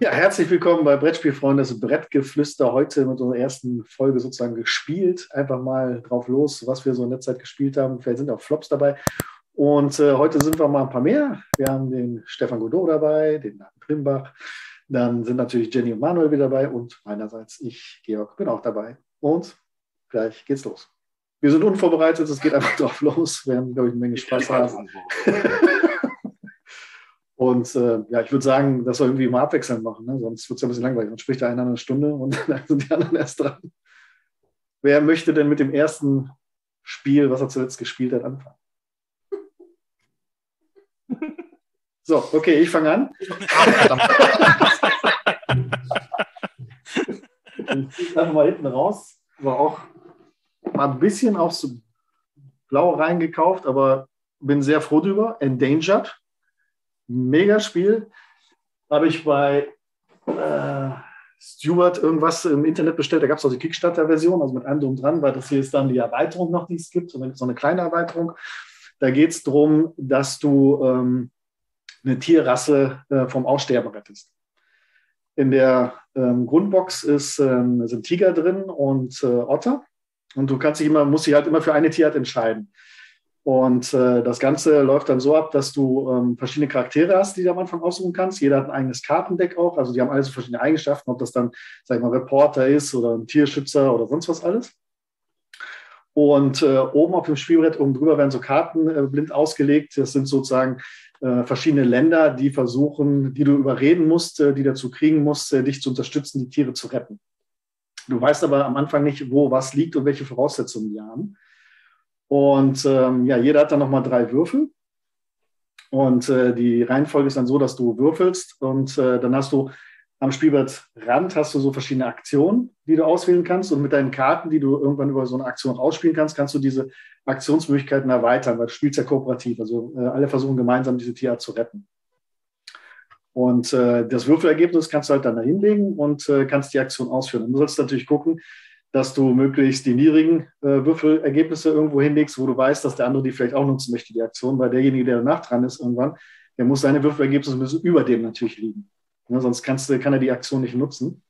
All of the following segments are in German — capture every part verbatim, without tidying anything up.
Ja, herzlich willkommen bei Brettspielfreunde, das Brettgeflüster. Heute mit unserer ersten Folge sozusagen gespielt. Einfach mal drauf los, was wir so in der Zeit gespielt haben. Vielleicht sind auch Flops dabei. Und äh, heute sind wir mal ein paar mehr. Wir haben den Stefan Godot dabei, den Martin Primbach. Dann sind natürlich Jenny und Manuel wieder dabei und meinerseits ich, Georg, bin auch dabei. Und gleich geht's los. Wir sind unvorbereitet, es geht einfach drauf los. Wir haben, glaube ich, eine Menge Spaß haben. Und äh, ja, ich würde sagen, dass wir irgendwie mal abwechselnd machen, ne? Sonst wird es ja ein bisschen langweilig. Dann spricht der eine eine Stunde und dann sind die anderen erst dran. Wer möchte denn mit dem ersten Spiel, was er zuletzt gespielt hat, anfangen? So, okay, ich fange an. Ich ziehe einfach mal hinten raus. War auch mal ein bisschen aufs Blau reingekauft, aber bin sehr froh drüber. Endangered. Mega Spiel. Habe ich bei äh, Stewart irgendwas im Internet bestellt. Da gab es auch die Kickstarter-Version, also mit allem drum dran, weil das hier ist dann die Erweiterung noch, die es gibt. Und dann gibt es noch eine kleine Erweiterung. Da geht es darum, dass du ähm, eine Tierrasse äh, vom Aussterben rettest. In der ähm, Grundbox ist, ähm, sind Tiger drin und äh, Otter. Und du kannst dich immer, musst dich halt immer für eine Tierart entscheiden. Und äh, das Ganze läuft dann so ab, dass du ähm, verschiedene Charaktere hast, die du am Anfang aussuchen kannst. Jeder hat ein eigenes Kartendeck auch. Also die haben alle so verschiedene Eigenschaften, ob das dann, sag ich mal, Reporter ist oder ein Tierschützer oder sonst was alles. Und äh, oben auf dem Spielbrett, oben drüber werden so Karten äh, blind ausgelegt. Das sind sozusagen äh, verschiedene Länder, die versuchen, die du überreden musst, äh, die dazu kriegen musst, äh, dich zu unterstützen, die Tiere zu retten. Du weißt aber am Anfang nicht, wo was liegt und welche Voraussetzungen die haben. Und ähm, ja, jeder hat dann nochmal drei Würfel. Und äh, die Reihenfolge ist dann so, dass du würfelst und äh, dann hast du am Spielbrettrand hast du so verschiedene Aktionen, die du auswählen kannst. Und mit deinen Karten, die du irgendwann über so eine Aktion ausspielen kannst, kannst du diese Aktionsmöglichkeiten erweitern, weil du spielst ja kooperativ. Also äh, alle versuchen gemeinsam diese Tierart zu retten. Und äh, das Würfelergebnis kannst du halt dann da hinlegen und äh, kannst die Aktion ausführen. Und du sollst natürlich gucken, dass du möglichst die niedrigen äh, Würfelergebnisse irgendwo hinlegst, wo du weißt, dass der andere die vielleicht auch nutzen möchte, die Aktion, weil derjenige, der danach dran ist irgendwann, der muss seine Würfelergebnisse müssen über dem natürlich liegen. Ja, sonst kannst, kann er die Aktion nicht nutzen.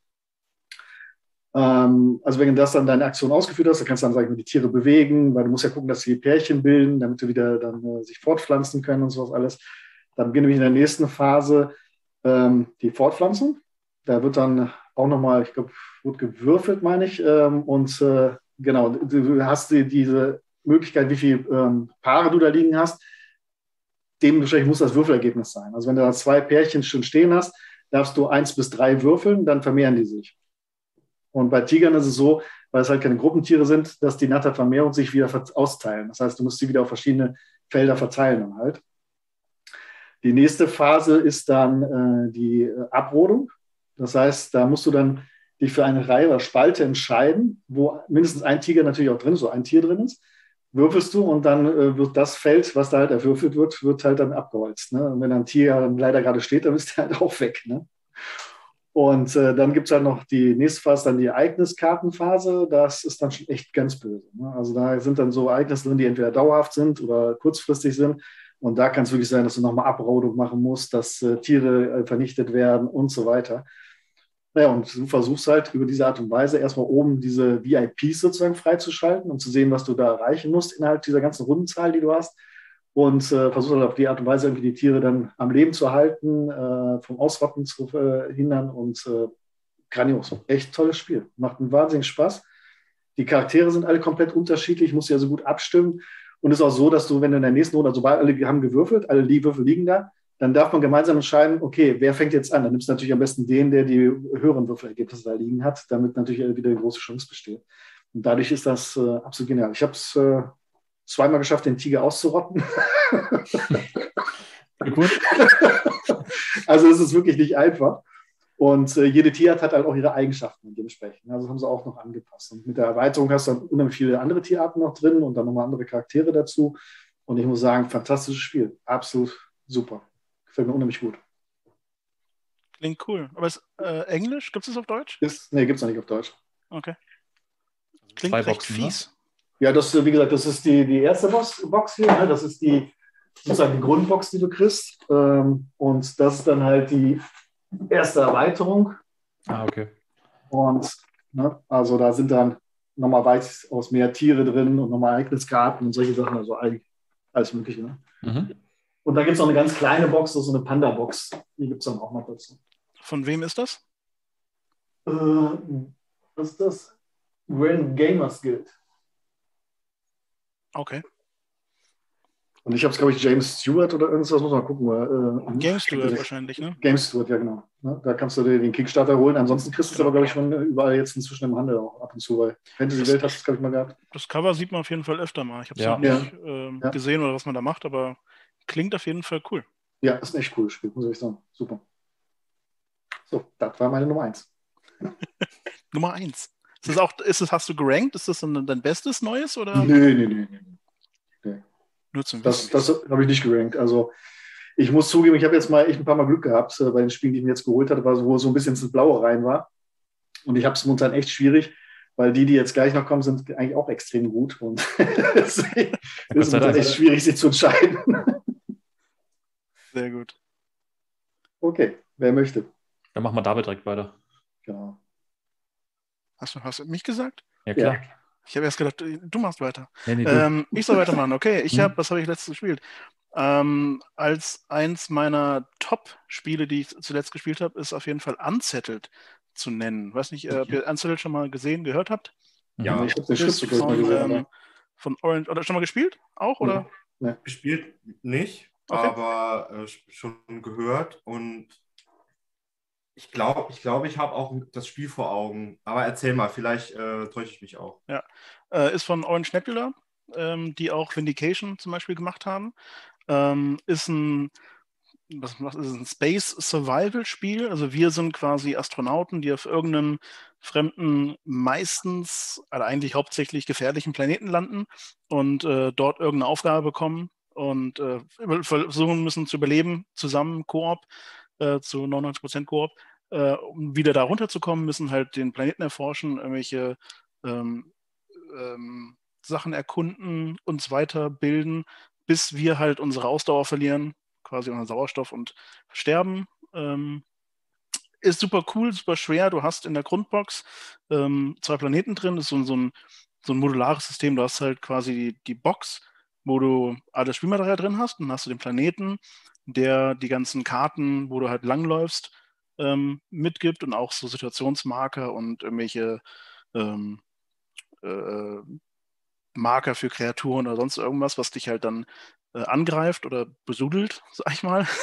Ähm, also wenn du das dann deine Aktion ausgeführt hast, dann kannst du dann, sag ich mal, die Tiere bewegen, weil du musst ja gucken, dass sie Pärchen bilden, damit du wieder dann äh, sich fortpflanzen können und sowas alles. Dann beginnen wir in der nächsten Phase ähm, die Fortpflanzung. Da wird dann auch nochmal, ich glaube, wird gewürfelt, meine ich. Ähm, und äh, genau, du hast die, diese Möglichkeit, wie viele ähm, Paare du da liegen hast. Dementsprechend muss das Würfelergebnis sein. Also wenn du da zwei Pärchen schon stehen hast, darfst du eins bis drei würfeln, dann vermehren die sich. Und bei Tigern ist es so, weil es halt keine Gruppentiere sind, dass die nach der Vermehrung sich wieder austeilen. Das heißt, du musst sie wieder auf verschiedene Felder verteilen dann halt. Die nächste Phase ist dann äh, die Abrodung. Das heißt, da musst du dann dich für eine Reihe oder Spalte entscheiden, wo mindestens ein Tiger natürlich auch drin ist, so ein Tier drin ist. Würfelst du und dann äh, wird das Feld, was da halt erwürfelt wird, wird halt dann abgeholzt. Ne? Und wenn ein Tiger dann leider gerade steht, dann ist der halt auch weg. Ne? Und äh, dann gibt es halt noch die nächste Phase, dann die Ereigniskartenphase. Das ist dann schon echt ganz böse. Ne? Also da sind dann so Ereignisse drin, die entweder dauerhaft sind oder kurzfristig sind. Und da kann es wirklich sein, dass du nochmal Abrodung machen musst, dass äh, Tiere äh, vernichtet werden und so weiter. Naja, und du versuchst halt über diese Art und Weise erstmal oben diese V I Ps sozusagen freizuschalten und zu sehen, was du da erreichen musst innerhalb dieser ganzen Rundenzahl, die du hast. Und äh, versuchst halt auf die Art und Weise irgendwie die Tiere dann am Leben zu halten, äh, vom Ausrotten zu äh, hindern und äh, grandios. Echt tolles Spiel. Macht einen wahnsinnigen Spaß. Die Charaktere sind alle komplett unterschiedlich, musst sie also gut abstimmen. Und es ist auch so, dass du, wenn du in der nächsten Runde, also sobald alle haben gewürfelt, alle die Würfel liegen da, dann darf man gemeinsam entscheiden, okay, wer fängt jetzt an? Dann nimmst du natürlich am besten den, der die höheren Würfelergebnisse da liegen hat, damit natürlich wieder eine große Chance besteht. Und dadurch ist das äh, absolut genial. Ich habe es äh, zweimal geschafft, den Tiger auszurotten. Gut. Also es ist wirklich nicht einfach. Und äh, jede Tierart hat halt auch ihre Eigenschaften dementsprechend. Also haben sie auch noch angepasst. Und mit der Erweiterung hast du dann unheimlich viele andere Tierarten noch drin und dann nochmal andere Charaktere dazu. Und ich muss sagen, fantastisches Spiel. Absolut super. Gefällt mir unheimlich gut. Klingt cool. Aber ist äh, Englisch? Gibt es das auf Deutsch? Ist, nee, gibt es noch nicht auf Deutsch. Okay. Klingt Zwei recht Boxen, fies. Ne? Ja, das, wie gesagt, das ist die, die erste Box, Box hier. Ne? Das ist die, sozusagen die Grundbox, die du kriegst. Ähm, und das ist dann halt die erste Erweiterung. Ah, okay. Und ne, also da sind dann nochmal weitaus mehr Tiere drin und nochmal Ereigniskarten und solche Sachen, also eigentlich alles Mögliche. Ne? Mhm. Und da gibt es noch eine ganz kleine Box, das ist so eine Panda-Box. Die gibt es dann auch noch dazu. Von wem ist das? Äh, was ist das? Grand Gamers Guild. Okay. Und ich habe es, glaube ich, James Stewart oder irgendwas, muss man gucken. Äh, Games Stewart wahrscheinlich, ne? Games Stewart, ja genau. Ne? Da kannst du dir den Kickstarter holen. Ansonsten kriegst du es aber, glaube ich, schon überall jetzt inzwischen im Handel auch ab und zu, weil Fantasy Welt hast du es, glaube ich, mal gehabt. Das Cover sieht man auf jeden Fall öfter mal. Ich habe es Ja. noch nicht Ja. ähm, Ja. gesehen oder was man da macht, aber klingt auf jeden Fall cool. Ja, ist ein echt cooles Spiel, muss ich sagen. Super. So, das war meine Nummer eins. Nummer eins. Ist das auch, ist das, hast du gerankt? Ist das dann dein bestes Neues oder Nee, nee, nee, nee. nee. nur zum Das, Wissen? das habe ich nicht gerankt. Also ich muss zugeben, ich habe jetzt mal echt ein paar Mal Glück gehabt äh, bei den Spielen, die ich mir jetzt geholt hatte, wo so ein bisschen ins Blaue rein war. Und ich habe es momentan echt schwierig, weil die, die jetzt gleich noch kommen, sind eigentlich auch extrem gut. Und deswegen ist es momentan echt schwierig, sich zu entscheiden. Sehr gut. Okay, wer möchte? Dann machen wir David direkt weiter. Genau. Hast du, hast du mich gesagt? Ja, klar. Ja. Ich habe erst gedacht, du machst weiter. Nee, nee, du. Ähm, ich soll weitermachen. Okay, ich Hm. habe, was habe ich letztens gespielt? Ähm, als eins meiner Top-Spiele, die ich zuletzt gespielt habe, ist auf jeden Fall Unsettled zu nennen. Weiß nicht, äh, ob ihr Unsettled schon mal gesehen, gehört habt? Ja. Ich habe den Ist Schriftzug mal von, gesehen. ähm, von Orange, oder schon mal gespielt? Auch, oder? Nee. Gespielt nicht, Okay. aber äh, schon gehört und ich glaube, ich, glaub, ich habe auch das Spiel vor Augen. Aber erzähl mal, vielleicht äh, täusche ich mich auch. Ja, äh, ist von Orange Nebula, ähm, die auch Vindication zum Beispiel gemacht haben. Ähm, ist ein, was, was ist es, ein Space Survival Spiel. Also wir sind quasi Astronauten, die auf irgendeinem fremden, meistens, also eigentlich hauptsächlich gefährlichen Planeten landen und äh, dort irgendeine Aufgabe bekommen und äh, versuchen müssen zu überleben, zusammen Koop, äh, zu neunundneunzig Prozent Koop. Äh, um wieder da runterzukommen, müssen halt den Planeten erforschen, irgendwelche ähm, ähm, Sachen erkunden, uns weiterbilden, bis wir halt unsere Ausdauer verlieren, quasi unseren Sauerstoff und sterben. Ähm, ist super cool, super schwer. Du hast in der Grundbox ähm, zwei Planeten drin. Das ist so, so, ein, so ein modulares System. Du hast halt quasi die, die Box, wo du alles Spielmaterial drin hast. Und dann hast du den Planeten, der die ganzen Karten, wo du halt langläufst, ähm, mitgibt und auch so Situationsmarker und irgendwelche ähm, äh, Marker für Kreaturen oder sonst irgendwas, was dich halt dann äh, angreift oder besudelt, sag ich mal.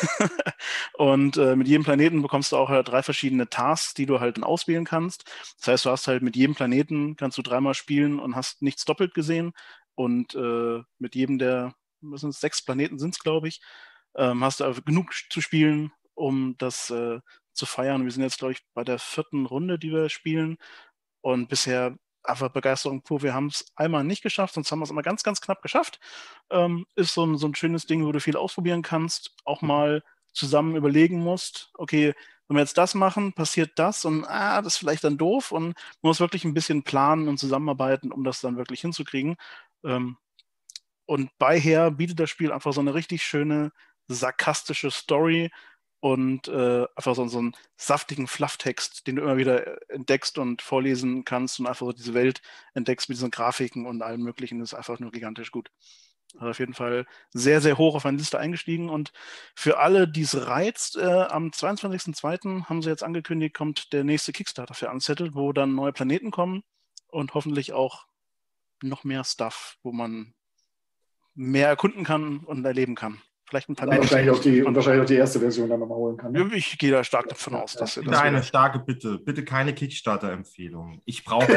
Und äh, mit jedem Planeten bekommst du auch halt drei verschiedene Tasks, die du halt dann auswählen kannst. Das heißt, du hast halt mit jedem Planeten, kannst du dreimal spielen und hast nichts doppelt gesehen. Und äh, mit jedem der, was sind es, sechs Planeten sind es, glaube ich, ähm, hast du also genug zu spielen, um das äh, zu feiern. Wir sind jetzt, glaube ich, bei der vierten Runde, die wir spielen. Und bisher einfach Begeisterung pur. Wir haben es einmal nicht geschafft, sonst haben wir es immer ganz, ganz knapp geschafft. Ähm, ist so ein, so ein schönes Ding, wo du viel ausprobieren kannst, auch mal zusammen überlegen musst, okay, wenn wir jetzt das machen, passiert das und ah, das ist vielleicht dann doof und man muss wirklich ein bisschen planen und zusammenarbeiten, um das dann wirklich hinzukriegen. Ähm, und beiher bietet das Spiel einfach so eine richtig schöne, sarkastische Story und äh, einfach so, so einen saftigen Flufftext, den du immer wieder entdeckst und vorlesen kannst und einfach so diese Welt entdeckst mit diesen Grafiken und allem Möglichen. Das ist einfach nur gigantisch gut. Also auf jeden Fall sehr, sehr hoch auf meine Liste eingestiegen. Und für alle, die es reizt, äh, am zweiundzwanzigsten zweiten haben sie jetzt angekündigt, kommt der nächste Kickstarter für Unsettled, wo dann neue Planeten kommen und hoffentlich auch noch mehr Stuff, wo man mehr erkunden kann und erleben kann. Vielleicht ein paar Und wahrscheinlich, auch die, und Und wahrscheinlich auch die erste Version dann nochmal holen kann. Ne? ich gehe da stark davon aus, dass sie das Bitte eine wieder- starke Bitte. Bitte keine Kickstarter-Empfehlung. Ich brauche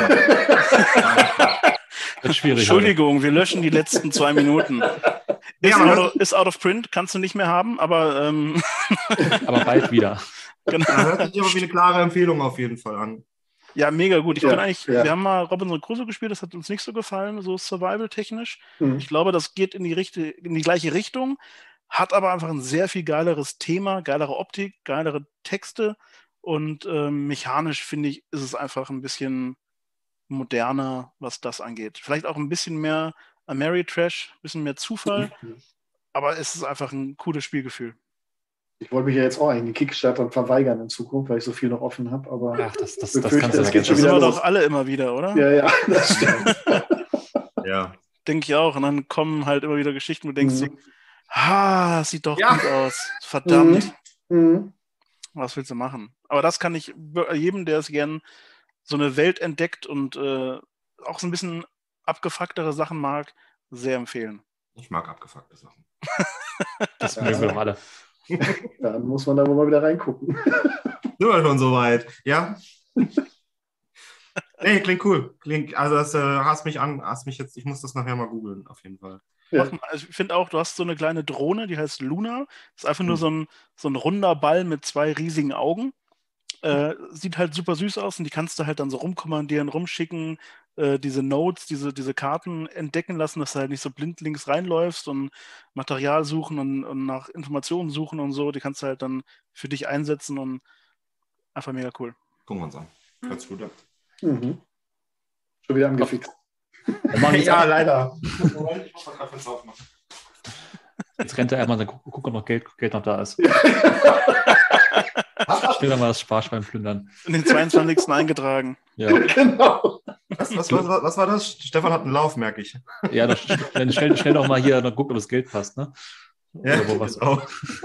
Wird schwierig. Entschuldigung, wir löschen die letzten zwei Minuten. Ist, Ja, aber out of, ist out of print, kannst du nicht mehr haben, aber ähm, Heute. Aber bald wieder. genau. Da hört sich aber wie eine klare Empfehlung auf jeden Fall an. Ja, mega gut. Ich Ja, bin eigentlich, ja. wir haben mal Robinson Crusoe gespielt, das hat uns nicht so gefallen, so survival-technisch. Mhm. Ich glaube, das geht in die, Richte, in die gleiche Richtung, hat aber einfach ein sehr viel geileres Thema, geilere Optik, geilere Texte und ähm, mechanisch, finde ich, ist es einfach ein bisschen moderner, was das angeht. Vielleicht auch ein bisschen mehr Ameritrash, ein bisschen mehr Zufall, aber es ist einfach ein cooles Spielgefühl. Ich wollte mich ja jetzt auch eigentlich Kickstarter verweigern in Zukunft, weil ich so viel noch offen habe, aber Ach, das, das, ich das befürchte, kannst du es ja geht Das schon sind wieder wir los. doch alle immer wieder, oder? Ja, ja, das stimmt. Ja. Denke ich auch. Und dann kommen halt immer wieder Geschichten, wo du denkst, Mhm. ah, das sieht doch Ja. gut aus. Verdammt, Mhm. Mhm. was willst du machen? Aber das kann ich wir- jedem, der es gern so eine Welt entdeckt und äh, auch so ein bisschen abgefucktere Sachen mag, sehr empfehlen. Ich mag abgefuckte Sachen. Das Ja. mögen wir doch alle. Dann muss man da wohl mal wieder reingucken. Sind wir schon soweit? Ja? Nee, klingt cool. Klingt, also das äh, hast mich an, hast mich jetzt, ich muss das nachher mal googeln, auf jeden Fall. Ja. Mach mal, also ich finde auch, du hast so eine kleine Drohne, die heißt Luna. Das ist einfach nur Hm. so ein, so ein runder Ball mit zwei riesigen Augen. Äh, sieht halt super süß aus und die kannst du halt dann so rumkommandieren, rumschicken, äh, diese Notes, diese, diese Karten entdecken lassen, dass du halt nicht so blindlings reinläufst und Material suchen und, und nach Informationen suchen und so. Die kannst du halt dann für dich einsetzen und einfach mega cool. Gucken wir uns an. Hört sich gut an. Mhm. Schon wieder angefixt. Dann machen wir jetzt, Ja, leider. Moment, ich muss mal gerade Fenster aufmachen. jetzt rennt er einmal, dann guck, guck, ob noch Geld, Geld noch da ist. Schnell mal das Sparschwein plündern. In den zweiundzwanzigsten eingetragen. Ja, Genau. Was, was, was, was war das? Stefan hat einen Lauf, merke ich. ja das, dann schnell, schnell doch mal hier, dann guck, ob das Geld passt. Ne? Ja, Oder wo was. genau.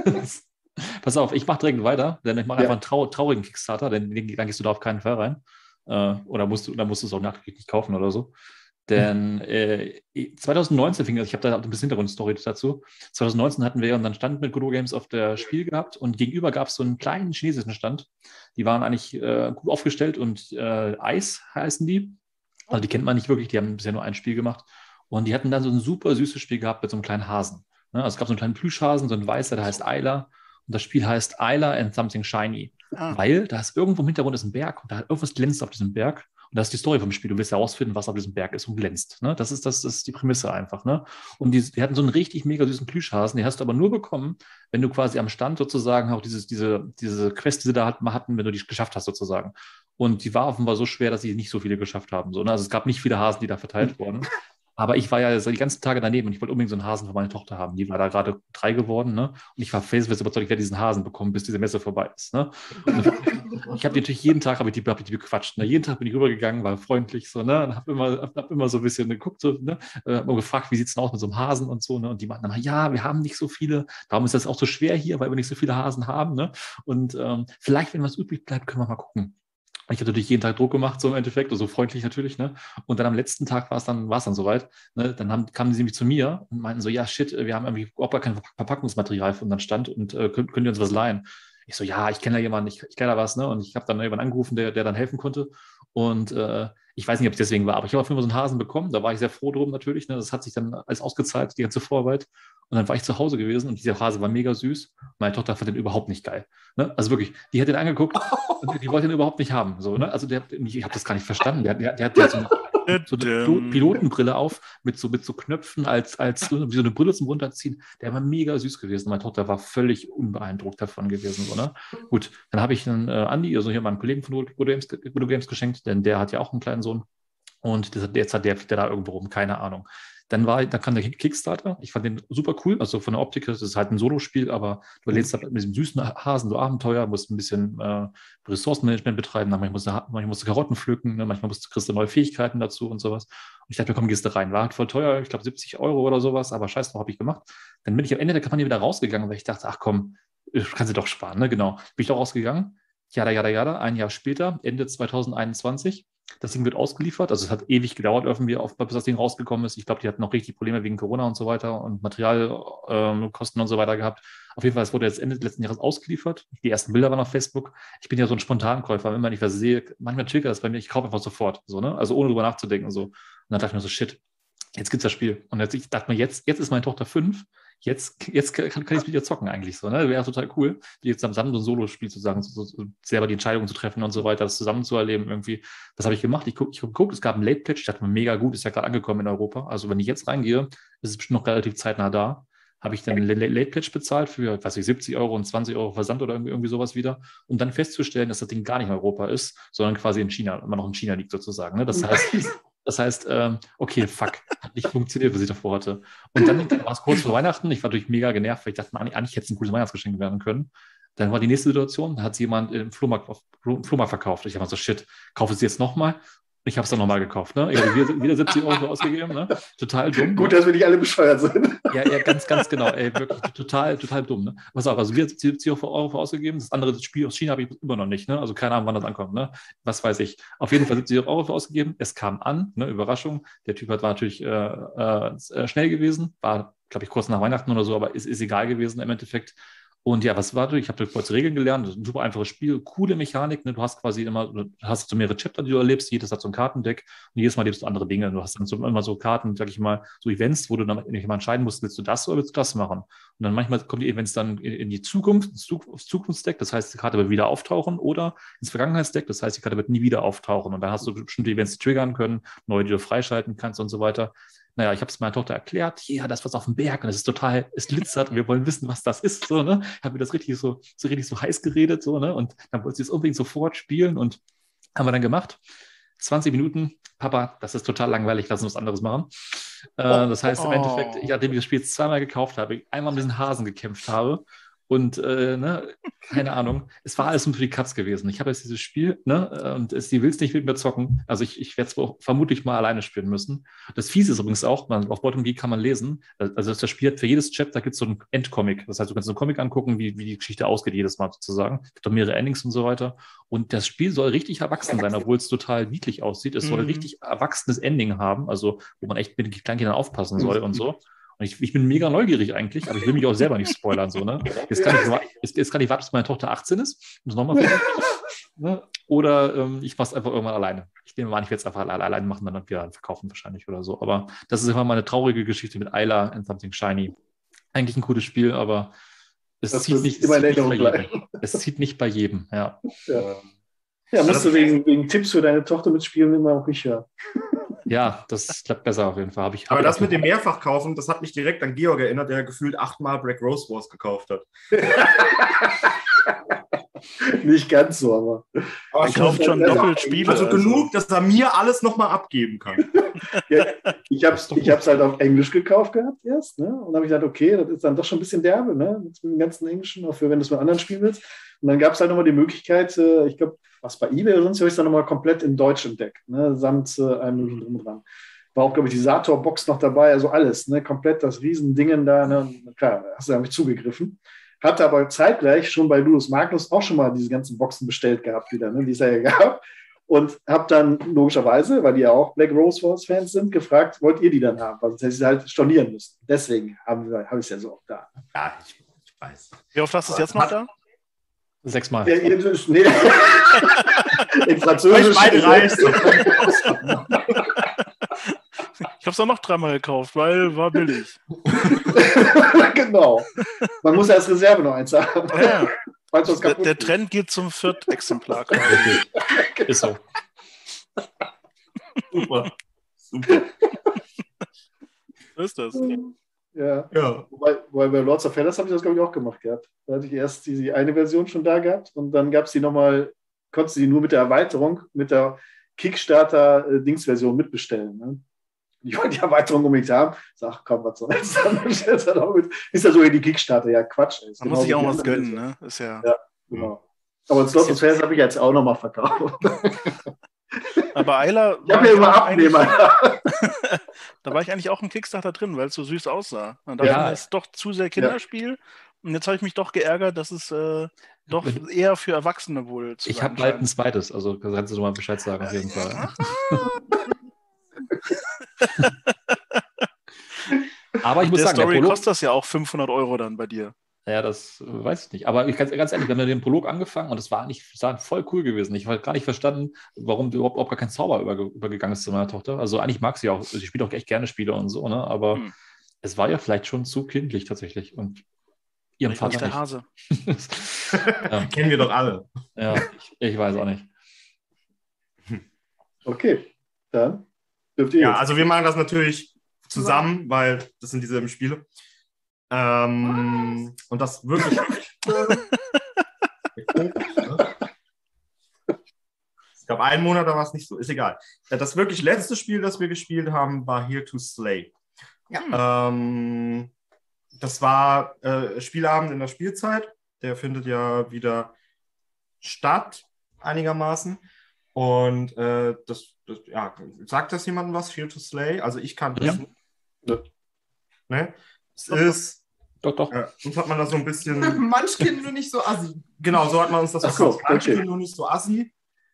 Pass auf, ich mache direkt weiter, denn ich mache Ja. einfach einen trau traurigen Kickstarter, denn den, dann gehst du da auf keinen Fall rein. Äh, oder musst du, dann musst du es auch nachträglich nicht kaufen oder so. Denn äh, zwanzig neunzehn fing das, ich habe da ein bisschen Hintergrundstory dazu. zwanzig neunzehn hatten wir unseren Stand mit Good Old Games auf der Spiel gehabt und gegenüber gab es so einen kleinen chinesischen Stand. Die waren eigentlich äh, gut aufgestellt und äh, Eis heißen die. Also die kennt man nicht wirklich, die haben bisher nur ein Spiel gemacht. Und die hatten dann so ein super süßes Spiel gehabt mit so einem kleinen Hasen. Ne? Also es gab so einen kleinen Plüschhasen, so ein weißer, der heißt Ayla. Und das Spiel heißt Ayla and Something Shiny. Ah. Weil da ist irgendwo im Hintergrund ist ein Berg und da irgendwas glänzt auf diesem Berg. Und das ist die Story vom Spiel. Du willst herausfinden, was auf diesem Berg ist und glänzt. Ne? Das, ist, das, das ist die Prämisse einfach. Ne? Und die, die hatten so einen richtig mega süßen Plüschhasen. Den hast du aber nur bekommen, wenn du quasi am Stand sozusagen auch dieses, diese, diese Quest, die sie da hatten, wenn du die geschafft hast sozusagen. Und die war offenbar so schwer, dass sie nicht so viele geschafft haben. So, ne? Also es gab nicht viele Hasen, die da verteilt wurden. Aber ich war ja die ganzen Tage daneben und ich wollte unbedingt so einen Hasen für meine Tochter haben. Die war da gerade drei geworden, ne? Und ich war felsenfest überzeugt, ich werde diesen Hasen bekommen, bis diese Messe vorbei ist. Ne? Und ich habe die natürlich jeden Tag habe ich die, hab ich die bequatscht. Ne? Jeden Tag bin ich rübergegangen, war freundlich so, ne? Und habe immer, hab, hab immer so ein bisschen geguckt, so, ne? Äh, hab mal gefragt, wie sieht es denn aus mit so einem Hasen und so, ne? Und die meinten immer, ja, wir haben nicht so viele, darum ist das auch so schwer hier, weil wir nicht so viele Hasen haben, ne? Und ähm, vielleicht, wenn was übrig bleibt, können wir mal gucken. Ich habe natürlich jeden Tag Druck gemacht, so im Endeffekt, so also freundlich natürlich, ne? Und dann am letzten Tag war es dann, war es dann soweit, ne? Dann haben, kamen sie nämlich zu mir und meinten so, ja, shit, wir haben irgendwie überhaupt gar kein Verpackungsmaterial für unseren Stand und äh, könnt, könnt ihr uns was leihen? Ich so, ja, ich kenne da jemanden, ich, ich kenne da was, ne? Und ich habe dann jemanden angerufen, der, der dann helfen konnte. Und äh, ich weiß nicht, ob es deswegen war, aber ich habe auf jeden Fall so einen Hasen bekommen. Da war ich sehr froh drum natürlich. Ne? Das hat sich dann alles ausgezahlt, die ganze Vorarbeit. Und dann war ich zu Hause gewesen und dieser Hase war mega süß. Meine Tochter fand den überhaupt nicht geil. Ne? Also wirklich, die hat den angeguckt und die wollte den überhaupt nicht haben. So, ne? Also der, ich habe das gar nicht verstanden. Der, der, der, der hat so eine, so eine Pil- Pilotenbrille auf mit so, mit so Knöpfen als, als wie so eine Brille zum Runterziehen. Der war mega süß gewesen. Meine Tochter war völlig unbeeindruckt davon gewesen. So, ne? Gut, dann habe ich dann äh, Andi, also hier meinen Kollegen von Good Old Games, Good Old Games geschenkt, denn der hat ja auch einen kleinen Sohn. Und das, jetzt hat der, der da irgendwo rum, keine Ahnung. Dann, war, dann kam der Kickstarter. Ich fand den super cool. Also von der Optik, das ist halt ein Solospiel, aber du erlebst da mit diesem süßen Hasen so Abenteuer, musst ein bisschen äh, Ressourcenmanagement betreiben. Manchmal musst, du, manchmal musst du Karotten pflücken, ne? Manchmal musst du, kriegst du neue Fähigkeiten dazu und sowas. Und ich dachte mir, komm, gehst du rein. War halt voll teuer, ich glaube siebzig Euro oder sowas, aber scheiß drauf, habe ich gemacht. Dann bin ich am Ende der Kampagne wieder rausgegangen, weil ich dachte, ach komm, kannst du doch sparen, ne? Genau. Bin ich doch rausgegangen. Jada, jada, jada. Ein Jahr später, Ende zwanzig einundzwanzig. Das Ding wird ausgeliefert. Also es hat ewig gedauert, irgendwie, auf, bis das Ding rausgekommen ist. Ich glaube, die hatten noch richtig Probleme wegen Corona und so weiter und Materialkosten ähm, und so weiter gehabt. Auf jeden Fall, es wurde jetzt Ende letzten Jahres ausgeliefert. Die ersten Bilder waren auf Facebook. Ich bin ja so ein Spontankäufer. Immer, wenn ich was sehe, manchmal triggert das bei mir. Ich kaufe einfach sofort. So, ne? Also ohne drüber nachzudenken. So. Und dann dachte ich mir so, shit, jetzt gibt's das Spiel. Und jetzt, ich dachte mir, jetzt, jetzt ist meine Tochter fünf. Jetzt, jetzt kann, kann ich es mit ihr zocken eigentlich so. Ne? Wäre total cool, wie jetzt zusammen so ein Solo-Spiel zu sagen, so, so, selber die Entscheidungen zu treffen und so weiter, das zusammen zu erleben irgendwie. Das habe ich gemacht. Ich gucke, ich geguckt, es gab einen Late-Pledge, ich dachte mir, mega gut, ist ja gerade angekommen in Europa. Also wenn ich jetzt reingehe, ist es bestimmt noch relativ zeitnah da. Habe ich dann einen Late-Pledge bezahlt für, weiß ich, siebzig Euro und zwanzig Euro Versand oder irgendwie, irgendwie sowas wieder, um dann festzustellen, dass das Ding gar nicht in Europa ist, sondern quasi in China, immer noch in China liegt sozusagen. Ne? Das heißt, Das heißt, ähm, okay, fuck, hat nicht funktioniert, was ich davor hatte. Und dann war es kurz vor Weihnachten. Ich war natürlich mega genervt, weil ich dachte, eigentlich, eigentlich hätte es ein cooles Weihnachtsgeschenk werden können. Dann war die nächste Situation, da hat sie jemand im Flohmarkt, auf, Flohmarkt verkauft. Ich habe so, shit, kaufe es jetzt nochmal. Ich habe es dann nochmal gekauft. Ne? Ich habe wieder, wieder siebzig Euro ausgegeben. Ne? Total dumm. Gut, ne? dass wir nicht alle bescheuert sind. Ja, ja, ganz, ganz genau. Ey, wirklich total, total dumm. Ne? Pass auf, also wir haben siebzig Euro für ausgegeben. Das andere Spiel aus China habe ich immer noch nicht. Ne? Also keine Ahnung, wann das ankommt. Ne? Was weiß ich. Auf jeden Fall siebzig Euro für ausgegeben. Es kam an. Ne? Überraschung. Der Typ hat, war natürlich äh, äh, schnell gewesen. War, glaube ich, kurz nach Weihnachten oder so, aber ist, ist egal gewesen im Endeffekt. Und ja, was war das? Ich habe kurz Regeln gelernt. Das ist ein super einfaches Spiel, coole Mechanik. Ne? Du hast quasi immer, du hast so mehrere Chapter, die du erlebst. Jedes hat so ein Kartendeck und jedes Mal lebst du andere Dinge. Du hast dann so, immer so Karten, sag ich mal, so Events, wo du dann nicht mal entscheiden musst, willst du das oder willst du das machen? Und dann manchmal kommen die Events dann in die Zukunft, ins Zukunftsdeck. Das heißt, die Karte wird wieder auftauchen oder ins Vergangenheitsdeck. Das heißt, die Karte wird nie wieder auftauchen. Und dann hast du bestimmte Events, die triggern können, neue, die du freischalten kannst und so weiter. Naja, ich habe es meiner Tochter erklärt, ja, das ist was auf dem Berg und es ist total, es glitzert und wir wollen wissen, was das ist, so, ne? Ich habe mir das richtig so, so richtig so heiß geredet, so, ne? Und dann wollte sie es unbedingt sofort spielen und haben wir dann gemacht. zwanzig Minuten, Papa, das ist total langweilig, lass uns was anderes machen. Äh, das heißt im Oh. Endeffekt, ich, nachdem ich das Spiel jetzt zweimal gekauft habe, einmal mit diesen Hasen gekämpft habe und, äh, ne, keine Ahnung, es war alles nur für die Katz gewesen. Ich habe jetzt dieses Spiel, ne, und es, die will es nicht mit mir zocken. Also ich, ich werde es vermutlich mal alleine spielen müssen. Das Fiese ist übrigens auch, man, auf Bottom Geek kann man lesen, also das Spiel hat für jedes Chapter gibt es so einen Endcomic. Das heißt, du kannst einen Comic angucken, wie, wie die Geschichte ausgeht jedes Mal sozusagen. Es gibt auch mehrere Endings und so weiter. Und das Spiel soll richtig erwachsen sein, obwohl es total niedlich aussieht. Es soll Mhm. richtig erwachsenes Ending haben, also wo man echt mit den Kleinkindern aufpassen soll und so. Und ich, ich bin mega neugierig eigentlich, aber ich will mich auch selber nicht spoilern. So, ne? Jetzt kann ich, jetzt, jetzt kann ich warten, bis meine Tochter achtzehn ist. Muss nochmal ne? Oder ähm, ich mache es einfach irgendwann alleine. Ich nehme mal an, ich werde es einfach alle, alleine machen, dann wieder verkaufen wahrscheinlich oder so. Aber das ist immer meine traurige Geschichte mit Ayla and Something Shiny. Eigentlich ein cooles Spiel, aber es Das zieht ist nicht, es immer in zieht nicht Erinnerung bei jedem. Es zieht nicht bei jedem, ja. Ja, ja musst du wegen, wegen Tipps für deine Tochter mitspielen immer auch nicht hören. Ja, das klappt besser auf jeden Fall. Hab ich, hab Aber ich das auch mit dem Mehrfachkaufen, das hat mich direkt an Georg erinnert, der gefühlt achtmal Black Rose Wars gekauft hat. Nicht ganz so, aber. Aber Er kauft schon Also- doppelt Spiele. Also genug, dass er mir alles nochmal abgeben kann. Ja, ich habe es ich hab's halt auf Englisch gekauft gehabt erst. Ne? Und dann habe ich gedacht, okay, das ist dann doch schon ein bisschen derbe, ne? Mit dem ganzen Englischen, auch für wenn du es mit anderen spielen willst. Und dann gab es halt nochmal die Möglichkeit, äh, ich glaube, was bei eBay oder sonst, habe ich es dann nochmal komplett in Deutsch entdeckt, ne? Samt äh, allem möglichen drum und dran. War auch, glaube ich, die Sator-Box noch dabei, also alles, ne? Komplett das Riesendingen da. Ne? Und klar, da hast du damit zugegriffen. Hatte aber zeitgleich schon bei Ludus Magnus auch schon mal diese ganzen Boxen bestellt gehabt wieder, ne? Die es ja gab. Und habe dann logischerweise, weil die ja auch Black Rose Wars Fans sind, gefragt, wollt ihr die dann haben? Weil sonst hätte ich sie halt stornieren müssen. Deswegen habe hab ich es ja so auch da. Ja, ich, ich weiß. Wie oft hast du es jetzt noch da? sechsmal. Ja, ihr, nee. In Französisch. Beide reicht. Ich habe es auch noch dreimal gekauft, weil war billig. Genau. Man muss ja als Reserve noch eins haben. Ja, Falls was der, kaputt der geht. Trend geht zum Viert-Exemplar. Wirklich. Ist so. Super. Super. So ist das. Ja. Ja. Wobei, wobei bei Lords of Feathers habe ich das, glaube ich, auch gemacht gehabt. Da hatte ich erst die, die eine Version schon da gehabt und dann gab es die nochmal, konntest du die nur mit der Erweiterung, mit der Kickstarter-Dings-Version mitbestellen. Ne? Ich wollte die Erweiterung unbedingt haben. Sag, komm, was soll's. Dann bestellst du dann auch mit. Ist ja so in die Kickstarter, ja Quatsch. Ist Man muss sich auch genauso was wie gönnen, andere. ne? Ist ja. Ja. Genau. Aber das Lords of Feathers habe ich jetzt auch nochmal verkauft. Aber Ayla. Ich habe mir immer Abnehmer. Da war ich eigentlich auch im Kickstarter drin, weil es so süß aussah. Und dachte Ja. ich, das ist doch zu sehr Kinderspiel. Und jetzt habe ich mich doch geärgert, dass es äh, doch eher für Erwachsene wohl zu Ich sein habe bald ein scheint. zweites, also kannst du mal Bescheid sagen auf jeden Fall. Aber ich muss Der sagen, der Story Prolog, kostet das ja auch fünfhundert Euro dann bei dir. ja, das äh, weiß ich nicht. Aber ich kann ganz ehrlich, wir haben ja den Prolog angefangen und das war eigentlich sah voll cool gewesen. Ich habe gar nicht verstanden, warum überhaupt, überhaupt gar kein Zauber überge übergegangen ist zu meiner Tochter. Also eigentlich mag sie auch, sie spielt auch echt gerne Spiele und so, ne? Aber Hm. es war ja vielleicht schon zu kindlich tatsächlich und ihrem Ich bin nicht Vater der Hase. nicht. ja, Kennen wir doch alle. ja ich, ich weiß auch nicht. Okay, dann dürft ihr Ja, jetzt. also wir machen das natürlich zusammen, weil das sind dieselben Spiele. Ähm, und das wirklich. Ich glaube, einen Monat war es nicht so, ist egal. Das wirklich letzte Spiel, das wir gespielt haben, war Here to Slay. Ja. Ähm, das war äh, Spielabend in der Spielzeit. Der findet ja wieder statt, einigermaßen. Und äh, das, das, ja, sagt das jemandem was, Here to Slay? Also ich kann das Ja. nicht. Ne? Es ist, Doch, doch. äh, uns hat man das so ein bisschen, Munchkin nur nicht so assi. genau, so hat man uns das Ach so, verkauft. Munchkin okay. nur nicht so assi.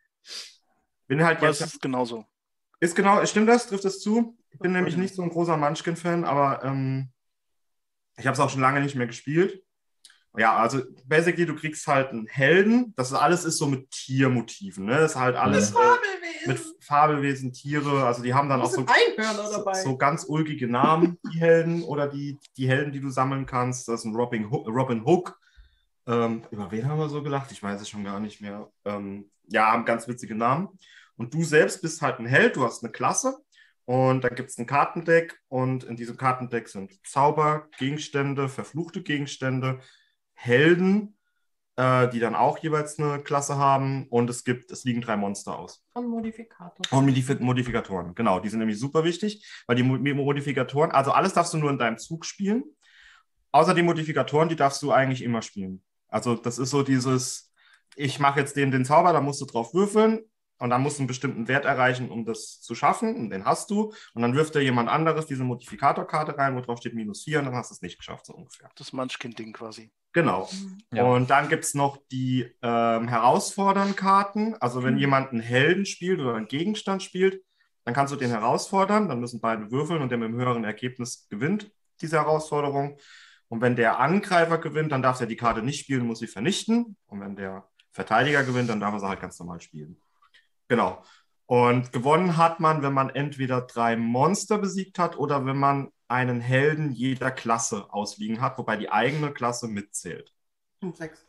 Bin halt Aber es jetzt, ist genauso. ist genau, stimmt das? Trifft das zu? Ich bin nämlich nicht so ein großer Munchkin-Fan, aber ähm, ich habe es auch schon lange nicht mehr gespielt. Ja, also basically, du kriegst halt einen Helden. Das ist, alles ist so mit Tiermotiven. Ne? Das ist halt alles Mhm. äh, mit Fabelwesen, Tiere. Also die haben dann Da auch so, sind Einhörner so, dabei. so ganz ulkige Namen, die Helden oder die, die Helden, die du sammeln kannst. Das ist ein Robin Hook. Robin Hook. Ähm, über wen haben wir so gelacht? Ich weiß es schon gar nicht mehr. Ähm, ja, haben ganz witzige Namen. Und du selbst bist halt ein Held. Du hast eine Klasse. Und da gibt es ein Kartendeck. Und in diesem Kartendeck sind Zauber, Gegenstände, verfluchte Gegenstände, Helden, äh, die dann auch jeweils eine Klasse haben. Und es gibt, es liegen drei Monster aus. Und Modifikator. Und Modif- Modifikatoren, genau. Die sind nämlich super wichtig, weil die Mo- Modifikatoren, also alles darfst du nur in deinem Zug spielen. Außer die Modifikatoren, die darfst du eigentlich immer spielen. Also das ist so dieses, ich mache jetzt dem den Zauber, da musst du drauf würfeln. Und dann musst du einen bestimmten Wert erreichen, um das zu schaffen. Und den hast du. Und dann wirft dir jemand anderes diese Modifikatorkarte rein, wo drauf steht minus vier. Und dann hast du es nicht geschafft, so ungefähr. Das Munchkin-Ding quasi. Genau. Ja. Und dann gibt es noch die ähm, herausfordernden Karten. Also wenn jemand einen Helden spielt oder einen Gegenstand spielt, dann kannst du den herausfordern. Dann müssen beide würfeln und der mit dem höheren Ergebnis gewinnt diese Herausforderung. Und wenn der Angreifer gewinnt, dann darf er die Karte nicht spielen, muss sie vernichten. Und wenn der Verteidiger gewinnt, dann darf er sie halt ganz normal spielen. Genau. Und gewonnen hat man, wenn man entweder drei Monster besiegt hat oder wenn man einen Helden jeder Klasse ausliegen hat, wobei die eigene Klasse mitzählt. Und sechs.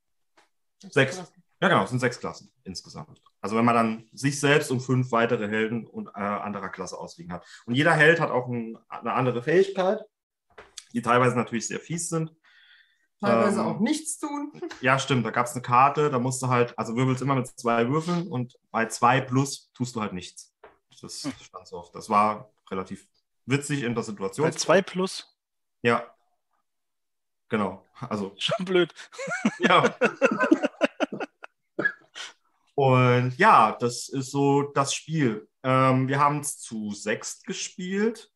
Sechs. Ja, genau, es sind sechs Klassen insgesamt. Also wenn man dann sich selbst und fünf weitere Helden und äh, anderer Klasse ausliegen hat. Und jeder Held hat auch ein, eine andere Fähigkeit, die teilweise natürlich sehr fies sind. Teilweise Ähm, auch nichts tun. Ja, stimmt, da gab es eine Karte, da musst du halt, also würfelst immer mit zwei Würfeln und bei zwei plus tust du halt nichts. Das Hm. stand so oft. Das war relativ witzig in der Situation. Bei zwei plus, Ja. Genau. Also, schon blöd. ja. Und ja, das ist so das Spiel. Ähm, wir haben es zu sechst gespielt.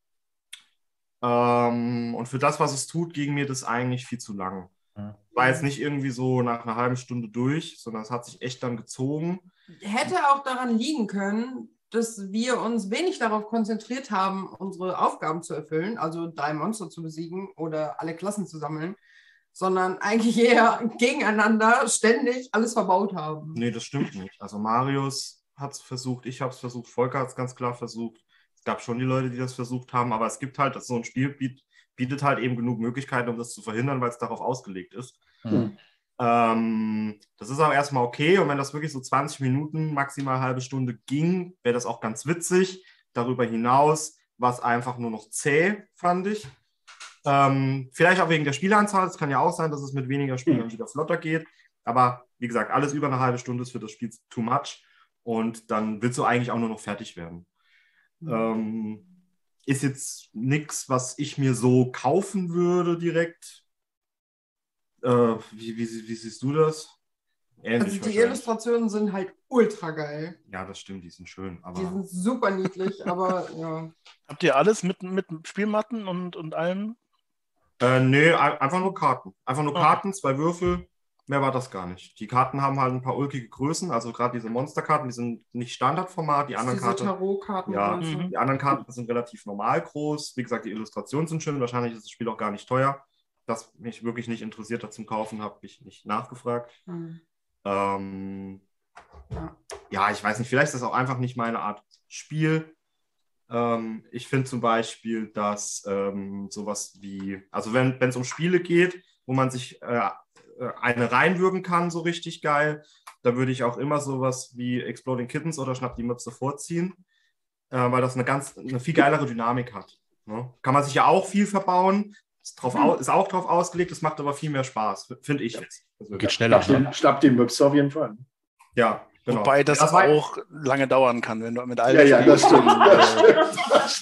Ähm, und für das, was es tut, ging mir das eigentlich viel zu lang. Ja. War jetzt nicht irgendwie so nach einer halben Stunde durch, sondern es hat sich echt dann gezogen. Hätte auch daran liegen können, dass wir uns wenig darauf konzentriert haben, unsere Aufgaben zu erfüllen, also drei Monster zu besiegen oder alle Klassen zu sammeln, sondern eigentlich eher gegeneinander ständig alles verbaut haben. Nee, das stimmt nicht. Also Marius hat es versucht, ich habe es versucht, Volker hat es ganz klar versucht. Es gab schon die Leute, die das versucht haben, aber es gibt halt, so ein Spiel bietet, bietet halt eben genug Möglichkeiten, um das zu verhindern, weil es darauf ausgelegt ist. Mhm. Ähm, das ist auch erstmal okay und wenn das wirklich so zwanzig Minuten, maximal eine halbe Stunde ging, wäre das auch ganz witzig. Darüber hinaus war es einfach nur noch zäh, fand ich. Ähm, vielleicht auch wegen der Spielanzahl. Es kann ja auch sein, dass es mit weniger Spielern wieder flotter geht. Aber wie gesagt, alles über eine halbe Stunde ist für das Spiel too much. Und dann willst du eigentlich auch nur noch fertig werden. Ähm, ist jetzt nichts, was ich mir so kaufen würde direkt. Äh, wie, wie, wie siehst du das? Ähnlich Also die wahrscheinlich. Illustrationen sind halt ultra geil. Ja, das stimmt, die sind schön. Aber Die sind super niedlich, aber ja. Habt ihr alles mit, mit Spielmatten und, und allem? Äh, nee, ein- einfach nur Karten. Einfach nur Okay. Karten, zwei Würfel. Mehr war das gar nicht. Die Karten haben halt ein paar ulkige Größen. Also gerade diese Monsterkarten, die sind nicht Standardformat. Die anderen Diese Karten, Tarotkarten. Ja. und so. Mhm. die anderen Karten sind relativ normal groß. Wie gesagt, die Illustrationen sind schön. Wahrscheinlich ist das Spiel auch gar nicht teuer. Das mich wirklich nicht interessiert hat zum Kaufen, habe ich nicht nachgefragt. Mhm. Ähm, Ja. ja, ich weiß nicht. Vielleicht ist das auch einfach nicht meine Art Spiel. Ähm, ich finde zum Beispiel, dass ähm, sowas wie, also wenn es um Spiele geht, wo man sich äh, eine reinwürgen kann, so richtig geil, da würde ich auch immer sowas wie Exploding Kittens oder Schnapp die Möpse vorziehen, äh, weil das eine ganz, eine viel geilere Dynamik hat. Ne? Kann man sich ja auch viel verbauen, ist, drauf au, ist auch drauf ausgelegt, das macht aber viel mehr Spaß, finde ich jetzt. Geht schneller. Schnapp Ne? den, schnapp den Möpse auf jeden Fall. Ja, Genau. Wobei das, Ja, das war- auch lange dauern kann, wenn du mit allen Ja, ja, das stimmt. Spielen, Das äh, stimmt, das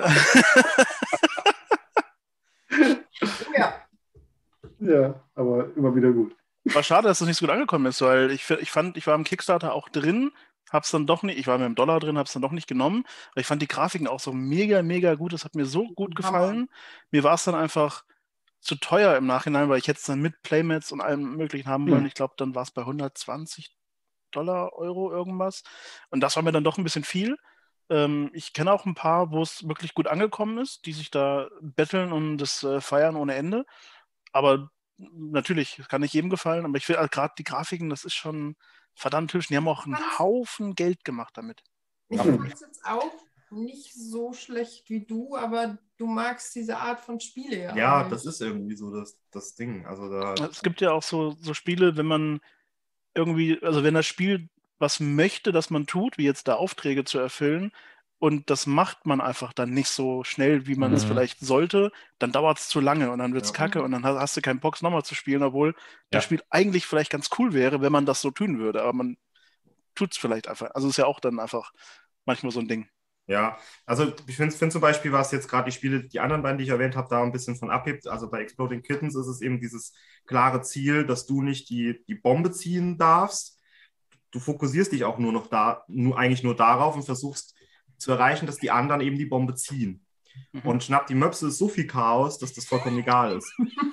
stimmt. Ja. Ja, aber immer wieder gut. War schade, dass das nicht so gut angekommen ist, weil ich, ich fand, ich war im Kickstarter auch drin, hab's dann doch nicht, ich war mit dem Dollar drin, hab's dann doch nicht genommen, aber ich fand die Grafiken auch so mega, mega gut, das hat mir so gut gefallen. Mir war es dann einfach zu teuer im Nachhinein, weil ich hätte es dann mit Playmats und allem möglichen haben wollen. Hm. Ich glaube, dann war es bei hundertzwanzig Dollar, Euro irgendwas. Und das war mir dann doch ein bisschen viel. Ähm, ich kenne auch ein paar, wo es wirklich gut angekommen ist, die sich da betteln und das äh, feiern ohne Ende. Aber natürlich, kann nicht jedem gefallen, aber ich finde halt gerade die Grafiken, das ist schon verdammt hübsch. Die haben auch einen Haufen Geld gemacht damit. Ich Ja. fand es jetzt auch nicht so schlecht wie du, aber du magst diese Art von Spiele ja. Ja, nicht. das ist irgendwie so das, das Ding. Also da. Es gibt ja auch so, so Spiele, wenn man irgendwie, also wenn das Spiel was möchte, dass man tut, wie jetzt da Aufträge zu erfüllen, und das macht man einfach dann nicht so schnell, wie man es Mhm. vielleicht sollte, dann dauert es zu lange und dann wird es Ja. kacke und dann hast, hast du keinen Bock, es nochmal zu spielen, obwohl Ja. das Spiel eigentlich vielleicht ganz cool wäre, wenn man das so tun würde, aber man tut es vielleicht einfach. Also ist ja auch dann einfach manchmal so ein Ding. Ja, also ich finde find zum Beispiel, was jetzt gerade die Spiele, die anderen beiden, die ich erwähnt habe, da ein bisschen von abhebt. Also bei Exploding Kittens ist es eben dieses klare Ziel, dass du nicht die, die Bombe ziehen darfst. Du fokussierst dich auch nur noch da, nur, eigentlich nur darauf und versuchst zu erreichen, dass die anderen eben die Bombe ziehen. Mhm. Und Schnapp die Möpse ist so viel Chaos, dass das vollkommen egal ist.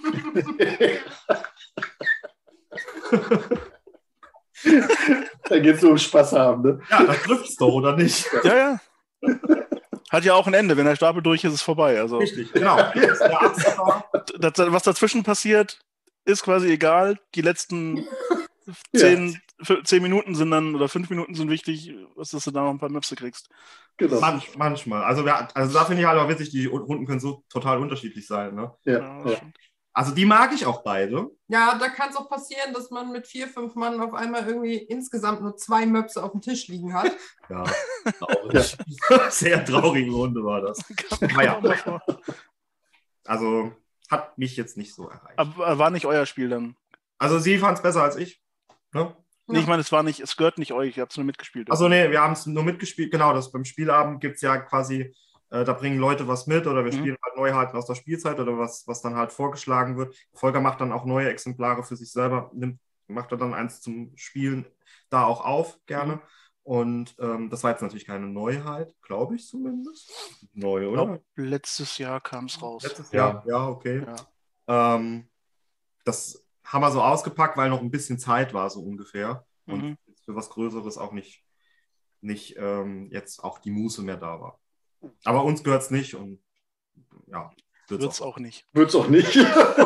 Da geht es nur um Spaß haben, ne? Ja, das trifft es doch, oder nicht? Ja, ja. Hat ja auch ein Ende. Wenn der Stapel durch ist, ist es vorbei. Also Richtig, genau. Das ist der Absatzer. das, was dazwischen passiert, ist quasi egal. Die letzten zehn, f- zehn Minuten sind dann, oder fünf Minuten sind wichtig, was dass du da noch ein paar Möpse kriegst. Genau. Manch, manchmal. Also, wir, also da finde ich halt auch witzig, die Runden können so total unterschiedlich sein. Ne? Ja, Ja, ja. stimmt. Also die mag ich auch beide. Ja, da kann es auch passieren, dass man mit vier, fünf Mann auf einmal irgendwie insgesamt nur zwei Möpse auf dem Tisch liegen hat. Ja, traurig. Sehr traurige Runde war das. Kann Ah, ja. man mal vor. Also hat mich jetzt nicht so erreicht. Aber war nicht euer Spiel dann? Also sie fand es besser als ich. Ne? Nee, ich meine, es war nicht, es gehört nicht euch, ihr habt es nur mitgespielt. Also nee, wir haben es nur mitgespielt. Genau, das beim Spielabend gibt es ja quasi, äh, da bringen Leute was mit oder wir Mhm. spielen halt Neuheiten aus der Spielzeit oder was, was dann halt vorgeschlagen wird. Volker macht dann auch neue Exemplare für sich selber, nimmt, macht er dann eins zum Spielen da auch auf, gerne. Mhm. Und ähm, das war jetzt natürlich keine Neuheit, glaube ich zumindest. Neu, Ich oder? glaube, letztes Jahr kam es raus. Letztes Ja. Jahr? Ja, okay. Ja. Ähm, das haben wir so ausgepackt, weil noch ein bisschen Zeit war, so ungefähr. Und Mhm. für was Größeres auch nicht, nicht ähm, jetzt auch die Muße mehr da war. Aber uns gehört es nicht und ja, Wird wird's es auch nicht. Wird's auch nicht.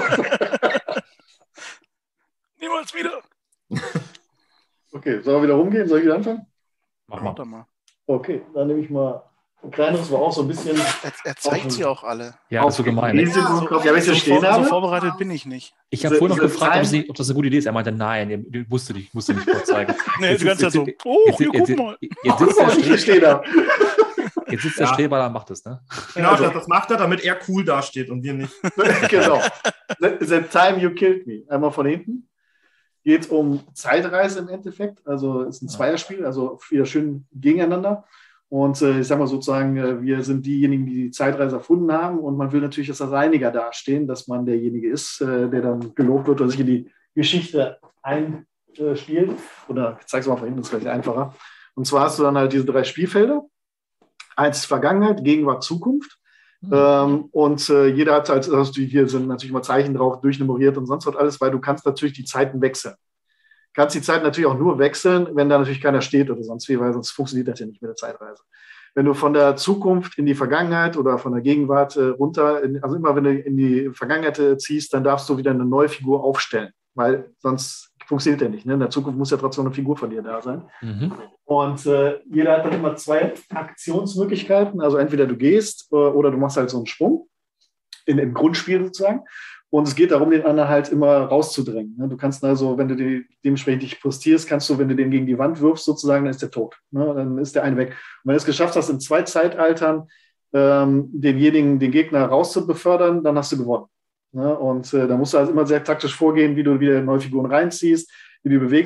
Niemals wieder. Okay, soll er wieder rumgehen? Soll ich wieder anfangen? Mach Mach mal. mal. Okay, dann nehme ich mal ein kleineres, war auch so ein bisschen. Er, er zeigt sie auch alle. Ja, das ist so gemein. Die Ne? sind so drauf. Ja, wenn ich so, sie stehen vor, so habe. vorbereitet bin ich nicht. Ich habe Diese- vorhin noch diese gefragt, ob, Zahlen- sie, ob das eine gute Idee ist. Er meinte, nein, er er wusste nicht, musste nicht kurz zeigen. Nee, Jetzt die ganze Zeit sitzt- so, jetzt- oh, jetzt- hier, jetzt- guck mal. Jetzt sitzt der Oh, ich hier Streber, stehen habe. jetzt sitzt der Ja. Streber da und macht es, ne? Genau, Also- das, das macht er, damit er cool dasteht und wir nicht. Genau. The, the Time You Killed Me. Einmal von hinten. Geht um Zeitreise im Endeffekt. Also es ist ein Zweierspiel, also wieder schön gegeneinander. Und äh, ich sag mal sozusagen, äh, wir sind diejenigen, die die Zeitreise erfunden haben. Und man will natürlich als Alleiniger dastehen, dass man derjenige ist, äh, der dann gelobt wird oder sich in die Geschichte einspielt. Oder ich zeige es mal von hinten, das ist vielleicht einfacher. Und zwar hast du dann halt diese drei Spielfelder. Eins ist Vergangenheit, Gegenwart, Zukunft. Ähm, und äh, jeder hat halt, also hier sind natürlich immer Zeichen drauf, durchnummeriert und sonst was alles, weil du kannst natürlich die Zeiten wechseln. Kannst die Zeit natürlich auch nur wechseln, wenn da natürlich keiner steht oder sonst wie, weil sonst funktioniert das ja nicht mit der Zeitreise. Wenn du von der Zukunft in die Vergangenheit oder von der Gegenwart äh, runter, in, also immer wenn du in die Vergangenheit äh, ziehst, dann darfst du wieder eine neue Figur aufstellen, weil sonst funktioniert der nicht. Ne? In der Zukunft muss ja trotzdem eine Figur von dir da sein. Mhm. Und äh, jeder hat dann immer zwei Aktionsmöglichkeiten. Also entweder du gehst äh, oder du machst halt so einen Sprung in, im Grundspiel sozusagen. Und es geht darum, den anderen halt immer rauszudrängen. Ne? Du kannst also, wenn du die, dementsprechend dich postierst, kannst du, wenn du den gegen die Wand wirfst, sozusagen, dann ist der tot. Ne? Dann ist der eine weg. Und wenn du es geschafft hast, in zwei Zeitaltern ähm, denjenigen, den Gegner rauszubefördern, dann hast du gewonnen. Ne? Und äh, da musst du also immer sehr taktisch vorgehen, wie du wieder neue Figuren reinziehst, wie du bewegst.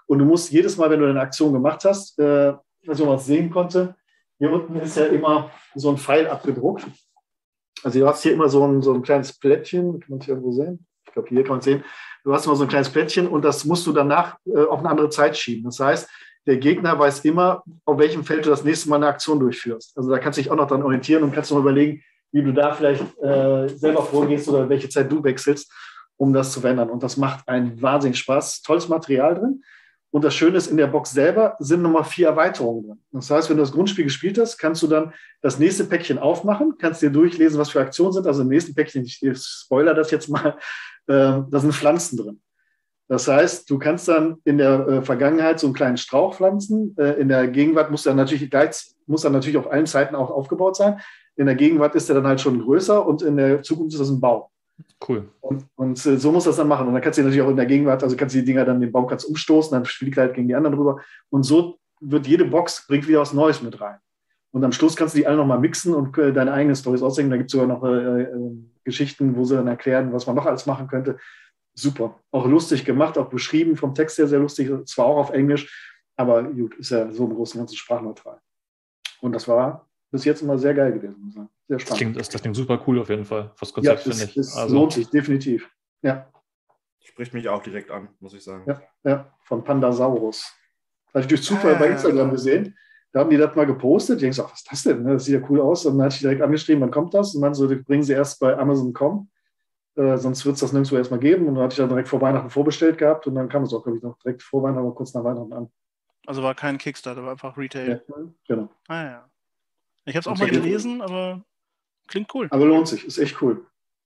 Und du musst jedes Mal, wenn du eine Aktion gemacht hast, äh, was ich noch was sehen konnte, hier unten ist ja immer so ein Pfeil abgedruckt. Also du hast hier immer so ein, so ein kleines Plättchen, kann man es hier irgendwo sehen? Ich glaube, hier kann man es sehen. Du hast immer so ein kleines Plättchen und das musst du danach äh, auf eine andere Zeit schieben. Das heißt, der Gegner weiß immer, auf welchem Feld du das nächste Mal eine Aktion durchführst. Also da kannst du dich auch noch dran orientieren und kannst noch überlegen, wie du da vielleicht äh, selber vorgehst oder welche Zeit du wechselst, um das zu verändern. Und das macht einen wahnsinnig Spaß. Tolles Material drin. Und das Schöne ist, in der Box selber sind nochmal vier Erweiterungen drin. Das heißt, wenn du das Grundspiel gespielt hast, kannst du dann das nächste Päckchen aufmachen, kannst dir durchlesen, was für Aktionen sind. Also im nächsten Päckchen, ich spoiler das jetzt mal, äh, da sind Pflanzen drin. Das heißt, du kannst dann in der äh, Vergangenheit so einen kleinen Strauch pflanzen. Äh, in der Gegenwart muss er natürlich, muss er natürlich auf allen Seiten auch aufgebaut sein. In der Gegenwart ist er dann halt schon größer und in der Zukunft ist das ein Baum. Cool. Und, und äh, so muss das dann machen. Und dann kannst du natürlich auch in der Gegenwart, also kannst du die Dinger dann, den Baum kannst umstoßen, dann fliegt er halt gegen die anderen drüber. Und so wird jede Box, bringt wieder was Neues mit rein. Und am Schluss kannst du die alle nochmal mixen und äh, deine eigenen Storys ausdenken. Da gibt es sogar noch äh, äh, Geschichten, wo sie dann erklären, was man noch alles machen könnte. Super. Auch lustig gemacht, auch beschrieben, vom Text her sehr lustig. Zwar auch auf Englisch, aber gut, ist ja so im Großen und Ganzen sprachneutral. Und das war bis jetzt immer sehr geil gewesen. Sehr spannend. Das klingt, das, das klingt super cool auf jeden Fall. Das Ja, Konzept es, finde ich. es Also, lohnt sich, definitiv. Ja, Spricht mich auch direkt an, muss ich sagen. ja, ja, von Pandasaurus. Habe ich durch Zufall Ah. bei Instagram gesehen. Da haben die das mal gepostet. Ich denke so, ach, was ist das denn? Das sieht ja cool aus. Und dann hatte ich direkt angeschrieben, wann kommt das? Und dann so, das bringen sie erst bei Amazon Punkt com. Äh, sonst wird es das nirgendwo erstmal geben. Und dann hatte ich dann direkt vor Weihnachten vorbestellt gehabt. Und dann kam es auch, glaube ich, noch direkt vor Weihnachten, aber kurz nach Weihnachten an. Also war kein Kickstarter, war einfach Retail. Ja, genau. Ah ja. Ich habe es auch Okay. mal gelesen, aber klingt cool. Aber lohnt sich, ist echt cool.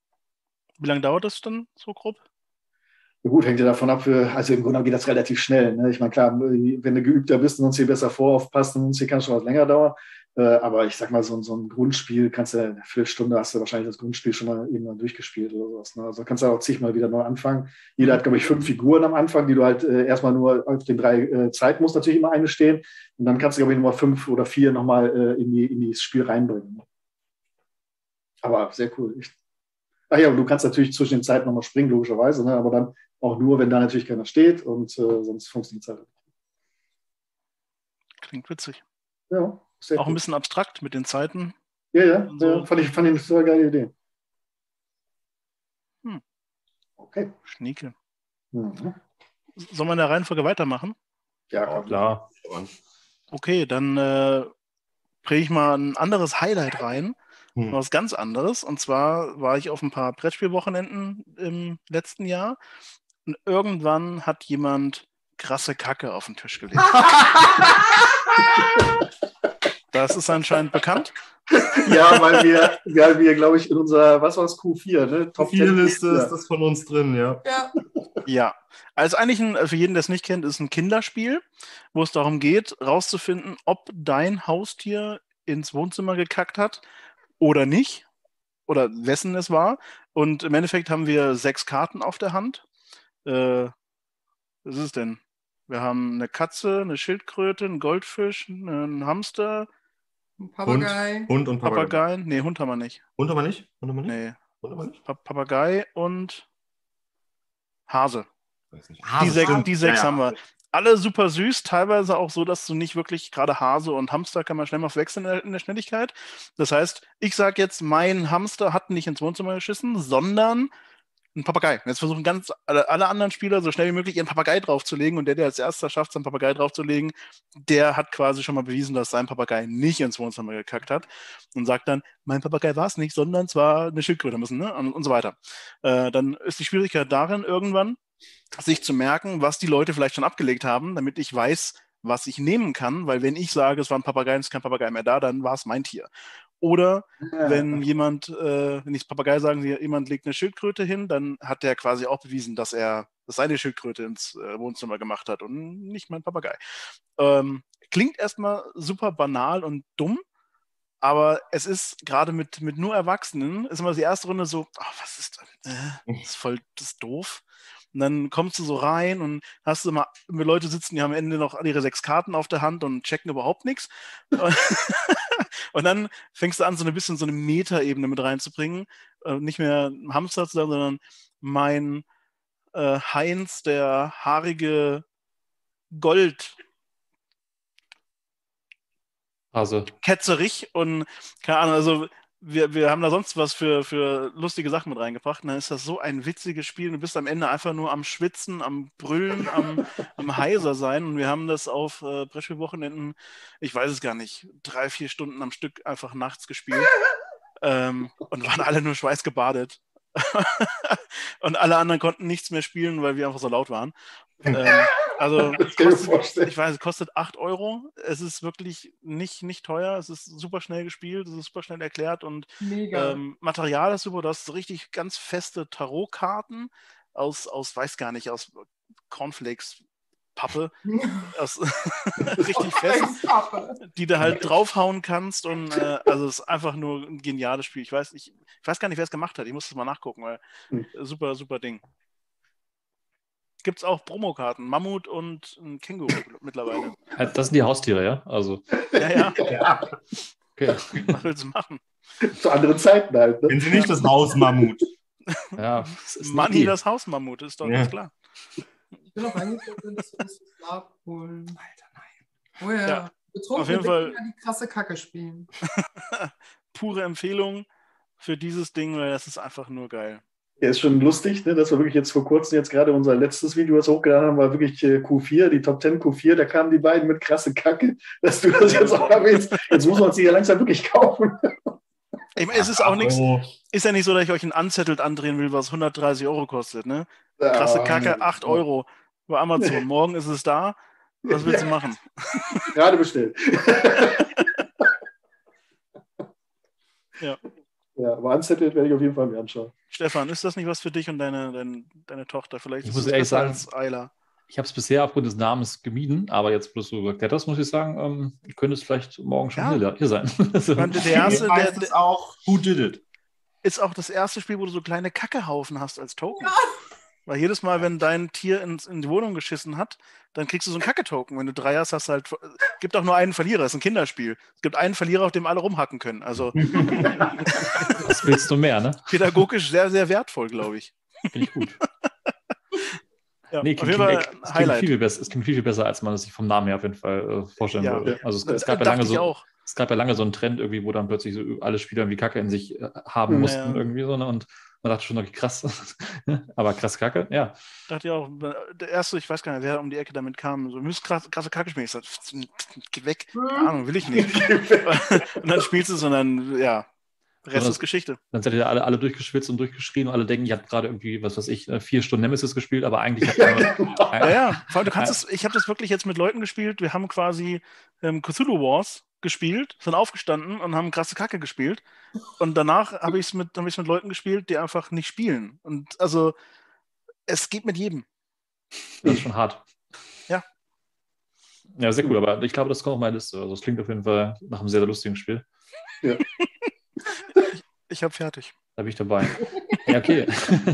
Wie lange dauert das dann so grob? Ja, gut, hängt ja davon ab, für, also im Grunde geht das relativ schnell. Ne? Ich meine, klar, wenn du geübter bist und uns hier besser voraufpasst, dann hier kann es schon was länger dauern. Äh, aber ich sag mal, so, so ein Grundspiel kannst du, eine Viertelstunde hast du wahrscheinlich das Grundspiel schon mal eben mal durchgespielt oder sowas. Ne? Also kannst du auch zigmal wieder neu anfangen. Jeder hat, glaube ich, fünf Figuren am Anfang, die du halt äh, erstmal nur auf den drei äh, Zeit muss natürlich immer eine stehen. Und dann kannst du, glaube ich, nochmal fünf oder vier nochmal äh, in, die, in das Spiel reinbringen. Aber sehr cool. Ich, ach ja, und du kannst natürlich zwischen den Zeiten nochmal springen, logischerweise, ne? Aber dann auch nur, wenn da natürlich keiner steht und äh, sonst funktioniert es halt nicht. Klingt witzig. Ja, sehr Auch cool. ein bisschen abstrakt mit den Zeiten. Ja, ja, und so. ja fand ich, fand ich eine total geile Idee. Hm. Okay. Schnieke. Mhm. Sollen wir in der Reihenfolge weitermachen? Ja, ja, klar. klar. Okay, dann äh, bringe ich mal ein anderes Highlight rein. Hm. Was ganz anderes. Und zwar war ich auf ein paar Brettspielwochenenden im letzten Jahr und irgendwann hat jemand krasse Kacke auf den Tisch gelegt. Das ist anscheinend bekannt. Ja, weil wir, weil wir, glaube ich, in unserer, was war es, Q vier, ne? Top vier Liste ja. ist das von uns drin, ja. Ja. Ja, also eigentlich, ein, für jeden, der es nicht kennt, ist ein Kinderspiel, wo es darum geht, rauszufinden, ob dein Haustier ins Wohnzimmer gekackt hat oder nicht, oder wessen es war. Und im Endeffekt haben wir sechs Karten auf der Hand. Äh, was ist es denn? Wir haben eine Katze, eine Schildkröte, einen Goldfisch, einen Hamster, Ein Hund, Papagei. Hund und Papagei. Papageien. Nee, Hund haben wir nicht. Hund aber nicht? Hund aber nicht? Nee, Hund aber nicht? Pa- Papagei und Hase. Weiß nicht. Die sechs, stimmt. die sechs Ja, ja. haben wir. Alle super süß, teilweise auch so, dass du nicht wirklich, gerade Hase und Hamster kann man schnell mal wechseln in der, in der Schnelligkeit. Das heißt, ich sage jetzt, mein Hamster hat nicht ins Wohnzimmer geschissen, sondern ein Papagei. Jetzt versuchen ganz alle, alle anderen Spieler so schnell wie möglich ihren Papagei draufzulegen und der, der als erster schafft, seinen Papagei draufzulegen, der hat quasi schon mal bewiesen, dass sein Papagei nicht ins Wohnzimmer gekackt hat und sagt dann, mein Papagei war es nicht, sondern es war eine Schildkröte müssen, ne? und, und so weiter. Äh, dann ist die Schwierigkeit darin, irgendwann sich zu merken, was die Leute vielleicht schon abgelegt haben, damit ich weiß, was ich nehmen kann, weil wenn ich sage, es war ein Papagei und es ist kein Papagei mehr da, dann war es mein Tier. Oder Ja. wenn jemand, äh, wenn ich Papagei sagen, jemand legt eine Schildkröte hin, dann hat der quasi auch bewiesen, dass er dass seine Schildkröte ins äh, Wohnzimmer gemacht hat und nicht mein Papagei. Ähm, klingt erstmal super banal und dumm, aber es ist gerade mit, mit nur Erwachsenen, ist immer die erste Runde so, oh, was ist das? Äh, das ist voll, das ist doof. Und dann kommst du so rein und hast du immer Leute sitzen, die haben am Ende noch ihre sechs Karten auf der Hand und checken überhaupt nichts. Und dann fängst du an, so ein bisschen so eine Metaebene mit reinzubringen. Äh, nicht mehr ein Hamster zu sagen, sondern mein äh, Heinz, der haarige Gold Also, ketzerig und keine Ahnung, also wir, wir haben da sonst was für, für lustige Sachen mit reingebracht und dann ist das so ein witziges Spiel. Du bist am Ende einfach nur am Schwitzen, am Brüllen, am, am heiser sein und wir haben das auf äh, Brettspielwochenenden, ich weiß es gar nicht, drei, vier Stunden am Stück einfach nachts gespielt ähm, und waren alle nur schweißgebadet. Und alle anderen konnten nichts mehr spielen, weil wir einfach so laut waren. Ähm, also, Das kann ich mir kostet, vorstellen. ich weiß, es kostet acht Euro. Es ist wirklich nicht, nicht teuer. Es ist super schnell gespielt, es ist super schnell erklärt und Mega. ähm, Material ist super. Du hast so richtig ganz feste Tarotkarten aus, aus, weiß gar nicht, aus Cornflakes. Pappe, aus, richtig fest, die du halt draufhauen kannst und äh, also es ist einfach nur ein geniales Spiel. Ich weiß, ich, ich weiß gar nicht, wer es gemacht hat. Ich muss das mal nachgucken, weil Hm. super, super Ding. Gibt es auch Promokarten, Mammut und ein Känguru mittlerweile. das sind die Haustiere, ja? Also, Ja, ja, Ja. okay. was willst du machen? Zu anderen Zeiten halt. Ne? Wenn sie nicht das Hausmammut. Ja, das ist Money, nicht das Hausmammut, ist doch Ja. ganz klar. Ich bin auch eingeschaltet, dass wir das abholen. Alter, nein. Oh ja. Ja, Betrunken auf jeden mit Fall- Kindern, die krasse Kacke spielen. Pure Empfehlung für dieses Ding, weil das ist einfach nur geil. Ja, ist schon lustig, ne, dass wir wirklich jetzt vor kurzem jetzt gerade unser letztes Video, was wir hochgeladen haben, war wirklich äh, Q vier, die Top zehn Q vier, da kamen die beiden mit krasse Kacke, dass du das jetzt auch erwähnst. Jetzt muss man sie ja langsam wirklich kaufen. Ich meine, es ist auch nichts, Oh, ist ja nicht so, dass ich euch ein Unsettled andrehen will, was hundertdreißig Euro kostet, ne? Krasse Ja, Kacke, acht Euro bei Amazon. Morgen ist es da. Was willst du machen? Gerade bestellt. Ja. Ja, aber Unsettled werde ich auf jeden Fall mir anschauen. Stefan, ist das nicht was für dich und deine, deine, deine Tochter? Vielleicht Ich ist muss es ehrlich besser sagen- als Ayla. Ich habe es bisher aufgrund des Namens gemieden, aber jetzt, wo du es so erklärt hast, muss ich sagen, ähm, könnte es vielleicht morgen schon Ja. hier, hier sein. Also, Ich meine, der erste, der, heißt es der auch Who Did It? ist auch das erste Spiel, wo du so kleine Kackehaufen hast als Token. Weil jedes Mal, wenn dein Tier ins, in die Wohnung geschissen hat, dann kriegst du so einen Kacke-Token. Wenn du drei hast, hast du halt. Es gibt auch nur einen Verlierer, es ist ein Kinderspiel. Es gibt einen Verlierer, auf dem alle rumhacken können. Also was willst du mehr, ne? pädagogisch sehr, sehr wertvoll, glaube ich. Finde ich gut. Ja, Nee, auf klingt, jeden Fall klingt, ein es klingt Highlight. viel, viel besser, es klingt viel, viel besser, als man es sich vom Namen her auf jeden Fall äh, vorstellen Ja. würde. Also es, Das es gab ja dachte lange ich so, auch. es gab ja lange so einen Trend irgendwie, wo dann plötzlich so alle Spieler irgendwie Kacke in sich äh, haben mussten Ja. irgendwie so, ne? Und man dachte schon, okay, krass. Aber krass Kacke, ja. Dachte ich auch. Der erste, ich weiß gar nicht, wer um die Ecke damit kam. So, du müsst krass, krasse Kacke spielen. Ich sag, geh weg. Keine Ahnung, will ich nicht. Und dann spielst du es und dann, ja, Rest Sondern- ist Geschichte. Dann seid ihr alle, alle durchgeschwitzt und durchgeschrien und alle denken, ihr habt gerade irgendwie, was weiß ich, äh, vier Stunden Nemesis gespielt, aber eigentlich habt ihr nur, Ja, ja. Vor allem, du kannst es, ich habe das wirklich jetzt mit Leuten gespielt. Wir haben quasi ähm, Cthulhu Wars gespielt, sind aufgestanden und haben krasse Kacke gespielt. Und danach habe ich es mit, hab ich's mit Leuten gespielt, die einfach nicht spielen. Und also, es geht mit jedem. das ist schon hart. Ja. Ja, sehr cool, aber ich glaube, das kommt auf meine Liste. Also es klingt auf jeden Fall nach einem sehr, sehr lustigen Spiel. Ich habe fertig. Da bin ich dabei. Ja, okay.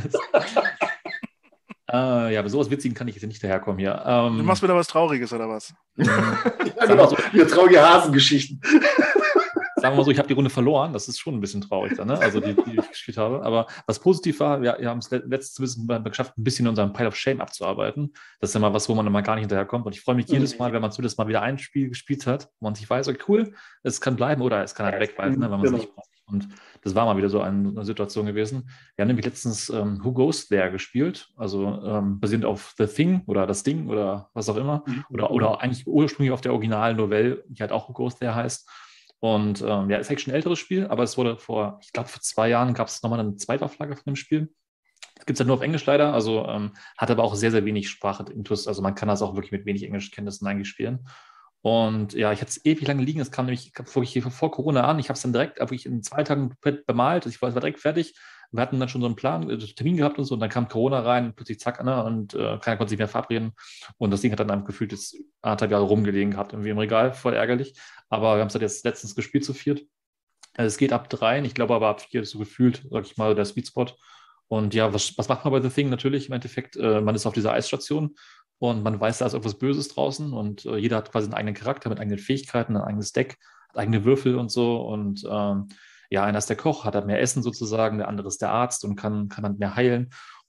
äh, ja, aber sowas Witzigen kann ich jetzt nicht daherkommen hier. Ähm, Du machst wieder was Trauriges, oder was? Ja, genau. Hier traurige Hasengeschichten. Sagen wir mal so, ich habe die Runde verloren. Das ist schon ein bisschen traurig dann, ne? Also die, die ich gespielt habe. Aber was positiv war, wir, wir haben es letztes Mal geschafft, ein bisschen unseren Pile of Shame abzuarbeiten. Das ist ja mal was, wo man immer gar nicht hinterherkommt. Und ich freue mich jedes Mal, wenn man zumindest mal wieder ein Spiel gespielt hat, wo man sich weiß, okay, cool, es kann bleiben oder es kann halt wegweifen, ne, wenn man es Genau. nicht braucht. Und das war mal wieder so eine, eine Situation gewesen. Wir haben nämlich letztens ähm, Who Goes There gespielt, also ähm, basierend auf The Thing oder Das Ding oder was auch immer. Oder, oder eigentlich ursprünglich auf der originalen Novelle, die halt auch Who Goes There heißt. Und ähm, ja, ist eigentlich schon ein älteres Spiel, aber es wurde vor, ich glaube, vor zwei Jahren gab es nochmal eine Zweitauflage von dem Spiel. Das gibt es halt nur auf Englisch leider, also ähm, hat aber auch sehr, sehr wenig Sprache-Intus. Also man kann das auch wirklich mit wenig Englischkenntnissen eigentlich spielen. Und ja, ich hatte es ewig lange liegen. Es kam nämlich wirklich vor Corona an. Ich habe es dann direkt wirklich in zwei Tagen bemalt. Ich war direkt fertig. Wir hatten dann schon so einen Plan, äh, Termin gehabt und so. Und dann kam Corona rein, plötzlich zack, ne, und äh, keiner konnte sich mehr verabreden. Und das Ding hat dann einem gefühlt jetzt anderthalb Jahre rumgelegen gehabt, irgendwie im Regal, voll ärgerlich. Aber wir haben es halt jetzt letztens gespielt zu viert. Also es geht ab drei, ich glaube aber ab vier ist so gefühlt, sag ich mal, der Sweet Spot. Und ja, was, was macht man bei The Thing natürlich im Endeffekt? Äh, man ist auf dieser Eisstation und man weiß, da ist irgendwas Böses draußen und äh, jeder hat quasi einen eigenen Charakter mit eigenen Fähigkeiten, ein eigenes Deck, hat eigene Würfel und so. Und ähm, ja, einer ist der Koch, hat halt mehr Essen sozusagen, der andere ist der Arzt und kann, kann dann mehr heilen.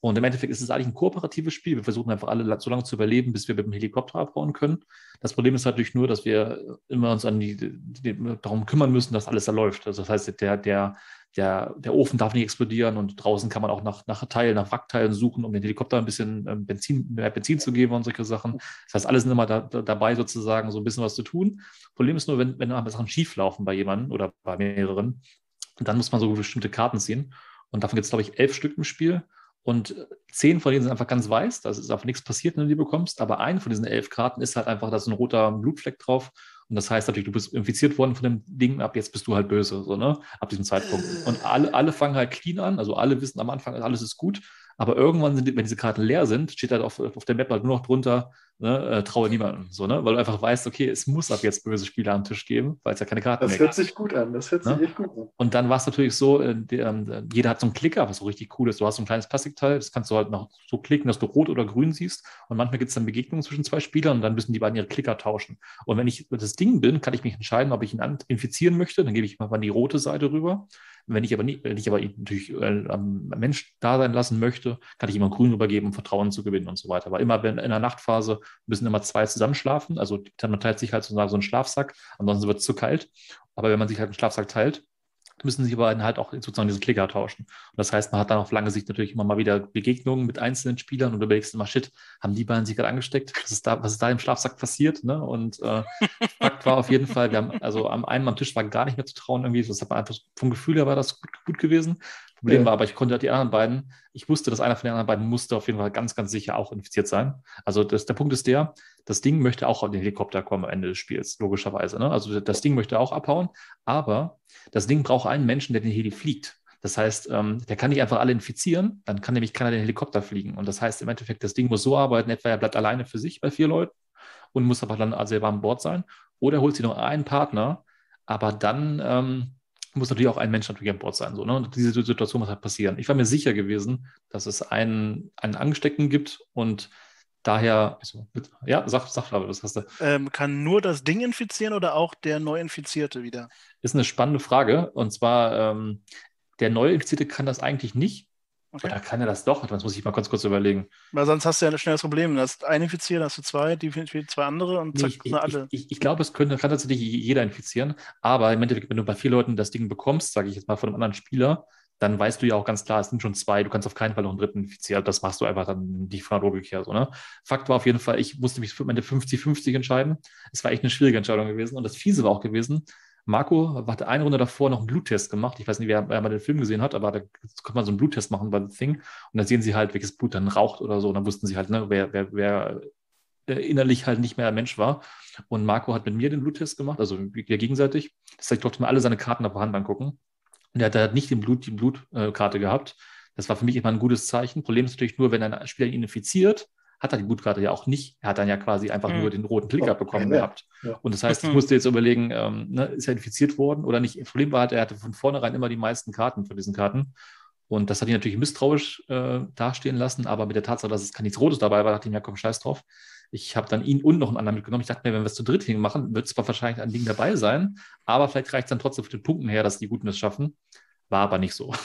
Und im Endeffekt ist es eigentlich ein kooperatives Spiel. Wir versuchen einfach alle so lange zu überleben, bis wir mit dem Helikopter abbauen können. Das Problem ist natürlich nur, dass wir immer uns an die, die, darum kümmern müssen, dass alles da läuft. Also das heißt, der, der, der, der Ofen darf nicht explodieren und draußen kann man auch nach, nach Teilen, nach Wrackteilen suchen, um den Helikopter ein bisschen ähm, Benzin, mehr Benzin zu geben und solche Sachen. Das heißt, alle sind immer da, da, dabei, sozusagen so ein bisschen was zu tun. Problem ist nur, wenn, wenn Sachen schief laufen bei jemandem oder bei mehreren, dann muss man so bestimmte Karten ziehen. Und davon gibt es, glaube ich, elf Stück im Spiel. Und zehn von denen sind einfach ganz weiß, da ist einfach nichts passiert, wenn du die bekommst. Aber eine von diesen elf Karten ist halt einfach, da ist ein roter Blutfleck drauf. Und das heißt natürlich, du bist infiziert worden von dem Ding, ab jetzt bist du halt böse, so, ne? Ab diesem Zeitpunkt. Und alle, alle fangen halt clean an, also alle wissen am Anfang, alles ist gut. Aber irgendwann, sind, wenn diese Karten leer sind, steht halt auf, auf der Map halt nur noch drunter, ne, äh, traue niemandem, so, ne? Weil du einfach weißt, okay, es muss ab jetzt böse Spieler am Tisch geben, weil es ja keine Karten Das mehr hört gibt. sich gut an, das hört sich Ne? echt gut an. Und dann war es natürlich so, äh, der, äh, jeder hat so einen Klicker, was so richtig cool ist. Du hast so ein kleines Plastikteil, das kannst du halt noch so klicken, dass du rot oder grün siehst. Und manchmal gibt es dann Begegnungen zwischen zwei Spielern und dann müssen die beiden ihre Klicker tauschen. Und wenn ich das Ding bin, kann ich mich entscheiden, ob ich ihn infizieren möchte. Dann gebe ich mal an die rote Seite rüber. Wenn ich aber nicht, wenn ich aber ihn natürlich äh, am Mensch da sein lassen möchte, kann ich ihm auch grün übergeben, um Vertrauen zu gewinnen und so weiter. Aber immer wenn in der Nachtphase müssen immer zwei zusammen schlafen. Also man teilt sich halt so einen Schlafsack, ansonsten wird es zu kalt. Aber wenn man sich halt einen Schlafsack teilt, müssen sie beiden halt auch sozusagen diese Klicker tauschen. Und das heißt, man hat dann auf lange Sicht natürlich immer mal wieder Begegnungen mit einzelnen Spielern und du überlegst immer, shit, haben die beiden sich gerade angesteckt? Was ist da, was ist da im Schlafsack passiert? Ne? Und äh, Fakt war auf jeden Fall, wir haben, also am einen am Tisch war gar nicht mehr zu trauen irgendwie. Das hat man einfach vom Gefühl her war das gut, gut gewesen. Problem Ja. war aber, ich konnte halt die anderen beiden, ich wusste, dass einer von den anderen beiden musste auf jeden Fall ganz, ganz sicher auch infiziert sein. Also das, der Punkt ist der, das Ding möchte auch auf den Helikopter kommen am Ende des Spiels, logischerweise. Ne? Also das Ding möchte auch abhauen, aber das Ding braucht einen Menschen, der den Heli fliegt. Das heißt, ähm, der kann nicht einfach alle infizieren, dann kann nämlich keiner den Helikopter fliegen. Und das heißt im Endeffekt, das Ding muss so arbeiten, etwa er bleibt alleine für sich bei vier Leuten und muss aber dann selber an Bord sein. Oder holt sich noch einen Partner, aber dann ähm, muss natürlich auch ein Mensch natürlich an Bord sein. So, ne? Und diese Situation muss halt passieren. Ich war mir sicher gewesen, dass es einen, einen Angesteckten gibt und daher, also, ja, sag, sag aber, was hast du? Ähm, kann nur das Ding infizieren oder auch der Neuinfizierte wieder? Ist eine spannende Frage. Und zwar, ähm, der Neuinfizierte kann das eigentlich nicht. Okay. Oder kann er das doch? Das muss ich mal ganz kurz überlegen. Weil sonst hast du ja ein schnelles Problem. Du hast einen infiziert, dann hast du zwei, die infizieren zwei andere und Nee, zack, ich, ich, sind alle. ich, ich glaube, es könnte, kann tatsächlich jeder infizieren. Aber im Endeffekt, wenn du bei vier Leuten das Ding bekommst, sage ich jetzt mal von einem anderen Spieler, dann weißt du ja auch ganz klar, es sind schon zwei, du kannst auf keinen Fall noch einen dritten infizieren. Das machst du einfach dann die von der Logik her. So, ne? Fakt war auf jeden Fall, ich musste mich für meine fünfzig fünfzig entscheiden. Es war echt eine schwierige Entscheidung gewesen. Und das Fiese war auch gewesen, Marco hatte eine Runde davor noch einen Bluttest gemacht. Ich weiß nicht, wer, wer mal den Film gesehen hat, aber da konnte man so einen Bluttest machen bei The Thing. Und da sehen sie halt, welches Blut dann raucht oder so. Und dann wussten sie halt, ne, wer, wer, wer innerlich halt nicht mehr ein Mensch war. Und Marco hat mit mir den Bluttest gemacht, also wir gegenseitig. Das heißt, ich durfte mir alle seine Karten auf der Hand angucken. Und er hat halt nicht den Blut, die Blutkarte gehabt. Das war für mich immer ein gutes Zeichen. Problem ist natürlich nur, wenn ein Spieler ihn infiziert, hat er die Blutkarte ja auch nicht. Er hat dann ja quasi einfach mhm. nur den roten Klicker oh, bekommen ja, gehabt. Ja. Und das heißt, ich musste jetzt überlegen, ähm, ne, ist er infiziert worden oder nicht? Das Problem war halt, er hatte von vornherein immer die meisten Karten von diesen Karten. Und das hat ihn natürlich misstrauisch äh, dastehen lassen, aber mit der Tatsache, dass es kein nichts Rotes dabei war, dachte ich mir, ja, komm, scheiß drauf. Ich habe dann ihn und noch einen anderen mitgenommen. Ich dachte mir, wenn wir es zu dritt machen, wird zwar wahrscheinlich ein Ding dabei sein, aber vielleicht reicht es dann trotzdem für den Punkten her, dass die Guten es schaffen. War aber nicht so.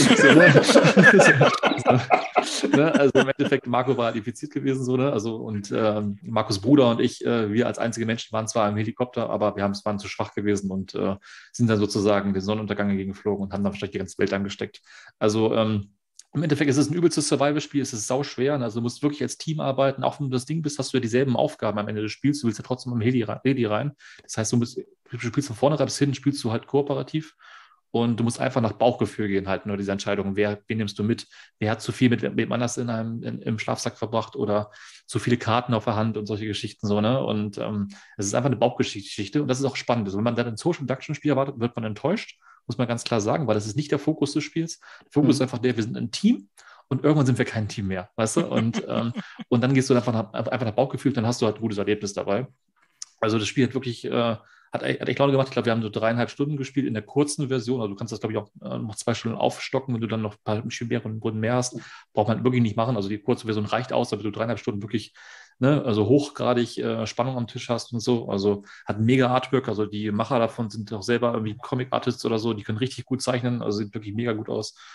Also im Endeffekt, Marco war infiziert gewesen, so, ne? Also und ähm, Marcos Bruder und ich, äh, wir als einzige Menschen waren zwar im Helikopter, aber wir haben es waren zu schwach gewesen und äh, sind dann sozusagen den Sonnenuntergang entgegengeflogen und haben dann wahrscheinlich die ganze Welt angesteckt. Also ähm, im Endeffekt ist es ein übelstes Survival-Spiel, es ist sau schwer. Also du musst wirklich als Team arbeiten. Auch wenn du das Ding bist, hast du ja dieselben Aufgaben am Ende des Spiels. Du willst ja trotzdem am Heli rein. Das heißt, du, bist, du spielst von vornherein bis hin, spielst du halt kooperativ. Und du musst einfach nach Bauchgefühl gehen, halt nur diese Entscheidung, wer, wen nimmst du mit, wer hat zu viel mit wem anders in einem, in, im Schlafsack verbracht oder zu viele Karten auf der Hand und solche Geschichten so, ne? Und ähm, es ist einfach eine Bauchgeschichte und das ist auch spannend. Also wenn man dann ein Social Deduction Spiel erwartet, wird man enttäuscht, muss man ganz klar sagen, weil das ist nicht der Fokus des Spiels. Der Fokus mhm. ist einfach der, wir sind ein Team und irgendwann sind wir kein Team mehr, weißt du? Und, ähm, und dann gehst du einfach nach, einfach nach Bauchgefühl, dann hast du halt ein gutes Erlebnis dabei. Also das Spiel hat wirklich... Äh, Hat, hat echt Laune gemacht. Ich glaube, wir haben so dreieinhalb Stunden gespielt in der kurzen Version. Also du kannst das, glaube ich, auch äh, noch zwei Stunden aufstocken, wenn du dann noch ein paar Spielrunden mehr hast. Braucht man wirklich nicht machen. Also die kurze Version reicht aus, damit du dreieinhalb Stunden wirklich, ne, also hochgradig äh, Spannung am Tisch hast und so. Also hat mega Artwork. Also die Macher davon sind auch selber irgendwie Comic-Artists oder so. Die können richtig gut zeichnen. Also sieht wirklich mega gut aus.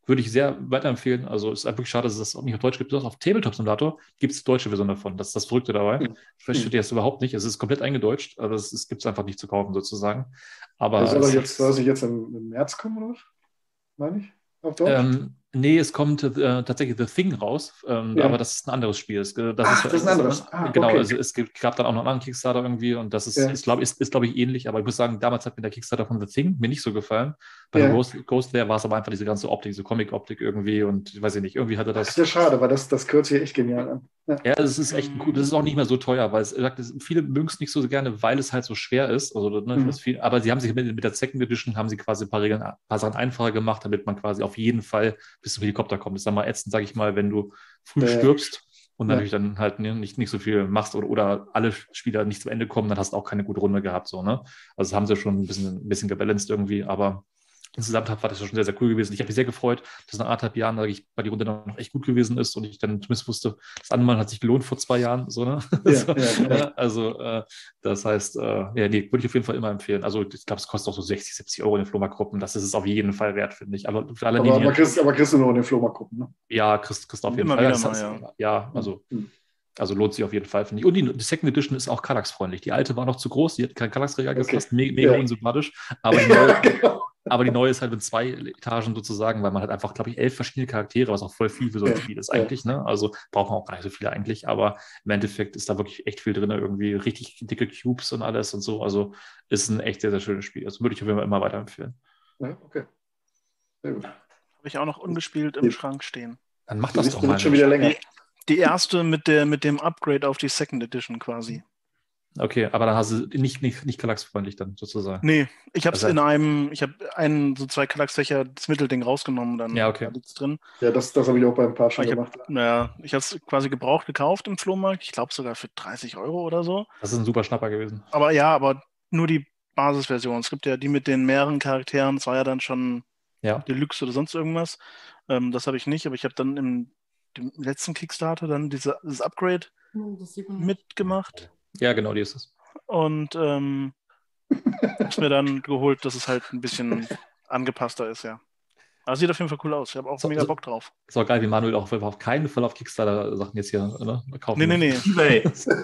würde ich sehr weiterempfehlen. Also es ist wirklich schade, dass es das auch nicht auf Deutsch gibt. Doch auf Tabletop Simulator gibt es deutsche Version davon. Das ist das Verrückte dabei. Hm. Ich verstehe das überhaupt nicht. Es ist komplett eingedeutscht, aber es, es gibt es einfach nicht zu kaufen sozusagen. Aber Das soll doch es jetzt, hat- soll sich jetzt im, im März kommen, oder was? Meine ich? Auf Deutsch? Ähm, nee, es kommt äh, tatsächlich The Thing raus, ähm, Ja. aber das ist ein anderes Spiel. Es, das Ach, ist, das ist ein anderes. Ah, genau, okay. also es gibt, gab dann auch noch einen anderen Kickstarter irgendwie und das ist, Ja. ist glaube ist, ist, glaub ich, ähnlich, aber ich muss sagen, damals hat mir der Kickstarter von The Thing mir nicht so gefallen. Bei Ja. der Ghost, Ghost Lair war es aber einfach diese ganze Optik, diese Comic-Optik irgendwie und ich weiß ich nicht, irgendwie hatte Das das. ist ja schade, weil das, das hört sich echt genial an. Ja. Ja, das ist echt gut. Das ist auch nicht mehr so teuer, weil es, er sagt, es- viele mögen es nicht so gerne, weil es halt so schwer ist. Also, ne, Mhm. das viel, aber sie haben sich mit, mit der Second Edition haben sie quasi ein paar Regeln, ein paar Sachen einfacher gemacht, damit man quasi auf jeden Fall bis zum Helikopter kommt. Das ist dann mal ätzend, sage ich mal, wenn du früh Ja. stirbst und Ja. natürlich dann halt ne, nicht, nicht so viel machst oder, oder alle Spieler nicht zum Ende kommen, dann hast du auch keine gute Runde gehabt. So, ne? Also das haben sie schon ein bisschen, ein bisschen gebalanced irgendwie, aber insgesamt war das schon sehr, sehr cool gewesen. Ich habe mich sehr gefreut, dass nach anderthalb Jahren, sage ich, bei die Runde noch echt gut gewesen ist und ich dann zumindest wusste, das Anmalen hat sich gelohnt vor zwei Jahren. So, ne? Ja, so, ja, ja. ja, also äh, das heißt, äh, ja, nee, würde ich auf jeden Fall immer empfehlen. Also ich glaube, es kostet auch so sechzig, siebzig Euro in den Flohmarktgruppen. Das ist es auf jeden Fall wert, finde ich. Aber für alle, Aber, die, aber, kriegst, aber kriegst du nur in den Flohmarkt gucken, ne? ja, kriegst, kriegst auf jeden Immer Fall. wieder Das mal, heißt, ja. ja, also Hm. also lohnt sich auf jeden Fall, finde ich. Und die, die Second Edition ist auch Kallax-freundlich. Die alte war noch zu groß, die hat kein Kallax-Regal Okay. gefasst, me mega Ja. unsympathisch. Aber die, neue, Genau. aber die neue ist halt mit zwei Etagen sozusagen, weil man hat einfach, glaube ich, elf verschiedene Charaktere, was auch voll viel für so ein Ja. Spiel ist Ja. eigentlich. Ne? Also braucht man auch gar nicht so viele eigentlich, aber im Endeffekt ist da wirklich echt viel drin, irgendwie richtig dicke Cubes und alles und so. Also ist ein echt sehr, sehr schönes Spiel. Das würde ich auf jeden Fall immer weiterempfehlen. Ja, okay. Sehr gut. Habe ich auch noch ungespielt im Ja. Schrank stehen. Dann mach Die das Liste doch mal. wird schon wieder länger. Die erste mit, der, mit dem Upgrade auf die Second Edition quasi. Okay, aber dann hast du nicht, nicht, nicht Kallax-freundlich dann sozusagen. Nee, ich habe es Also- in einem, ich habe einen, so zwei Kallax-Fächer, das Mittelding rausgenommen, dann Ja, okay. da liegt's drin. Ja, das, das habe ich auch bei ein paar schon Ich hab- gemacht. Naja, ich habe es quasi gebraucht gekauft im Flohmarkt. Ich glaube sogar für dreißig Euro oder so. Das ist ein super Schnapper gewesen. Aber ja, aber nur die Basisversion. Es gibt ja die mit den mehreren Charakteren. Das war ja dann schon Ja. Deluxe oder sonst irgendwas. Ähm, das habe ich nicht, aber ich habe dann im dem letzten Kickstarter dann diese, dieses Upgrade Das sieht man mitgemacht Ja, genau, die ist es. und ähm, hab's mir dann geholt, dass es halt ein bisschen angepasster ist, ja. Aber sieht auf jeden Fall cool aus. Ich habe auch So- mega so- Bock drauf. Ist auch geil, wie Manuel auch auf keinen Fall auf Kickstarter Sachen jetzt hier ne, kaufen. Nee, nee, nee. eBay.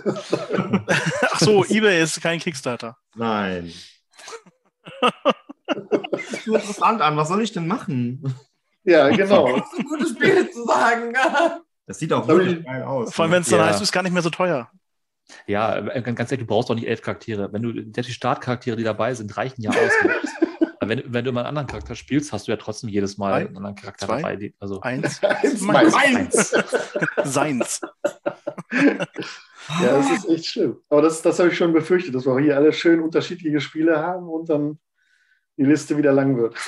Ach so, eBay ist kein Kickstarter. Nein. Das ist interessant an. Was soll ich denn machen? Ja, genau. so gute Spiele zu sagen. Das sieht auch Soll wirklich ich- geil aus. Vor allem, wenn es dann Ja. heißt, es ist gar nicht mehr so teuer. Ja, äh, ganz ehrlich, du brauchst doch nicht elf Charaktere. Wenn du, selbst die Startcharaktere, die dabei sind, reichen ja aus. Aber wenn, wenn du mal einen anderen Charakter spielst, hast du ja trotzdem jedes Mal Ein, einen anderen Charakter zwei, dabei. Die, also, Eins, Eins, Meins. meins. seins. Ja, das ist echt schlimm. Aber das, das habe ich schon befürchtet, dass wir hier alle schön unterschiedliche Spiele haben und dann die Liste wieder lang wird.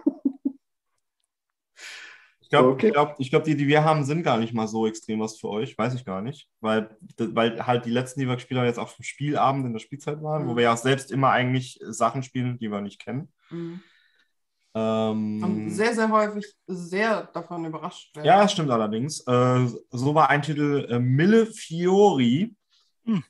Ich glaube, Okay. ich glaub, ich glaub, die, die wir haben, sind gar nicht mal so extrem was für euch. Weiß ich gar nicht. Weil, weil halt die letzten, die wir gespielt haben, jetzt auch vom Spielabend in der Spielzeit waren, Mhm. wo wir ja auch selbst immer eigentlich Sachen spielen, die wir nicht kennen. Mhm. Ähm, Und sehr, sehr häufig sehr davon überrascht werden. ja, das stimmt allerdings. Äh, so war ein Titel äh, Mille Fiori. Hm.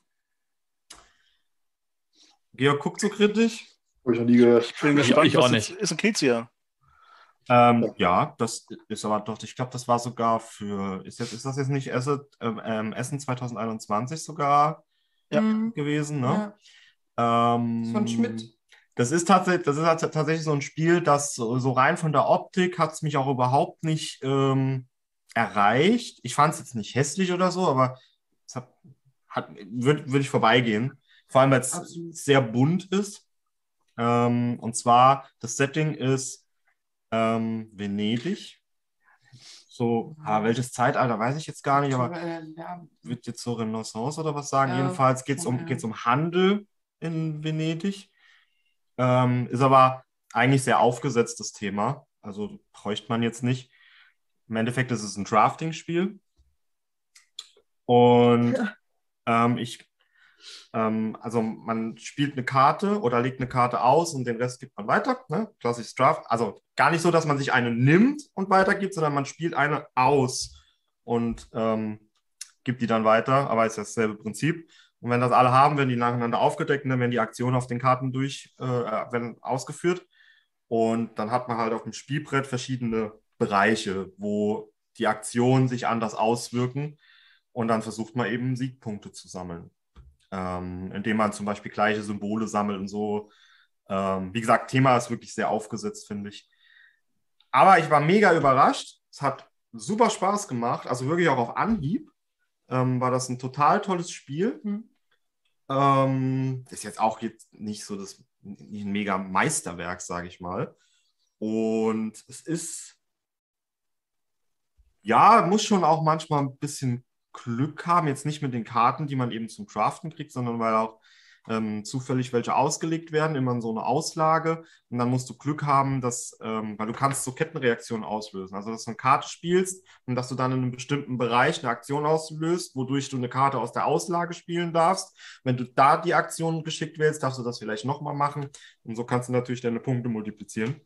Georg guckt so kritisch. Habe ich noch nie gehört. Ich bin gespannt, ich auch was nicht. jetzt ist ein Knizia. Ähm, ja, das ist aber doch, ich glaube, das war sogar für, ist, jetzt, ist das jetzt nicht Essen, ähm, Essen zwanzig einundzwanzig sogar Ja. Mhm. gewesen, ne? Ja. Ähm, Von Schmidt. Das ist tatsächlich, das ist tats- tatsächlich so ein Spiel, das so, so rein von der Optik hat es mich auch überhaupt nicht ähm, erreicht. Ich fand es jetzt nicht hässlich oder so, aber es hat, hat, würde würd ich vorbeigehen. Vor allem, weil es Absolut. sehr bunt ist. Ähm, und zwar, das Setting ist ähm, Venedig. So, ah, welches Zeitalter, weiß ich jetzt gar nicht, aber Äh, ja, wird jetzt so Renaissance oder was sagen. Ja, Jedenfalls geht es um, ja. geht's um Handel in Venedig. Ähm, ist aber eigentlich sehr aufgesetztes Thema. Also bräuchte man jetzt nicht. Im Endeffekt ist es ein Drafting-Spiel. Und Ja. ähm, ich, ähm, also man spielt eine Karte oder legt eine Karte aus und den Rest gibt man weiter. Ne? Klassisches Draft. Also gar nicht so, dass man sich eine nimmt und weitergibt, sondern man spielt eine aus und ähm, gibt die dann weiter. Aber es ist dasselbe Prinzip. Und wenn das alle haben, werden die nacheinander aufgedeckt und dann werden die Aktionen auf den Karten durch, äh, werden ausgeführt. Und dann hat man halt auf dem Spielbrett verschiedene Bereiche, wo die Aktionen sich anders auswirken und dann versucht man eben Siegpunkte zu sammeln, ähm, indem man zum Beispiel gleiche Symbole sammelt und so. Ähm, wie gesagt, Thema ist wirklich sehr aufgesetzt, finde ich. Aber ich war mega überrascht. Es hat super Spaß gemacht, also wirklich auch auf Anhieb. Ähm, war das ein total tolles Spiel. Mhm. Ähm, ist jetzt auch jetzt nicht so das nicht ein mega Meisterwerk, sage ich mal. Und es ist, ja, muss schon auch manchmal ein bisschen Glück haben, jetzt nicht mit den Karten, die man eben zum Draften kriegt, sondern weil auch ähm, zufällig welche ausgelegt werden, immer in so eine Auslage. Und dann musst du Glück haben, dass, ähm, weil du kannst so Kettenreaktionen auslösen. Also, dass du eine Karte spielst und dass du dann in einem bestimmten Bereich eine Aktion auslöst, wodurch du eine Karte aus der Auslage spielen darfst. Wenn du da die Aktion geschickt wählst, darfst du das vielleicht nochmal machen. Und so kannst du natürlich deine Punkte multiplizieren.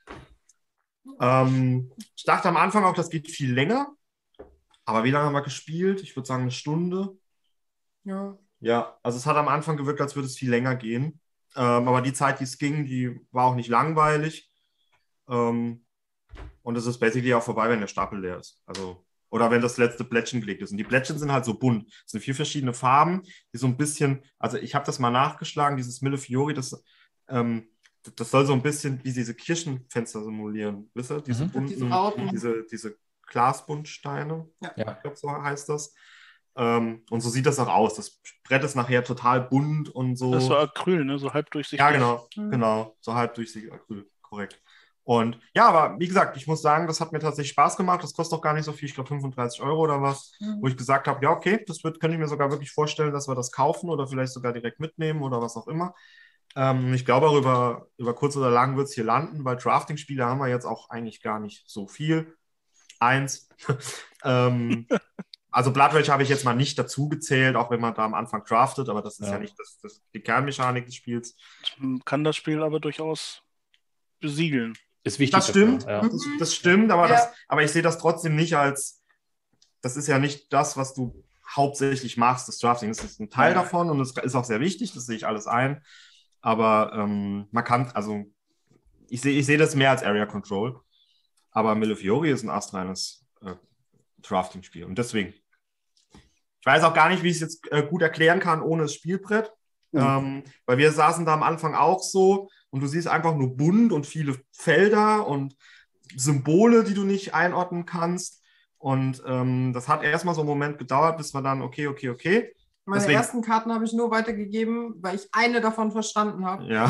Ähm, ich dachte am Anfang auch, das geht viel länger. Aber wie lange haben wir gespielt? Ich würde sagen, eine Stunde. Ja. Ja, also es hat am Anfang gewirkt, als würde es viel länger gehen. Ähm, aber die Zeit, die es ging, die war auch nicht langweilig. Ähm, und es ist basically auch vorbei, wenn der Stapel leer ist. Also, oder wenn das letzte Plättchen gelegt ist. Und die Plättchen sind halt so bunt. Es sind vier verschiedene Farben, die so ein bisschen, also ich habe das mal nachgeschlagen, dieses Millefiori, das, ähm, das soll so ein bisschen wie diese Kirchenfenster simulieren. Wisst ihr? Diese Mhm. bunten, Diese Rauten. diese, diese Glasbuntsteine. Ja. Ich glaube, so heißt das. Ähm, und so sieht das auch aus. Das Brett ist nachher total bunt und so. Das ist so Acryl, ne? So halbdurchsichtig. Ja, genau, Mhm. genau. So halbdurchsichtig Acryl, korrekt. Und ja, aber wie gesagt, ich muss sagen, das hat mir tatsächlich Spaß gemacht. Das kostet auch gar nicht so viel, ich glaube fünfunddreißig Euro oder was, Mhm. wo ich gesagt habe, ja, okay, das wird, könnte ich mir sogar wirklich vorstellen, dass wir das kaufen oder vielleicht sogar direkt mitnehmen oder was auch immer. Ähm, ich glaube auch über, über kurz oder lang wird es hier landen, weil Drafting-Spiele haben wir jetzt auch eigentlich gar nicht so viel. Eins. ähm, Also Blood Rage habe ich jetzt mal nicht dazu gezählt, auch wenn man da am Anfang draftet, aber das ist ja, Ja. nicht das, das, die Kernmechanik des Spiels. Man kann das Spiel aber durchaus besiegeln. Ist wichtig. Das stimmt, dafür, ja. das, das stimmt, aber, Ja. das, aber ich sehe das trotzdem nicht als, das ist ja nicht das, was du hauptsächlich machst, das Drafting. Das ist ein Teil Nein. davon und es ist auch sehr wichtig, das sehe ich alles ein. Aber ähm, man kann, also ich sehe ich sehe das mehr als Area Control. Aber Millefiori ist ein astreines äh, Drafting-Spiel und deswegen. Ich weiß auch gar nicht, wie ich es jetzt äh, gut erklären kann ohne das Spielbrett. Mhm. Ähm, weil wir saßen da am Anfang auch so und du siehst einfach nur bunt und viele Felder und Symbole, die du nicht einordnen kannst. Und ähm, das hat erstmal so einen Moment gedauert, bis wir dann, okay, okay, okay. Meine Deswegen- ersten Karten habe ich nur weitergegeben, weil ich eine davon verstanden habe. Ja,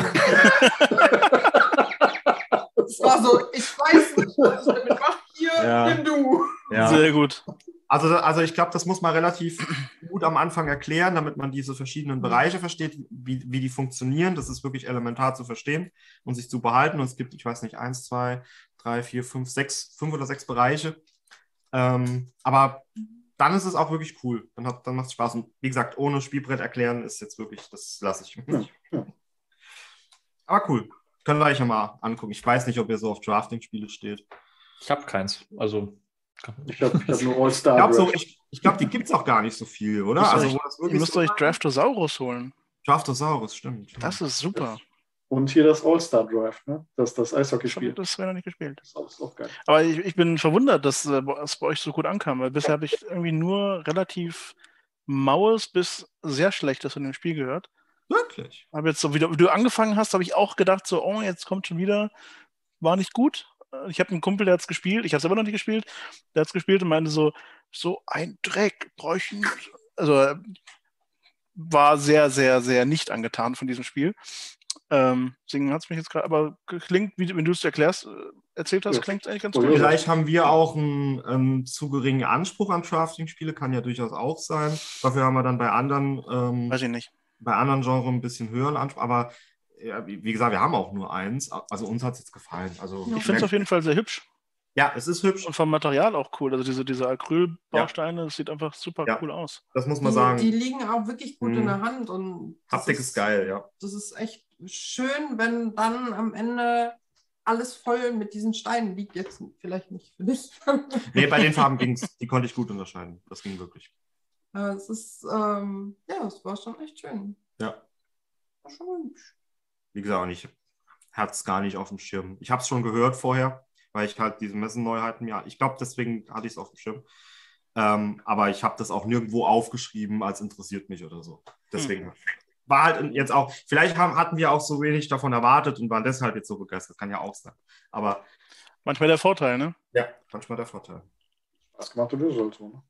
Es war so, ich weiß nicht, was ich damit mache. Hier, Ja. nimm du. ja. Sehr gut. Also, also ich glaube, das muss man relativ gut am Anfang erklären, damit man diese verschiedenen Bereiche versteht, wie, wie die funktionieren. Das ist wirklich elementar zu verstehen und sich zu behalten. Und es gibt, ich weiß nicht, eins, zwei, drei, vier, fünf, sechs, fünf oder sechs Bereiche. Ähm, aber dann ist es auch wirklich cool. Dann, hat, dann macht es Spaß. Und wie gesagt, ohne Spielbrett erklären ist jetzt wirklich, das lasse ich. Ja, ja. Aber cool. Könnt ihr euch ja mal angucken. Ich weiß nicht, ob ihr so auf Drafting-Spiele steht. Ich habe keins. Also. Ich habe ich hab nur Ich All-Star. glaube, so, Draft. ich, ich glaub, die gibt es auch gar nicht so viel, oder? Müsst ihr Also, euch- wo das Ihr wirklich müsst so euch Draftosaurus holen. Draftosaurus, stimmt. Das ist super. Und hier das All-Star Draft, ne? Das, das Ich habe Eishockeyspiel. das wäre noch nicht gespielt. Das ist auch, ist auch geil. Aber ich, ich bin verwundert, dass äh, es bei euch so gut ankam, weil bisher habe ich irgendwie nur relativ maues bis sehr schlechtes von dem Spiel gehört. Wirklich? Aber jetzt so wieder, wie du angefangen hast, habe ich auch gedacht, so, oh, jetzt kommt schon wieder, war nicht gut. Äh, Ich habe einen Kumpel, der hat es gespielt, ich habe es aber noch nicht gespielt, der hat es gespielt und meinte so, so ein Dreck, bräuchten. Also äh, war sehr, sehr, sehr nicht angetan von diesem Spiel. Ähm, deswegen hat es mich jetzt gerade, aber klingt, wie, wenn du es erklärst, äh, erzählt hast, Ja. klingt eigentlich ganz Oh, gut. ja. Vielleicht haben wir auch einen ähm, zu geringen Anspruch an Drafting-Spiele, kann ja durchaus auch sein. Dafür haben wir dann bei anderen, ähm, Weiß ich nicht. bei anderen Genres ein bisschen höheren Anspruch. Aber ja, wie, wie gesagt, wir haben auch nur eins. Also uns hat es jetzt gefallen. Also, Ich finde es auf jeden Fall sehr hübsch Ja, es ist hübsch. und vom Material auch cool. Also diese, diese Acrylbausteine, das sieht einfach super Ja. cool aus. Das muss man Die, sagen. die liegen auch wirklich gut Mhm. in der Hand. Und das Haptik ist geil, ja. Das ist echt schön, wenn dann am Ende alles voll mit diesen Steinen liegt. Jetzt vielleicht nicht für dich. Nee, bei den Farben ging es. Die konnte ich gut unterscheiden. Das ging wirklich. Aber es ist, ähm, ja, es war schon echt schön. Ja. War schon hübsch. Wie gesagt, ich hatte es gar nicht auf dem Schirm. Ich habe es schon gehört vorher. weil ich halt diese Messenneuheiten, ja, ich glaube, deswegen hatte ich es auf dem Schirm. Ähm, aber ich habe das auch nirgendwo aufgeschrieben, als interessiert mich oder so. Deswegen hm. war halt jetzt auch, vielleicht haben, hatten wir auch so wenig davon erwartet und waren deshalb jetzt so begeistert. Kann ja auch sein. Aber manchmal der Vorteil, ne? Ja, manchmal der Vorteil. Was gemacht oder so. Ne?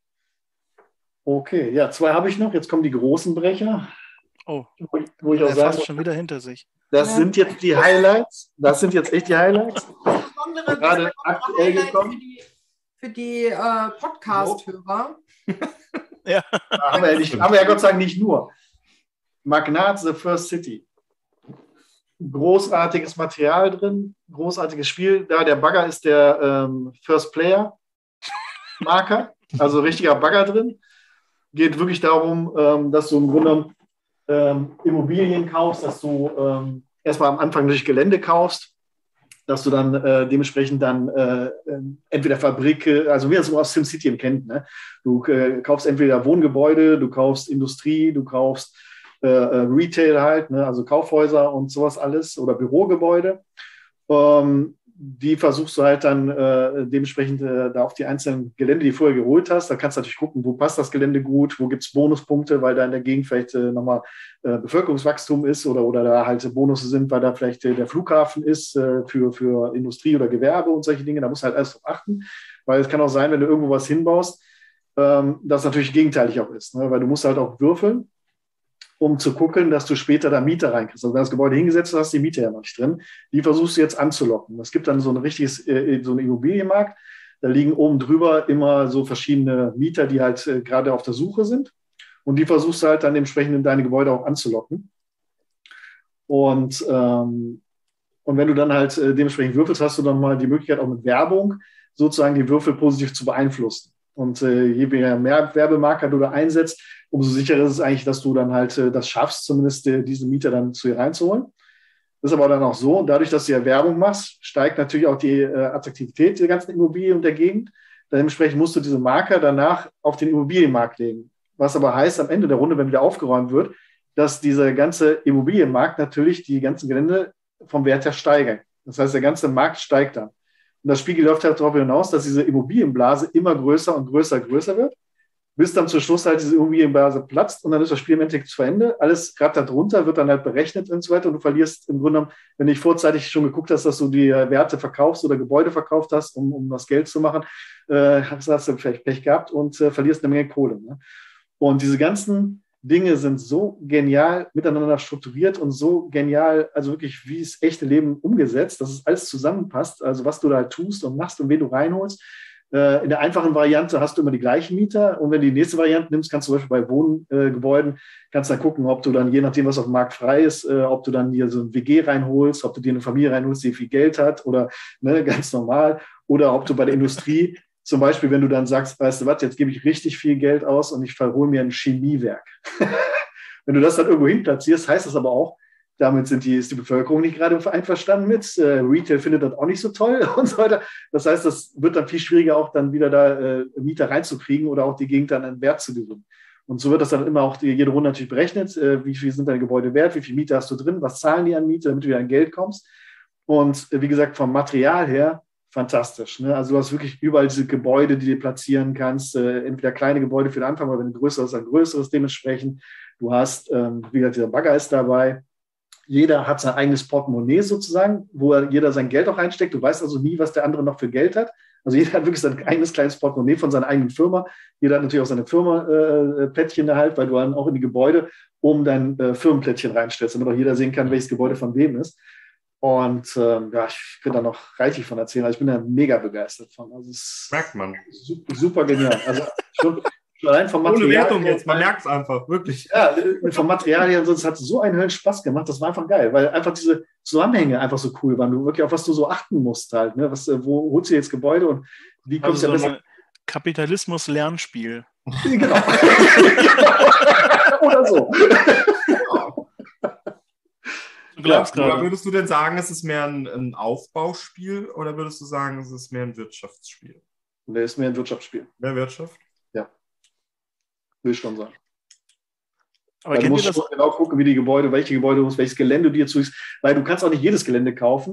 Okay, ja, zwei habe ich noch. Jetzt kommen die großen Brecher. Oh, wo, wo ich auch er sagen, fasst schon wieder hinter sich. Das ja. sind jetzt die Highlights. Das sind jetzt echt die Highlights. Besondere, Gerade aktuell gekommen. Für die, für die äh, Podcast-Hörer. Ja. Haben wir ja, nicht, haben wir ja Gott sei Dank nicht nur. Magnat The First City. Großartiges Material drin, großartiges Spiel. Da der Bagger ist der ähm, First Player Marker, also richtiger Bagger drin. Geht wirklich darum, ähm, dass du im Grunde genommen ähm, Immobilien kaufst, dass du ähm, erstmal am Anfang durch Gelände kaufst, dass du dann äh, dementsprechend dann äh, entweder Fabrik, also wie man es aus SimCity kennt, ne? Du äh, kaufst entweder Wohngebäude, du kaufst Industrie, du kaufst äh, Retail halt, ne? Also Kaufhäuser und sowas alles oder Bürogebäude. Ähm, die versuchst du halt dann äh, dementsprechend äh, da auf die einzelnen Gelände, die du vorher geholt hast. Da kannst du natürlich gucken, wo passt das Gelände gut, wo gibt es Bonuspunkte, weil da in der Gegend vielleicht äh, nochmal äh, Bevölkerungswachstum ist oder, oder da halt Bonusse sind, weil da vielleicht äh, der Flughafen ist äh, für, für Industrie oder Gewerbe und solche Dinge. Da musst du halt alles drauf achten, weil es kann auch sein, wenn du irgendwo was hinbaust, ähm, dass es natürlich gegenteilig auch ist, ne? Weil du musst halt auch würfeln, um zu gucken, dass du später da Mieter reinkriegst. Also wenn das Gebäude hingesetzt hast, hast du die Mieter ja noch nicht drin. Die versuchst du jetzt anzulocken. Es gibt dann so ein richtiges, äh, so einen Immobilienmarkt. Da liegen oben drüber immer so verschiedene Mieter, die halt äh, gerade auf der Suche sind. Und die versuchst du halt dann entsprechend in deine Gebäude auch anzulocken. Und, ähm, und wenn du dann halt äh, dementsprechend würfelst, hast du dann mal die Möglichkeit, auch mit Werbung sozusagen die Würfel positiv zu beeinflussen. Und äh, je mehr Werbemarker du da einsetzt, umso sicherer ist es eigentlich, dass du dann halt äh, das schaffst, zumindest äh, diese Mieter dann zu dir reinzuholen. Das ist aber dann auch so, dadurch, dass du ja Werbung machst, steigt natürlich auch die äh, Attraktivität der ganzen Immobilien und der Gegend. Dementsprechend musst du diese Marker danach auf den Immobilienmarkt legen. Was aber heißt, am Ende der Runde, wenn wieder aufgeräumt wird, dass dieser ganze Immobilienmarkt natürlich die ganzen Gelände vom Wert her steigern. Das heißt, der ganze Markt steigt dann. Und das Spiel läuft halt darauf hinaus, dass diese Immobilienblase immer größer und größer, größer wird, bis dann zum Schluss halt diese Immobilienblase platzt und dann ist das Spiel im Endeffekt zu Ende. Alles gerade darunter wird dann halt berechnet und so weiter und du verlierst im Grunde genommen, wenn du nicht vorzeitig schon geguckt hast, dass du die Werte verkaufst oder Gebäude verkauft hast, um, um das Geld zu machen, äh, hast du vielleicht Pech gehabt und äh, verlierst eine Menge Kohle. Ne? Und diese ganzen Dinge sind so genial miteinander strukturiert und so genial, also wirklich wie das echte Leben umgesetzt, dass es alles zusammenpasst, also was du da tust und machst und wen du reinholst. Äh, in der einfachen Variante hast du immer die gleichen Mieter und wenn du die nächste Variante nimmst, kannst du zum Beispiel bei Wohngebäuden, äh, kannst dann gucken, ob du dann, je nachdem, was auf dem Markt frei ist, äh, ob du dann hier so ein W G reinholst, ob du dir eine Familie reinholst, die viel Geld hat oder ne, ganz normal, oder ob du bei der Industrie zum Beispiel, wenn du dann sagst, weißt du was, jetzt gebe ich richtig viel Geld aus und ich verhole mir ein Chemiewerk. Wenn du das dann irgendwo hin platzierst, heißt das aber auch, damit sind die, ist die Bevölkerung nicht gerade einverstanden mit. Äh, Retail findet das auch nicht so toll und so weiter. Das heißt, das wird dann viel schwieriger, auch dann wieder da äh, Mieter reinzukriegen oder auch die Gegend dann einen Wert zu gewinnen. Und so wird das dann immer auch die, jede Runde natürlich berechnet. Äh, wie viel sind deine Gebäude wert? Wie viel Mieter hast du drin? Was zahlen die an Miete, damit du wieder an Geld kommst? Und äh, wie gesagt, vom Material her fantastisch. Ne? Also du hast wirklich überall diese Gebäude, die du platzieren kannst. Äh, entweder kleine Gebäude für den Anfang, oder wenn ein größeres, ein größeres dementsprechend. Du hast, ähm, wie gesagt, dieser Bagger ist dabei. Jeder hat sein eigenes Portemonnaie sozusagen, wo er, jeder sein Geld auch reinsteckt. Du weißt also nie, was der andere noch für Geld hat. Also jeder hat wirklich sein eigenes kleines Portemonnaie von seiner eigenen Firma. Jeder hat natürlich auch seine Firma-Plättchen äh, da halt, weil du dann auch in die Gebäude um dein äh, Firmenplättchen reinstellst, damit auch jeder sehen kann, welches Gebäude von wem ist. Und ähm, ja, ich könnte da noch reichlich von erzählen. Also ich bin da mega begeistert von. Also es merkt man. Super, super genial. Also schon, schon allein vom Material. Ohne Wertung jetzt, man merkt es einfach, wirklich. Ja, vom Material her, sonst hat es so einen Höllen Spaß gemacht. Das war einfach geil, weil einfach diese Zusammenhänge einfach so cool waren. Du wirklich auf was du so achten musst halt. Ne? Was, wo holst du jetzt Gebäude und wie kommst du also ja so besser? Kapitalismus-Lernspiel. Genau. Oder so. Ja, oder würdest du denn sagen, es ist mehr ein, ein Aufbauspiel oder würdest du sagen, es ist mehr ein Wirtschaftsspiel? Nee, ist mehr ein Wirtschaftsspiel. Mehr Wirtschaft? Ja. Will schon sagen. Aber weil du kennt musst ihr das? schon genau gucken, wie die Gebäude, welche Gebäude du musst, welches Gelände du dir zulegst, weil du kannst auch nicht jedes Gelände kaufen.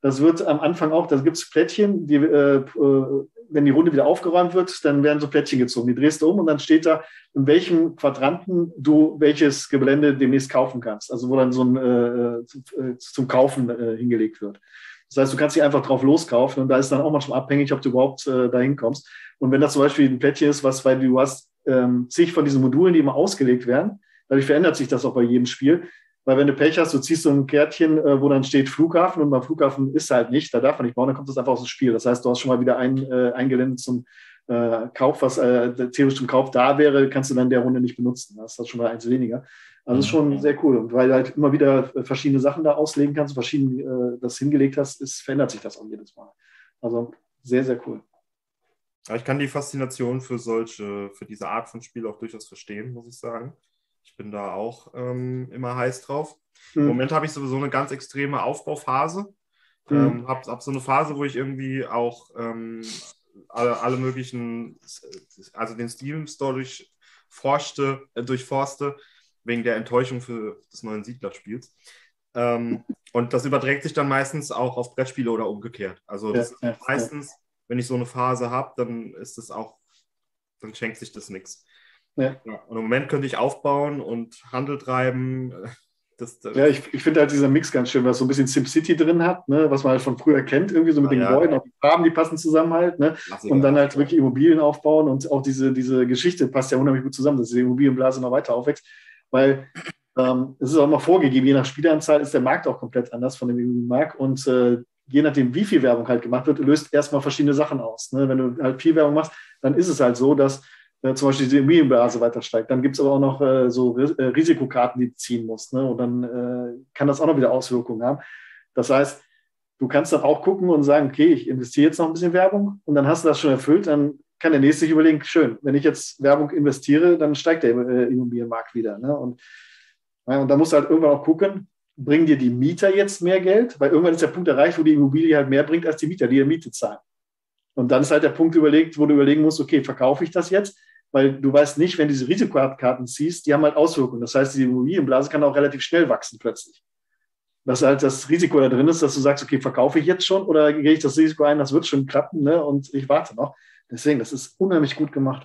Das wird am Anfang auch, da gibt es Plättchen, die, äh, äh, wenn die Runde wieder aufgeräumt wird, dann werden so Plättchen gezogen. Die drehst du um und dann steht da, in welchem Quadranten du welches Gelände demnächst kaufen kannst. Also wo dann so ein äh, zum, zum Kaufen äh, hingelegt wird. Das heißt, du kannst dich einfach drauf loskaufen und da ist dann auch manchmal abhängig, ob du überhaupt äh, dahin kommst. Und wenn das zum Beispiel ein Plättchen ist, was, weil du hast ähm, zig von diesen Modulen, die immer ausgelegt werden, dadurch verändert sich das auch bei jedem Spiel. Weil wenn du Pech hast, du ziehst so ein Kärtchen, äh, wo dann steht Flughafen und beim Flughafen ist halt nicht, da darf man nicht bauen, dann kommt das einfach aus dem Spiel. Das heißt, du hast schon mal wieder ein, äh, ein Gelände zum äh, Kauf, was äh, theoretisch zum Kauf da wäre, kannst du dann in der Runde nicht benutzen. Das ist schon mal eins weniger. Also das ist schon sehr cool. Und weil du halt immer wieder verschiedene Sachen da auslegen kannst, verschieden äh, das hingelegt hast, ist, verändert sich das auch jedes Mal. Also sehr, sehr cool. Aber ich kann die Faszination für solche, für diese Art von Spiel auch durchaus verstehen, muss ich sagen. Ich bin da auch ähm, immer heiß drauf. Mhm. Im Moment habe ich sowieso eine ganz extreme Aufbauphase. Mhm. Ähm, habe hab so eine Phase, wo ich irgendwie auch ähm, alle, alle möglichen, also den Steam Store durchforschte, äh, durchforste, wegen der Enttäuschung für des neuen Siedler-Spiels. Ähm, und das überträgt sich dann meistens auch auf Brettspiele oder umgekehrt. Also das ja, ist ja, meistens, ja. wenn ich so eine Phase habe, dann ist es auch, dann schenkt sich das nichts. Ja. Ja, und im Moment könnte ich aufbauen und Handel treiben. Das, das ja, ich, ich finde halt dieser Mix ganz schön, was so ein bisschen SimCity drin hat, ne, was man halt von früher kennt, irgendwie so mit ah, den ja. Gebäuden, auch die Farben, die passen zusammen halt, ne, und dann halt wirklich Immobilien aufbauen und auch diese, diese Geschichte passt ja unheimlich gut zusammen, dass die Immobilienblase noch weiter aufwächst, weil ähm, es ist auch mal vorgegeben, je nach Spieleranzahl ist der Markt auch komplett anders von dem Immobilienmarkt und äh, je nachdem, wie viel Werbung halt gemacht wird, löst erstmal verschiedene Sachen aus. Ne? Wenn du halt viel Werbung machst, dann ist es halt so, dass äh, zum Beispiel die Immobilienblase weiter steigt. Dann gibt es aber auch noch äh, so Ris- äh, Risikokarten, die du ziehen musst. Ne? Und dann äh, kann das auch noch wieder Auswirkungen haben. Das heißt, du kannst dann auch gucken und sagen, okay, ich investiere jetzt noch ein bisschen Werbung und dann hast du das schon erfüllt, dann kann der Nächste sich überlegen, schön, wenn ich jetzt Werbung investiere, dann steigt der äh, Immobilienmarkt wieder. Ne? Und, ja, und da musst du halt irgendwann auch gucken, bringen dir die Mieter jetzt mehr Geld? Weil irgendwann ist der Punkt erreicht, wo die Immobilie halt mehr bringt als die Mieter, die ja Miete zahlen. Und dann ist halt der Punkt überlegt, wo du überlegen musst, okay, verkaufe ich das jetzt? Weil du weißt nicht, wenn du diese Risikokarten ziehst, die haben halt Auswirkungen. Das heißt, die Immobilienblase kann auch relativ schnell wachsen plötzlich. Dass halt das Risiko da drin ist, dass du sagst, okay, verkaufe ich jetzt schon oder gehe ich das Risiko ein, das wird schon klappen, ne? Und ich warte noch. Deswegen, das ist unheimlich gut gemacht.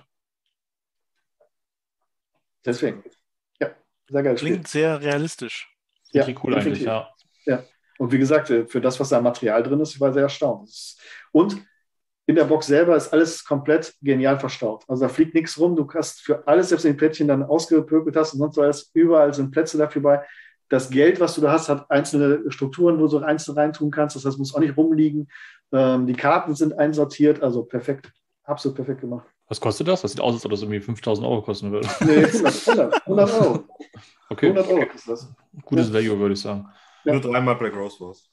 Deswegen, ja, sehr geil. Klingt sehr realistisch. Ja, cool eigentlich, ja. Ja. Und wie gesagt, für das, was da Material drin ist, ich war sehr erstaunt. Und in der Box selber ist alles komplett genial verstaut. Also da fliegt nichts rum. Du hast für alles, selbst wenn die Plättchen dann ausgepökelt hast und sonst was, überall sind Plätze dafür bei. Das Geld, was du da hast, hat einzelne Strukturen, wo du so einzeln reintun kannst. Das heißt, muss auch nicht rumliegen. Ähm, die Karten sind einsortiert. Also perfekt. Absolut perfekt gemacht. Was kostet das? Das sieht aus, als ob das irgendwie fünftausend Euro kosten würde. Nee, hundert, hundert Euro. Okay. hundert Euro ist das. Gutes ja. Value, würde ich sagen. Ja. Nur dreimal Black Rose Wars.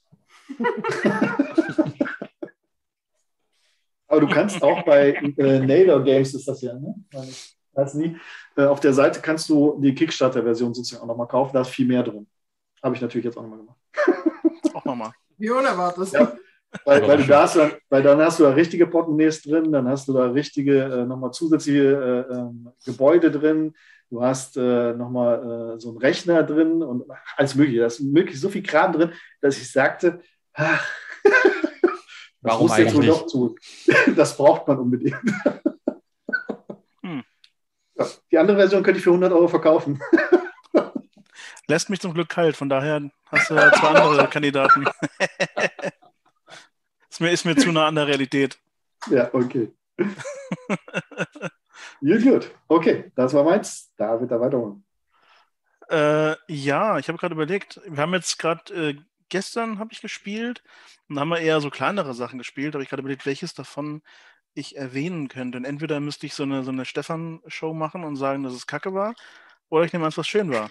Aber du kannst auch bei äh, Naylor Games, ist das ja, ne? Ich weiß nie. Äh, auf der Seite kannst du die Kickstarter-Version sozusagen auch nochmal kaufen. Da ist viel mehr drin. Habe ich natürlich jetzt auch nochmal gemacht. Auch nochmal. Wie unerwartet. Ja. Weil, weil, du da hast, weil dann hast du da richtige Portemonnaies drin, dann hast du da richtige, äh, nochmal zusätzliche äh, ähm, Gebäude drin, du hast äh, nochmal äh, so einen Rechner drin und alles Mögliche. Da ist wirklich so viel Kram drin, dass ich sagte, ach, warum eigentlich jetzt wohl doch tun. Das braucht man unbedingt. Hm. Ja, die andere Version könnte ich für hundert Euro verkaufen. Lässt mich zum Glück kalt, von daher hast du ja zwei andere Kandidaten. Ist mir, ist mir zu nah an der Realität. Ja, okay. Gut, gut. Okay, das war meins. Da wird er weiterholen. Äh, ja, ich habe gerade überlegt, wir haben jetzt gerade, äh, gestern habe ich gespielt und da haben wir eher so kleinere Sachen gespielt, da habe ich gerade überlegt, welches davon ich erwähnen könnte. Und entweder müsste ich so eine, so eine Stefan-Show machen und sagen, dass es Kacke war, oder ich nehme eins, was schön war.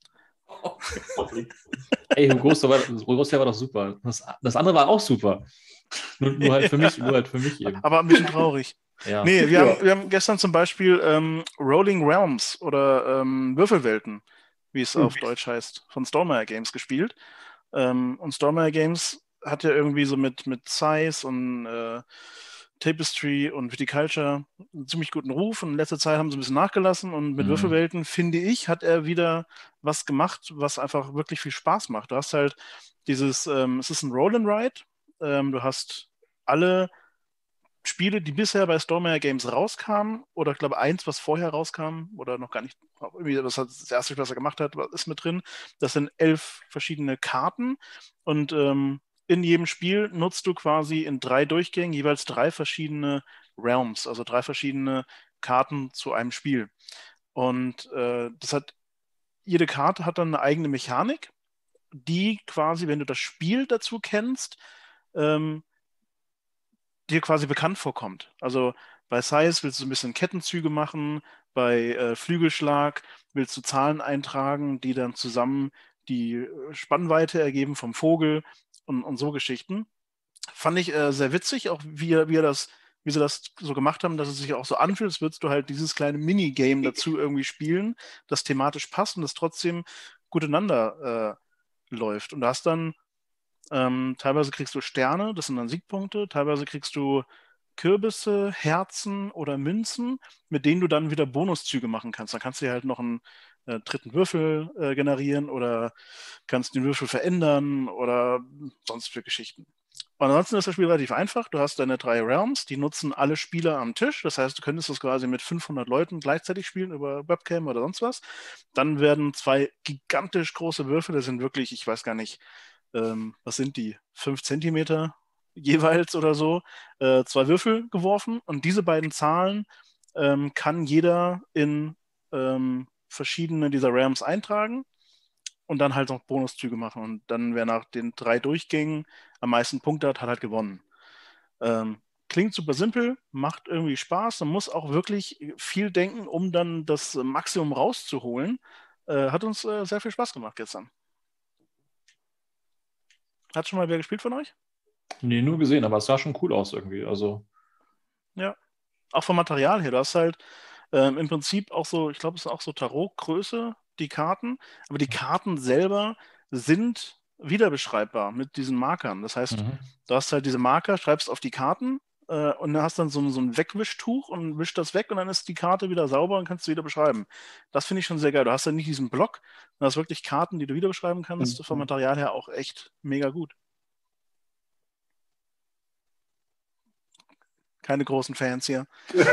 Ey, Hugo war, war doch super. Das, das andere war auch super. Nur, nur halt für mich, nur halt für mich eben. Aber ein bisschen traurig. Ja. Nee, wir, ja. haben, wir haben gestern zum Beispiel ähm, Rolling Realms oder ähm, Würfelwelten, wie es hm. auf Deutsch heißt, von Stormire Games gespielt. Ähm, und Stormire Games hat ja irgendwie so mit, mit Size und äh, Tapestry und Viticulture einen ziemlich guten Ruf und in letzter Zeit haben sie ein bisschen nachgelassen und mit mhm. Würfelwelten, finde ich, hat er wieder was gemacht, was einfach wirklich viel Spaß macht. Du hast halt dieses, ähm, es ist ein Roll and Ride, Ähm, du hast alle Spiele, die bisher bei Stormare Games rauskamen, oder ich glaube eins, was vorher rauskam, oder noch gar nicht, irgendwie das, hat, das erste Spiel, was er gemacht hat, ist mit drin. Das sind elf verschiedene Karten und ähm, in jedem Spiel nutzt du quasi in drei Durchgängen jeweils drei verschiedene Realms, also drei verschiedene Karten zu einem Spiel. Und äh, das hat, jede Karte hat dann eine eigene Mechanik, die quasi, wenn du das Spiel dazu kennst, ähm, dir quasi bekannt vorkommt. Also bei Size willst du ein bisschen Kettenzüge machen, bei äh, Flügelschlag willst du Zahlen eintragen, die dann zusammen die Spannweite ergeben vom Vogel und, und so Geschichten. Fand ich äh, sehr witzig, auch wie, wie, er das, wie sie das so gemacht haben, dass es sich auch so anfühlt, als würdest du halt dieses kleine Minigame dazu irgendwie spielen, das thematisch passt und das trotzdem gut ineinander äh, läuft. Und da hast dann ähm, teilweise kriegst du Sterne, das sind dann Siegpunkte, teilweise kriegst du Kürbisse, Herzen oder Münzen, mit denen du dann wieder Bonuszüge machen kannst. Dann kannst du dir halt noch einen äh, dritten Würfel äh, generieren oder kannst den Würfel verändern oder sonst für Geschichten. Und ansonsten ist das Spiel relativ einfach. Du hast deine drei Realms, die nutzen alle Spieler am Tisch. Das heißt, du könntest das quasi mit fünfhundert Leuten gleichzeitig spielen über Webcam oder sonst was. Dann werden zwei gigantisch große Würfel, das sind wirklich, ich weiß gar nicht, ähm, was sind die? Fünf Zentimeter jeweils oder so, äh, zwei Würfel geworfen. Und diese beiden Zahlen ähm, kann jeder in ähm, verschiedene dieser Realms eintragen und dann halt noch Bonuszüge machen. Und dann, wer nach den drei Durchgängen am meisten Punkte hat, hat halt gewonnen. Ähm, klingt super simpel, macht irgendwie Spaß. Man muss auch wirklich viel denken, um dann das Maximum rauszuholen. Äh, hat uns äh, sehr viel Spaß gemacht gestern. Hat schon mal wer gespielt von euch? Nee, nur gesehen, aber es sah schon cool aus irgendwie. Also. Ja, auch vom Material her. Du hast halt ähm, im Prinzip auch so, ich glaube, es ist auch so Tarotgröße, die Karten, aber die Karten selber sind wiederbeschreibbar mit diesen Markern. Das heißt, Mhm. du hast halt diese Marker, schreibst auf die Karten äh, und dann hast dann so, ein- so ein Wegwischtuch und wischst das weg und dann ist die Karte wieder sauber und kannst du wieder beschreiben. Das finde ich schon sehr geil. Du hast dann nicht diesen Block, du hast wirklich Karten, die du wieder beschreiben kannst. Mhm. Vom Material her auch echt mega gut. Keine großen Fans hier.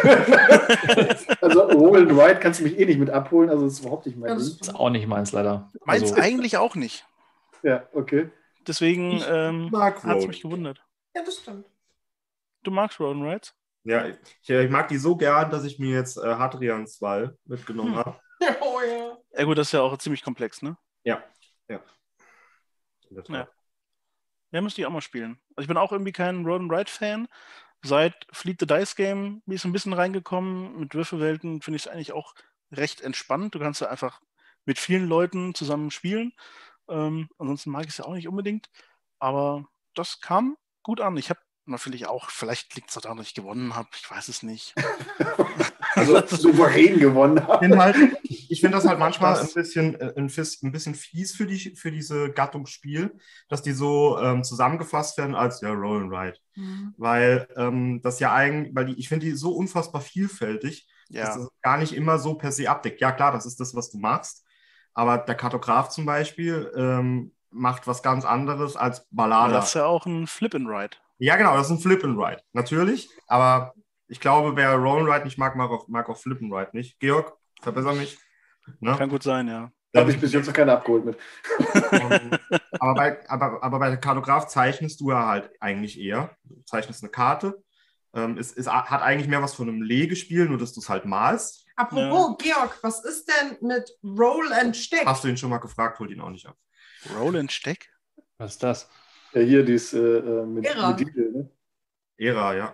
Also Roll and Ride kannst du mich eh nicht mit abholen, also das ist überhaupt nicht mein Ja, Ding. das- Ist auch nicht meins leider. Meins Also, eigentlich auch nicht. Ja, okay. Deswegen Ich ähm, mag hat es Roll. mich gewundert. Ja, das stimmt. Du magst Roll and Rides? Ja, ich, ich mag die so gern, dass ich mir jetzt äh, Hadrians Wall mitgenommen Hm. habe. Oh ja. Ja gut, das ist ja auch ziemlich komplex, ne? Ja, ja. In der Tat. Ja. Ja, müsste ich auch mal spielen. Also ich bin auch irgendwie kein Roll and Ride Fan. Seit Fleet the Dice Game bin ich so ein bisschen reingekommen. Mit Würfelwelten finde ich es eigentlich auch recht entspannt. Du kannst ja einfach mit vielen Leuten zusammen spielen. Ähm, ansonsten mag ich es ja auch nicht unbedingt. Aber das kam gut an. Ich habe natürlich auch, vielleicht liegt es daran, dass ich gewonnen habe. Ich weiß es nicht. Also souverän gewonnen Ich haben. finde halt, ich finde das halt manchmal Das- ein bisschen, äh, ein, Fis- ein bisschen fies für, die, für diese Gattung Spiel, dass die so ähm, zusammengefasst werden als ja, Roll and Ride. Mhm. Weil ähm, das ja eigentlich, weil die, ich finde die so unfassbar vielfältig, dass Ja, das gar nicht immer so per se abdeckt. Ja, klar, das ist das, was du machst, aber der Kartograf zum Beispiel ähm, macht was ganz anderes als aber Ballada. das ist ja auch ein Flip and Ride. Ja, genau, das ist ein Flip and Ride. Natürlich, aber ich glaube, wer Roll and Ride nicht mag, mag auch, mag auch Flip and Ride nicht. Georg, verbessere mich. Ne? Kann gut sein, ja. Habe ich bis jetzt noch keiner abgeholt mit. Ähm, aber, bei, aber, aber bei der Kartograf zeichnest du ja halt eigentlich eher. Du zeichnest eine Karte. Ähm, es, es hat eigentlich mehr was von einem Legespiel, nur dass du es halt malst. Apropos, Georg, was ist denn mit Roll and Steck? Hast du ihn schon mal gefragt, holt ihn auch nicht ab. Roll and Steck? was ist das? Ja, hier dies äh, äh, mit, Ära. mit Titel, ne? Ära, ja.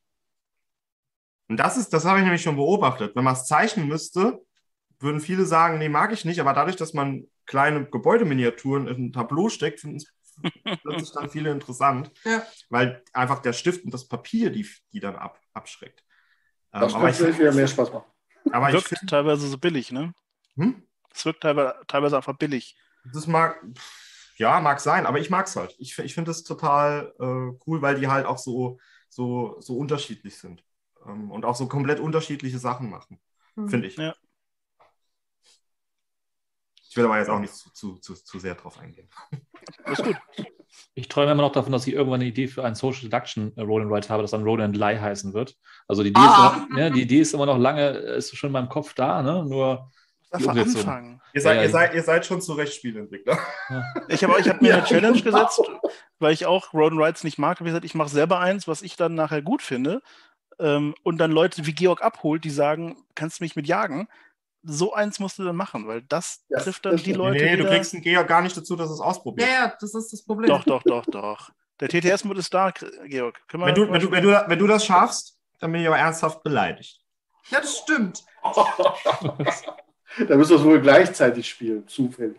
Und das ist, das habe ich nämlich schon beobachtet. Wenn man es zeichnen müsste, würden viele sagen, nee, mag ich nicht, aber dadurch, dass man kleine Gebäudeminiaturen in ein Tableau steckt, finden es plötzlich dann viele interessant, Ja. weil einfach der Stift und das Papier die, die dann ab, abschreckt. Ähm, Das aber könnte ich, vielleicht wieder mehr Spaß machen. aber ich Wirkt finde, teilweise so billig, ne? hm? Es wirkt teilweise, teilweise einfach billig. Das mag, ja, mag sein, aber ich mag es halt. Ich, ich finde es total äh, cool, weil die halt auch so, so, so unterschiedlich sind ähm, und auch so komplett unterschiedliche Sachen machen, Hm. finde ich. Ja. Ich will aber jetzt auch nicht zu, zu, zu, zu sehr drauf eingehen. Das ist gut. Ich träume immer noch davon, dass ich irgendwann eine Idee für ein Social Deduction Roll and Write habe, das dann Roll and Lie heißen wird. Also die Idee, Ah. ist, immer, ja, die Idee ist immer noch lange, ist schon in meinem Kopf da, ne? Nur die Einfach Umsetzung. anfangen. Ihr seid, Ja, ihr seid, ihr seid schon zu Recht Spieleentwickler. Ja. Ich habe ich hab mir eine Challenge gesetzt, weil ich auch Roll and Rides nicht mag. Habe ich gesagt, ich mache selber eins, was ich dann nachher gut finde. Ähm, und dann Leute wie Georg abholt, die sagen, kannst du mich mit jagen? So eins musst du dann machen, weil das Ja, trifft dann das die stimmt. Leute Nee, nee, du wieder. kriegst den Georg gar nicht dazu, dass es Ja, ausprobiert. ja, das ist das Problem. Doch, doch, doch, doch. Der T T S-Mod ist da, Georg. Können wir Wenn du, mal wenn, du, wenn, du, wenn du das schaffst, dann bin ich aber ernsthaft beleidigt. Ja, das stimmt. Da müssen wir es wohl gleichzeitig spielen, zufällig.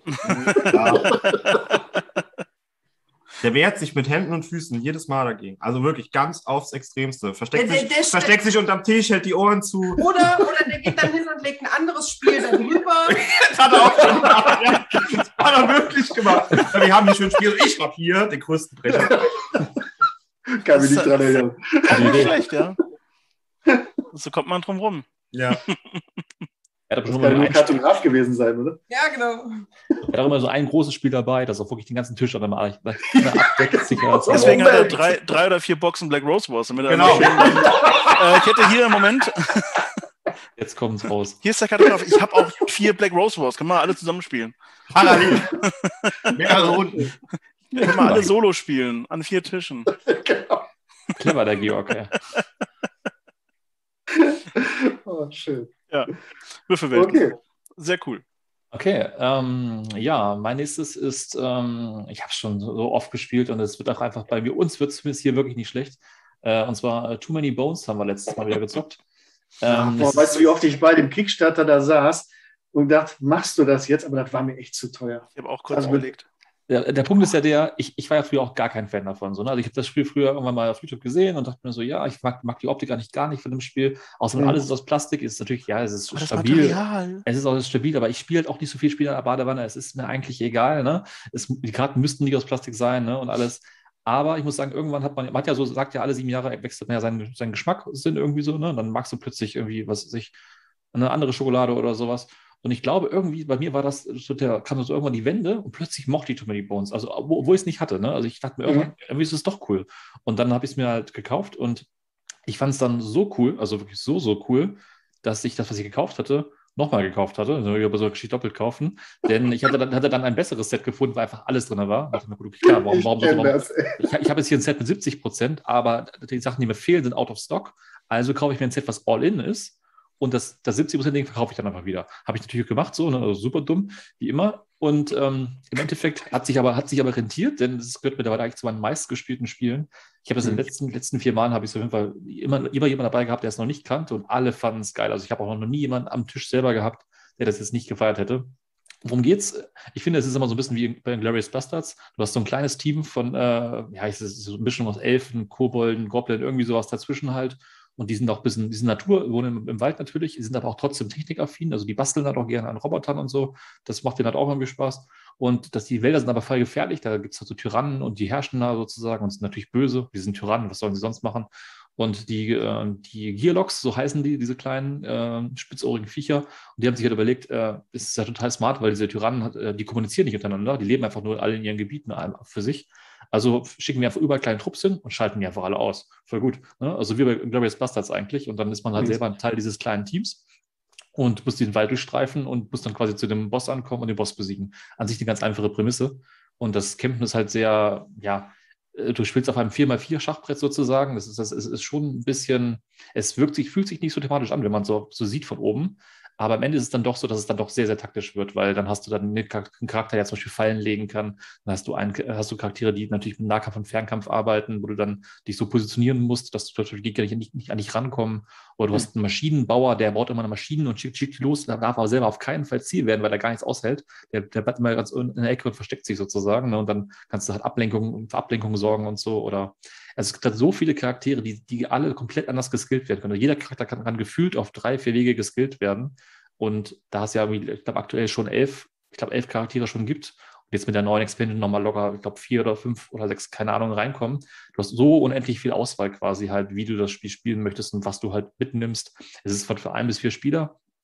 Der wehrt sich mit Händen und Füßen jedes Mal dagegen. Also wirklich ganz aufs Extremste. Versteckt, Der- sich, der- der- versteckt sich unterm Tisch, hält die Ohren zu. Oder, oder der geht dann hin und legt ein anderes Spiel da drüber. Das hat er auch schon gemacht. Ja. Das hat er wirklich gemacht. Ja, wir haben nicht schön Spiel. Ich habe hier den größten Brecher. Kann mich nicht dran erinnern. Nicht schlecht, ja. So kommt man drum rum. Ja. Er hat aber Das schon kann mal nur ein, Kartograf gewesen sein, oder? Ja, genau. er hat auch immer so ein großes Spiel dabei, das auch wirklich den ganzen Tisch dann mal abdeckt. Sich als- Deswegen hat er Moment. drei, drei oder vier Boxen Black Rose Wars. Damit er Genau. immer schön, äh, ich hätte hier im Moment, Jetzt kommt es raus. hier ist der Kartograf. Ich habe auch vier Black Rose Wars. Können wir alle zusammen spielen. Parallel. Mehrere Runden. Können wir alle solo spielen, an vier Tischen. Genau. Clever, der Georg. Ja. Oh, schön. Würfelwelt. Okay. Sehr cool. Okay, ähm, ja, mein nächstes ist, ähm, ich habe es schon so oft gespielt und es wird auch einfach bei mir, uns wird es zumindest hier wirklich nicht schlecht. Äh, und zwar äh, Too Many Bones haben wir letztes Mal wieder gezockt. Ähm, Boah, es weißt du, ist- wie oft ich bei dem Kickstarter da saß und dachte, machst du das jetzt? Aber das war mir echt zu teuer. Ich habe auch kurz Also- überlegt. Der, der Punkt ist ja der, ich, ich war ja früher auch gar kein Fan davon. So, ne? Also ich habe das Spiel früher irgendwann mal auf YouTube gesehen und dachte mir so, ja, ich mag, mag die Optik eigentlich gar nicht von dem Spiel. Außerdem Mhm. alles ist aus Plastik, ist natürlich, ja, es ist Aber das stabil. Material. Es ist auch stabil, aber ich spiele halt auch nicht so viel Spiele in der Badewanne. Es ist mir eigentlich egal. Ne? Es, die Karten müssten nicht aus Plastik sein, ne? Und alles. Aber ich muss sagen, irgendwann hat man, man hat ja so, sagt ja alle sieben Jahre wechselt man ja seinen, seinen Geschmackssinn irgendwie so, ne? Dann magst du plötzlich irgendwie, was weiß ich, eine andere Schokolade oder sowas. Und ich glaube, irgendwie, bei mir war das, so der, kam so irgendwann die Wende und plötzlich mochte ich Too Many Bones. Also, wo, wo ich es nicht hatte, ne? Also ich dachte mir Mhm. irgendwann, irgendwie ist es doch cool. Und dann habe ich es mir halt gekauft und ich fand es dann so cool, also wirklich so, so cool, dass ich das, was ich gekauft hatte, nochmal gekauft hatte. Also ich habe so richtig doppelt kaufen. Denn ich hatte dann, hatte dann ein besseres Set gefunden, weil einfach alles drin war. Ich dachte mir, gut, okay, klar, warum, warum, ich kenn warum, das. ich, ich habe jetzt hier ein Set mit siebzig Prozent, aber die Sachen, die mir fehlen, sind out of stock. Also kaufe ich mir ein Set, was all in ist. Und das, das siebzig Prozent-Ding verkaufe ich dann einfach wieder. Habe ich natürlich gemacht, so, ne? Also super dumm, wie immer. Und ähm, im Endeffekt hat sich, aber, hat sich aber rentiert, denn es gehört mittlerweile eigentlich zu meinen meistgespielten Spielen. Ich habe das in den letzten, letzten vier Jahren, habe ich es auf jeden Fall immer, immer jemand dabei gehabt, der es noch nicht kannte und alle fanden es geil. Also ich habe auch noch nie jemanden am Tisch selber gehabt, der das jetzt nicht gefeiert hätte. Worum geht's? Ich finde, es ist immer so ein bisschen wie bei Inglourious Basterds. Du hast so ein kleines Team von, äh, ja, es ist so eine Mischung aus Elfen, Kobolden, Goblin, irgendwie sowas dazwischen halt. Und die sind auch ein bisschen, die sind Natur, wohnen im, im Wald natürlich, die sind aber auch trotzdem technikaffin, also die basteln halt auch gerne an Robotern und so. Das macht denen halt auch irgendwie Spaß. Und dass die Wälder sind aber voll gefährlich, da gibt es halt so Tyrannen und die herrschen da sozusagen und sind natürlich böse. Die sind Tyrannen, was sollen sie sonst machen? Und die, äh, die Gearlocks, so heißen die, diese kleinen äh, spitzohrigen Viecher, und die haben sich halt überlegt, äh, es ist ja total smart, weil diese Tyrannen, hat, äh, die kommunizieren nicht untereinander, die leben einfach nur alle in ihren Gebieten für sich. Also schicken wir einfach überall kleine Trupps hin und schalten die einfach alle aus. Voll gut. Ne? Also wie bei Inglourious Basterds eigentlich. Und dann ist man halt Mhm. selber ein Teil dieses kleinen Teams und muss den Wald durchstreifen und muss dann quasi zu dem Boss ankommen und den Boss besiegen. An sich eine ganz einfache Prämisse. Und das Campen ist halt sehr, ja, äh, du spielst auf einem vier mal vier Schachbrett sozusagen. Das ist, das ist, ist schon ein bisschen, es wirkt sich, fühlt sich nicht so thematisch an, wenn man so, so sieht von oben. Aber am Ende ist es dann doch so, dass es dann doch sehr, sehr taktisch wird, weil dann hast du dann einen Charakter, der zum Beispiel Fallen legen kann. Dann hast du, einen, hast du Charaktere, die natürlich mit Nahkampf und Fernkampf arbeiten, wo du dann dich so positionieren musst, dass du die Gegner nicht, nicht an dich rankommen. Oder du Mhm. hast einen Maschinenbauer, der baut immer eine Maschine und schickt, schickt die los. Der darf aber selber auf keinen Fall Ziel werden, weil er gar nichts aushält. Der, der bleibt immer ganz in der Ecke und versteckt sich sozusagen. Ne? Und dann kannst du halt Ablenkung, für Ablenkung sorgen und so. Oder also es gibt halt so viele Charaktere, die, die alle komplett anders geskillt werden können. Also jeder Charakter kann, kann gefühlt auf drei, vier Wege geskillt werden. Und da es ja, ich glaube, aktuell schon elf, ich glaube, elf Charaktere schon gibt und jetzt mit der neuen Expansion nochmal locker, ich glaube, vier oder fünf oder sechs, keine Ahnung, reinkommen. Du hast so unendlich viel Auswahl quasi halt, wie du das Spiel spielen möchtest und was du halt mitnimmst. Es ist für ein bis vier Spieler.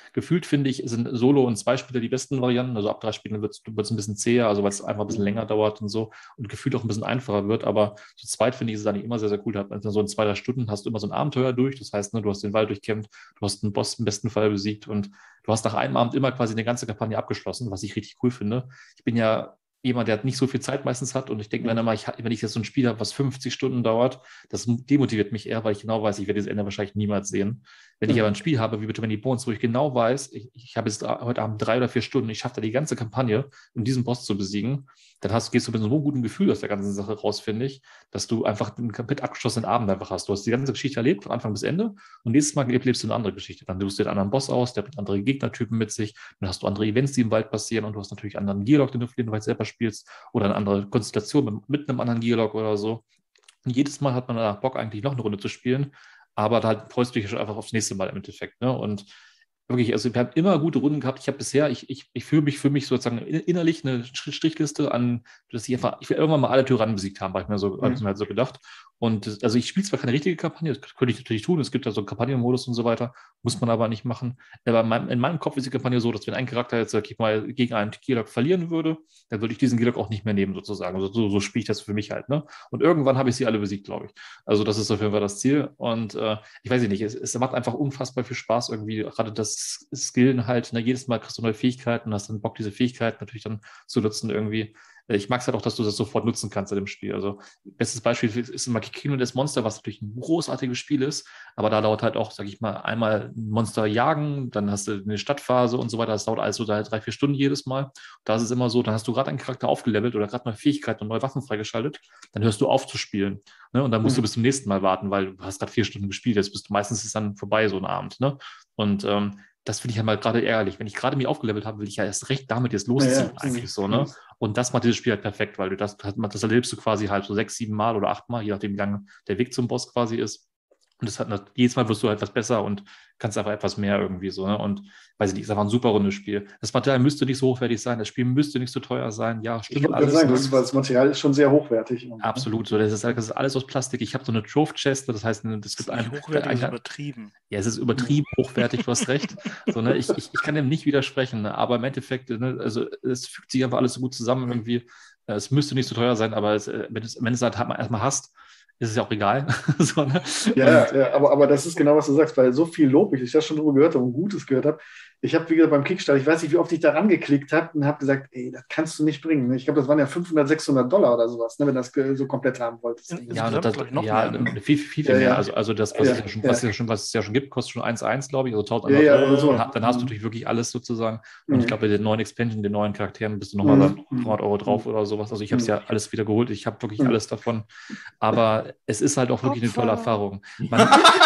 gefühlt, finde ich, sind Solo- und Zwei-Spieler die besten Varianten. Also ab drei Spielen wird es ein bisschen zäher, also weil es einfach ein bisschen länger dauert und so und gefühlt auch ein bisschen einfacher wird. Aber zu zweit finde ich es eigentlich immer sehr, sehr cool. Da hat man so in zwei, drei Stunden hast du immer so ein Abenteuer durch. Das heißt, ne, du hast den Wald durchkämpft, du hast einen Boss im besten Fall besiegt und du hast nach einem Abend immer quasi eine ganze Kampagne abgeschlossen, was ich richtig cool finde. Ich bin ja jemand, der nicht so viel Zeit meistens hat und ich denke mir dann immer, ich, wenn ich jetzt so ein Spiel habe, was fünfzig Stunden dauert, das demotiviert mich eher, weil ich genau weiß, ich werde das Ende wahrscheinlich niemals sehen. Wenn Mhm. ich aber ein Spiel habe, wie bitte Twenty Bones, wo ich genau weiß, ich, ich habe jetzt heute Abend drei oder vier Stunden, ich schaffe da die ganze Kampagne, um diesen Boss zu besiegen, dann hast, gehst du mit so einem guten Gefühl aus der ganzen Sache raus, finde ich, dass du einfach einen komplett abgeschlossenen Abend einfach hast. Du hast die ganze Geschichte erlebt, von Anfang bis Ende und nächstes Mal lebst du eine andere Geschichte. Dann suchst du den anderen Boss aus, der hat andere Gegnertypen mit sich, dann hast du andere Events, die im Wald passieren und du hast natürlich einen anderen Gearlock, den du, den du halt selber spielst oder eine andere Konstellation mit, mit einem anderen Gearlock oder so. Und jedes Mal hat man danach Bock, eigentlich noch eine Runde zu spielen, aber da freust du dich schon einfach aufs nächste Mal im Endeffekt. Ne? Und wirklich, also wir haben immer gute Runden gehabt. Ich habe bisher, ich, ich, ich fühle mich für mich sozusagen innerlich eine Strichliste an, dass ich einfach, ich will irgendwann mal alle Tyrannen besiegt haben, habe ich mir so, mhm. habe ich mir halt so gedacht. Und das, also ich spiele zwar keine richtige Kampagne, das könnte ich natürlich tun, es gibt da so einen Kampagnenmodus und so weiter, muss man aber nicht machen. Aber in meinem, in meinem Kopf ist die Kampagne so, dass wenn ein Charakter jetzt, sag ich mal, gegen einen Gearlock verlieren würde, dann würde ich diesen Gearlock auch nicht mehr nehmen, sozusagen. Also so, so spiele ich das für mich halt. Ne? Und irgendwann habe ich sie alle besiegt, glaube ich. Also das ist auf jeden Fall das Ziel. Und äh, ich weiß nicht, es, es macht einfach unfassbar viel Spaß irgendwie, gerade das Skillen halt. Ne? Jedes Mal kriegst du neue Fähigkeiten und hast dann Bock, diese Fähigkeiten natürlich dann zu nutzen irgendwie. Ich mag es halt auch, dass du das sofort nutzen kannst in dem Spiel. Also, bestes Beispiel ist immer Kino des Monster, was natürlich ein großartiges Spiel ist, aber da dauert halt auch, sag ich mal, einmal ein Monster jagen, dann hast du eine Stadtphase und so weiter. Das dauert alles so drei, vier Stunden jedes Mal. Da ist es immer so, dann hast du gerade einen Charakter aufgelevelt oder gerade neue Fähigkeiten und neue Waffen freigeschaltet, dann hörst du auf zu spielen. Ne? Und dann musst mhm. du bis zum nächsten Mal warten, weil du hast gerade vier Stunden gespielt. Jetzt bist du meistens ist dann vorbei, so ein Abend. Ne? Und ähm, das finde ich ja mal gerade ärgerlich. Wenn ich gerade mich aufgelevelt habe, will ich ja erst recht damit jetzt losziehen, ja, ja. eigentlich so, ne? Und das macht dieses Spiel halt perfekt, weil du das, das erlebst du quasi halt so sechs, sieben Mal oder acht Mal, je nachdem, wie lang der Weg zum Boss quasi ist. Und das hat, jedes Mal wirst du halt was besser und kannst einfach etwas mehr irgendwie so, ne? Und weiß ich nicht, ist einfach ein super rundes Spiel. Das Material müsste nicht so hochwertig sein, das Spiel müsste nicht so teuer sein. Ja, stimmt. Ich würde sagen, das, das Material ist schon sehr hochwertig. Absolut, so, das, ist, das ist alles aus Plastik. Ich habe so eine Trove-Chest, das heißt, es gibt ein hochwertig, ist übertrieben. Ja, es ist übertrieben hochwertig, du hast recht. So, ne? ich, ich, ich kann dem nicht widersprechen, ne? Aber im Endeffekt, ne? Also es fügt sich einfach alles so gut zusammen irgendwie. Es müsste nicht so teuer sein, aber es, wenn, es, wenn es halt erstmal hast, ist es ja auch egal. so, ne? Ja, ja aber, aber das ist genau, was du sagst, weil so viel Lob, ich das schon drüber gehört habe und Gutes gehört habe. Ich habe, wie gesagt, beim Kickstarter, ich weiß nicht, wie oft ich da rangeklickt habe und habe gesagt, ey, das kannst du nicht bringen. Ich glaube, das waren ja fünfhundert, sechshundert Dollar oder sowas, ne, wenn du das so komplett haben wolltest. Ja, das, das, noch ja mehr, ne? viel, viel, viel ja, mehr. Ja. Also, also das, was, ja, es ja schon, was, ja. Ja schon, was es ja schon gibt, kostet schon eins Komma eins, glaube ich, also tausend ja, ja, so. Dann, dann hast du natürlich wirklich alles sozusagen. Und mhm. ich glaube, bei den neuen Expansion, den neuen Charakteren, bist du nochmal mhm. dreihundert Euro drauf mhm. oder sowas. Also ich habe es ja alles wieder geholt. Ich habe wirklich mhm. alles davon. Aber es ist halt auch wirklich eine tolle Erfahrung. Man,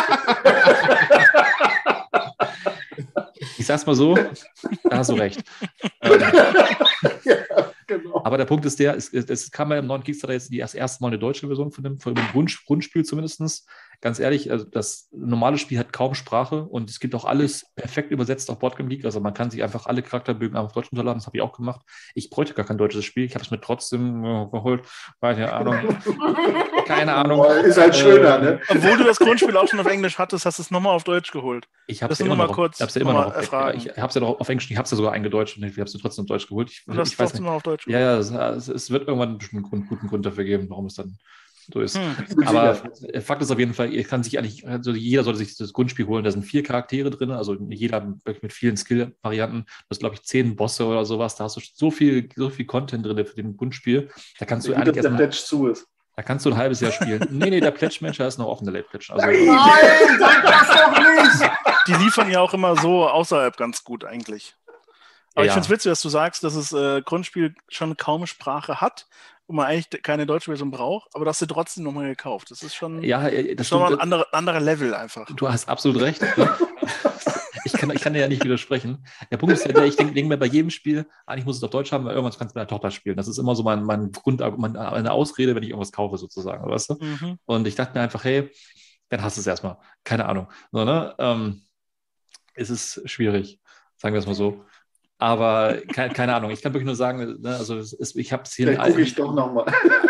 ich sag's mal so, da hast du recht. ähm, ja, genau. Aber der Punkt ist der, es, es kam ja im neuen Kickstarter jetzt die das erste Mal eine deutsche Version von dem, von dem Grund, Grundspiel zumindest. Ganz ehrlich, also das normale Spiel hat kaum Sprache und es gibt auch alles perfekt übersetzt auf Boardgame Geek. Also man kann sich einfach alle Charakterbögen auf Deutsch runterladen, das habe ich auch gemacht. Ich bräuchte gar kein deutsches Spiel, ich habe es mir trotzdem äh, geholt. Keine Ahnung. Keine Ahnung. Ist halt schöner, ne? Obwohl du das Grundspiel auch schon auf Englisch hattest, hast du es nochmal auf Deutsch geholt. Ich habe es ja immer noch, kurz hab's ja immer noch auf, ja, ich habe es ja noch auf Englisch, ich habe es ja sogar eingedeutscht und ich habe es trotzdem auf Deutsch geholt. Ich, du hast ich weiß nicht. Noch auf Deutsch geholt. Ja, ja, es, es wird irgendwann einen Grund, guten Grund dafür geben, warum es dann so ist. Hm. Aber Fakt ist auf jeden Fall, ihr kann sich eigentlich, also jeder sollte sich das Grundspiel holen. Da sind vier Charaktere drin, also jeder mit vielen Skill-Varianten. Das ist, glaube ich, zehn Bosse oder sowas. Da hast du so viel, so viel Content drin für den Grundspiel. Da kannst du eigentlich der Pledge zu ist. Da kannst du ein halbes Jahr spielen. nee, nee, der Pledge-Mensch ist noch offen, der Late Pledge. Also, Nein, sag das doch nicht! Die liefern ja auch immer so außerhalb ganz gut eigentlich. Aber ja. ich finde es witzig, dass du sagst, dass das äh, Grundspiel schon kaum Sprache hat und man eigentlich keine deutsche Version braucht, aber dass du trotzdem nochmal gekauft. Das ist schon, ja, das schon mal ein anderer, anderer Level einfach. Du hast absolut recht. ich, kann, ich kann dir ja nicht widersprechen. Der Punkt ist ja der, ich denke denk mir bei jedem Spiel, eigentlich muss es auf Deutsch haben, weil irgendwann kannst du mit deiner Tochter spielen. Das ist immer so mein, mein Grund, meine Ausrede, wenn ich irgendwas kaufe sozusagen, weißt du? Mhm. Und ich dachte mir einfach, hey, dann hast du es erstmal. Keine Ahnung. So, ne? ähm, es ist schwierig, sagen wir es mal so. Aber keine, keine Ahnung, ich kann wirklich nur sagen, ne, also es ist, ich habe es hier... Vielleicht gucke ich doch nochmal.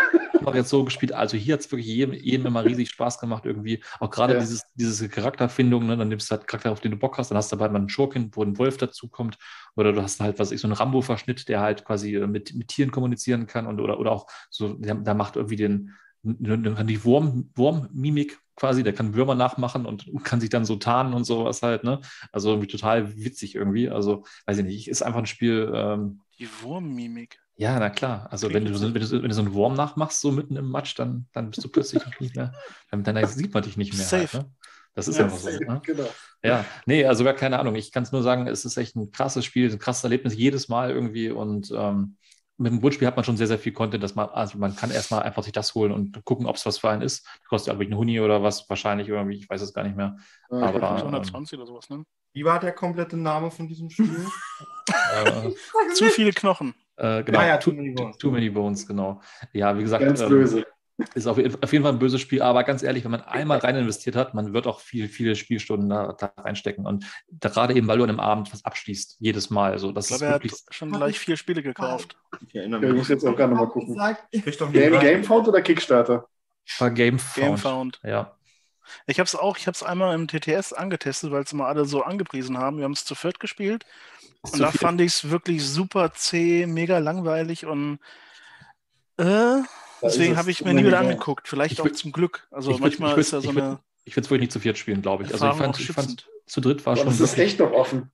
haben wir jetzt so gespielt, also hier hat es wirklich jedem, jedem immer riesig Spaß gemacht irgendwie. Auch gerade Ja. dieses, diese Charakterfindung, ne? Dann nimmst du halt Charakter, auf den du Bock hast, dann hast du bald mal einen Schurken, wo ein Wolf dazukommt. Oder du hast halt, was weiß ich, so einen Rambo-Verschnitt, der halt quasi äh, mit, mit Tieren kommunizieren kann und oder, oder auch so, der, der macht irgendwie den, der kann die Wurm, Wurm-Mimik quasi, der kann Würmer nachmachen und kann sich dann so tarnen und sowas halt, ne? Also irgendwie total witzig irgendwie. Also, weiß ich nicht, ist einfach ein Spiel, ähm, Die Wurmmimik. ja, na klar. Also wenn du, so- wenn, du, so- wenn du so einen Wurm nachmachst, so mitten im Matsch, dann, dann bist du plötzlich nicht mehr, dann, dann sieht man dich nicht mehr. Halt, Safe. ne? Das ist Ja, einfach so. Ne? Genau. Ja, nee, also gar keine Ahnung. Ich kann es nur sagen, es ist echt ein krasses Spiel, ein krasses Erlebnis jedes Mal irgendwie. Und ähm, mit dem Wunschspiel hat man schon sehr, sehr viel Content, dass man, also man kann erstmal einfach sich das holen und gucken, ob es was für einen ist. Das kostet ja irgendwie einen Huni oder was, wahrscheinlich irgendwie, ich weiß es gar nicht mehr. Ja, Aber ich So ähm, hundertzwanzig oder sowas, ne? Wie war der komplette Name von diesem Spiel? äh, Zu viele Knochen. äh, genau, Ah ja, too, Too Many Bones. too Many Bones, genau. Ja, wie gesagt, Ganz ähm, böse. ist auf, auf jeden Fall ein böses Spiel, aber ganz ehrlich, wenn man einmal rein investiert hat, man wird auch viel, viele Spielstunden da, da reinstecken. Und da, gerade eben, weil du an einem Abend was abschließt, jedes Mal. Also das Ich ist glaube, er hat wirklich schon gleich vier Spiele gekauft. Ich erinnere Ja, ich mich. muss jetzt auch gerade nochmal gucken. Gesagt, Sprich doch nicht Game, rein. Gamefound oder Kickstarter? war Gamefound. Gamefound. Ja. Ich habe es auch, ich habe es einmal im T T S angetestet, weil es immer alle so angepriesen haben. Wir haben es zu viert gespielt. Ist Und zu da viel. fand ich es wirklich super zäh, mega langweilig und äh, deswegen habe ich mir nie wieder angeguckt. Vielleicht Ich auch würd- zum Glück. Also ich würd- manchmal ich würd- ist ja so ich würd- eine Ich würde es wohl nicht zu viert spielen, glaube ich. Also ich Erfahrung fand, auch ich fand schützend. zu dritt war Aber schon das ist wirklich. echt noch offen.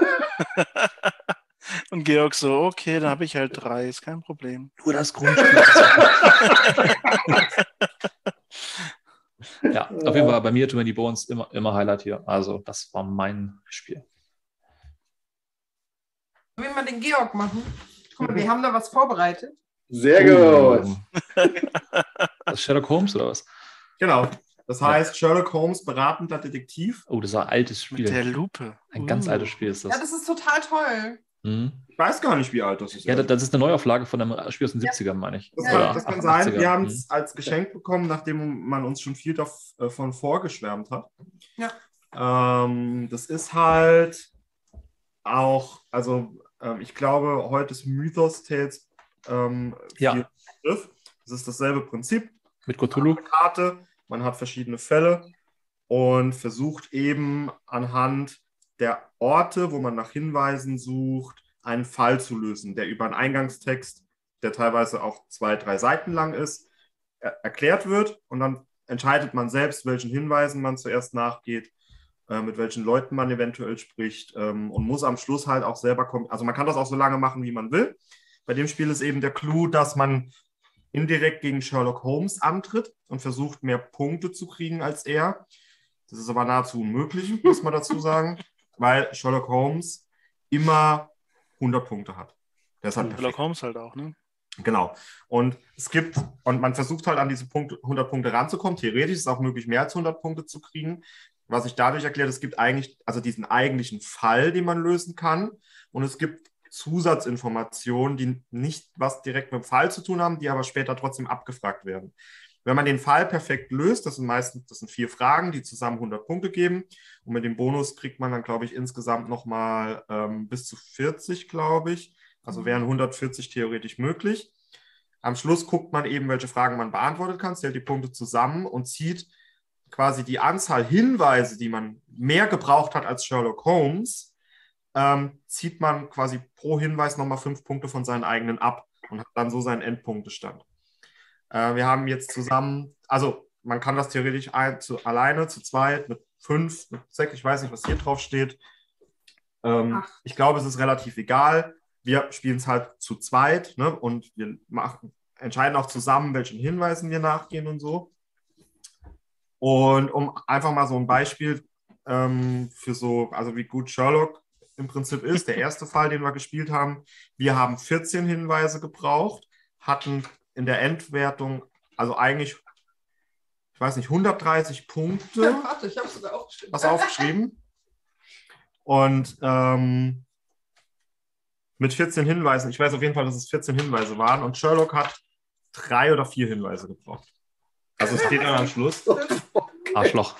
Und Georg so, okay, dann habe ich halt drei, ist kein Problem. Nur das Grundspiel. Ja, auf jeden Fall bei mir Too Many Bones immer, immer Highlight hier. Also das war mein Spiel. Sollen wir mal den Georg machen? Guck mal, wir haben da was vorbereitet. Sehr Oh. gut. Das ist Sherlock Holmes oder was? Genau. Das heißt, Sherlock Holmes, beratender Detektiv. Oh, das ist ein altes Mit der Spiel. Lupe. Ein ganz Uh. altes Spiel ist Ja, das. das ist total toll. Mhm. Ich weiß gar nicht, wie alt das ist. Ja, das, das ist eine Neuauflage von einem Spiel aus den siebzigern, meine ich. Das, Ja, kann, ja. das kann sein. Wir haben Mhm. es als Geschenk bekommen, nachdem man uns schon viel davon vorgeschwärmt hat. Ja. Ähm, das ist halt auch, also ähm, ich glaube, heute ist Mythos Tales ähm, Ja. viel Begriff. Das ist dasselbe Prinzip. Mit Cthulhu. Eine Karte, man hat verschiedene Fälle und versucht eben anhand der Orte, wo man nach Hinweisen sucht, einen Fall zu lösen, der über einen Eingangstext, der teilweise auch zwei, drei Seiten lang ist, er erklärt wird und dann entscheidet man selbst, welchen Hinweisen man zuerst nachgeht, äh, mit welchen Leuten man eventuell spricht ähm, und muss am Schluss halt auch selber kommen. Also man kann das auch so lange machen, wie man will. Bei dem Spiel ist eben der Clou, dass man indirekt gegen Sherlock Holmes antritt und versucht, mehr Punkte zu kriegen als er. Das ist aber nahezu unmöglich, muss man dazu sagen, weil Sherlock Holmes immer hundert Punkte hat. Der ist halt Sherlock perfekt. Holmes halt auch, ne? Genau. Und es gibt, und man versucht halt an diese Punkte, hundert Punkte ranzukommen. Theoretisch ist es auch möglich, mehr als hundert Punkte zu kriegen. Was sich dadurch erklärt, es gibt eigentlich, also diesen eigentlichen Fall, den man lösen kann. Und es gibt Zusatzinformationen, die nicht was direkt mit dem Fall zu tun haben, die aber später trotzdem abgefragt werden. Wenn man den Fall perfekt löst, das sind meistens, das sind vier Fragen, die zusammen hundert Punkte geben. Und mit dem Bonus kriegt man dann, glaube ich, insgesamt nochmal ähm, bis zu vierzig, glaube ich. Also wären hundertvierzig theoretisch möglich. Am Schluss guckt man eben, welche Fragen man beantwortet kann, zählt die Punkte zusammen und zieht quasi die Anzahl Hinweise, die man mehr gebraucht hat als Sherlock Holmes, ähm, zieht man quasi pro Hinweis nochmal fünf Punkte von seinen eigenen ab und hat dann so seinen Endpunktestand. Äh, wir haben jetzt zusammen, also man kann das theoretisch ein, zu, alleine, zu zweit, mit fünf, mit sechs, ich weiß nicht, was hier drauf steht. Ähm, ich glaube, es ist relativ egal. Wir spielen es halt zu zweit, ne? Und wir machen, entscheiden auch zusammen, welchen Hinweisen wir nachgehen und so. Und um einfach mal so ein Beispiel ähm, für so, also wie gut Sherlock im Prinzip ist, der erste Fall, den wir gespielt haben, wir haben vierzehn Hinweise gebraucht, hatten in der Endwertung, also eigentlich, ich weiß nicht, hundertdreißig Punkte. Warte, ich habe es sogar aufgeschrieben. Was aufgeschrieben. Und ähm, mit vierzehn Hinweisen, ich weiß auf jeden Fall, dass es vierzehn Hinweise waren und Sherlock hat drei oder vier Hinweise gebraucht. Also es steht dann am Schluss. Arschloch.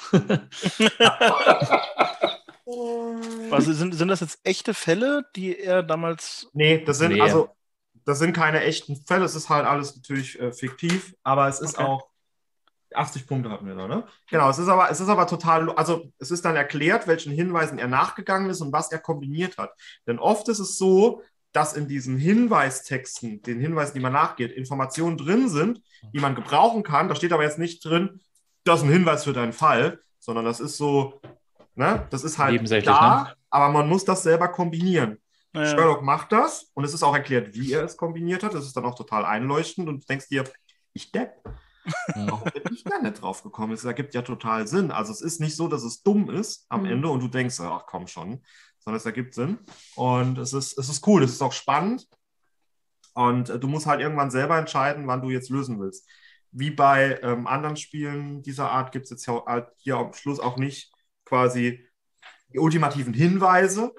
Also sind, sind das jetzt echte Fälle, die er damals. Nee, das sind Nee. also das sind keine echten Fälle, es ist halt alles natürlich äh, fiktiv, aber es ist Okay. auch, achtzig Punkte hatten wir da, ne? Genau, es ist aber, es ist aber total, also es ist dann erklärt, welchen Hinweisen er nachgegangen ist und was er kombiniert hat. Denn oft ist es so, dass in diesen Hinweistexten, den Hinweisen, die man nachgeht, Informationen drin sind, die man gebrauchen kann. Da steht aber jetzt nicht drin, das ist ein Hinweis für deinen Fall, sondern das ist so, ne, das ist halt Nebensächlich, da, ne? aber man muss das selber kombinieren. Ja. Sherlock macht das und es ist auch erklärt, wie er es kombiniert hat. Das ist dann auch total einleuchtend und du denkst dir, ich Depp, warum bin ich da nicht drauf gekommen? Es ergibt ja total Sinn. Also es ist nicht so, dass es dumm ist am Mhm. Ende und du denkst, ach komm schon, sondern es ergibt Sinn. Und es ist, es ist cool, es ist auch spannend. Und äh, du musst halt irgendwann selber entscheiden, wann du jetzt lösen willst. Wie bei ähm, anderen Spielen dieser Art gibt es jetzt ja halt hier am Schluss auch nicht quasi die ultimativen Hinweise.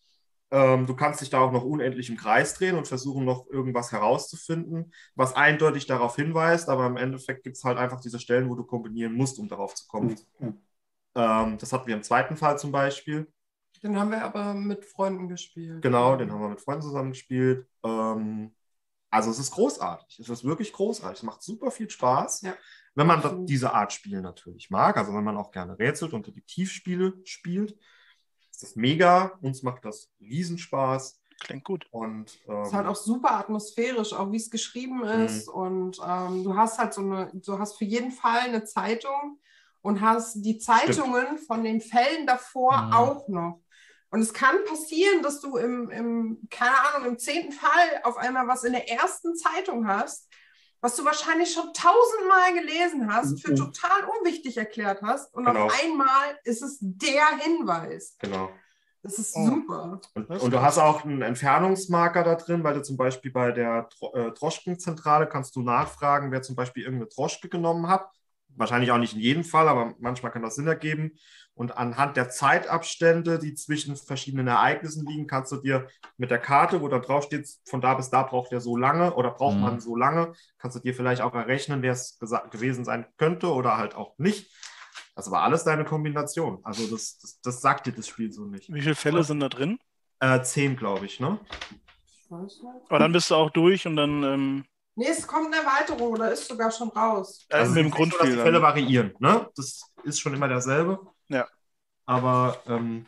Ähm, du kannst dich da auch noch unendlich im Kreis drehen und versuchen, noch irgendwas herauszufinden, was eindeutig darauf hinweist, aber im Endeffekt gibt es halt einfach diese Stellen, wo du kombinieren musst, um darauf zu kommen. Mhm. Ähm, das hatten wir im zweiten Fall zum Beispiel. Den haben wir aber mit Freunden gespielt. Genau, den haben wir mit Freunden zusammen gespielt. Ähm, also es ist großartig. Es ist wirklich großartig. Es macht super viel Spaß. Ja. Wenn man da, Absolut. diese Art Spiel natürlich mag, also wenn man auch gerne rätselt und Detektivspiele spielt, ist das mega. Uns macht das Riesenspaß. Klingt gut. Und, ähm, Ist halt auch super atmosphärisch, auch wie es geschrieben ist. Mhm. Und ähm, du hast halt so eine, du hast für jeden Fall eine Zeitung und hast die Zeitungen von den Fällen davor Mhm. auch noch. Und es kann passieren, dass du im, im, keine Ahnung, im zehnten Fall auf einmal was in der ersten Zeitung hast, was du wahrscheinlich schon tausendmal gelesen hast, für Mhm. total unwichtig erklärt hast. Und Genau. auf einmal ist es der Hinweis. genau. Das ist Oh. super. Und, Das ist und du krass. hast auch einen Entfernungsmarker da drin, weil du zum Beispiel bei der Tro äh, Droschkenzentrale kannst du nachfragen, wer zum Beispiel irgendeine Droschke genommen hat. Wahrscheinlich auch nicht in jedem Fall, aber manchmal kann das Sinn ergeben. Und anhand der Zeitabstände, die zwischen verschiedenen Ereignissen liegen, kannst du dir mit der Karte, wo da drauf steht, von da bis da braucht er so lange oder braucht Mhm. man so lange, kannst du dir vielleicht auch errechnen, wer es gesa- gewesen sein könnte oder halt auch nicht. Das war alles deine Kombination. Also das, das, das sagt dir das Spiel so nicht. Wie viele Fälle sind da drin? Äh, zehn, glaube ich, ne? Ich weiß nicht. Aber dann bist du auch durch und dann ähm, Nee, es kommt eine Erweiterung oder ist sogar schon raus. äh, Also mit es dem ist nicht so, dass Grundspiel. die Fälle Dann. variieren, ne? Das ist schon immer derselbe. Ja. Aber ähm,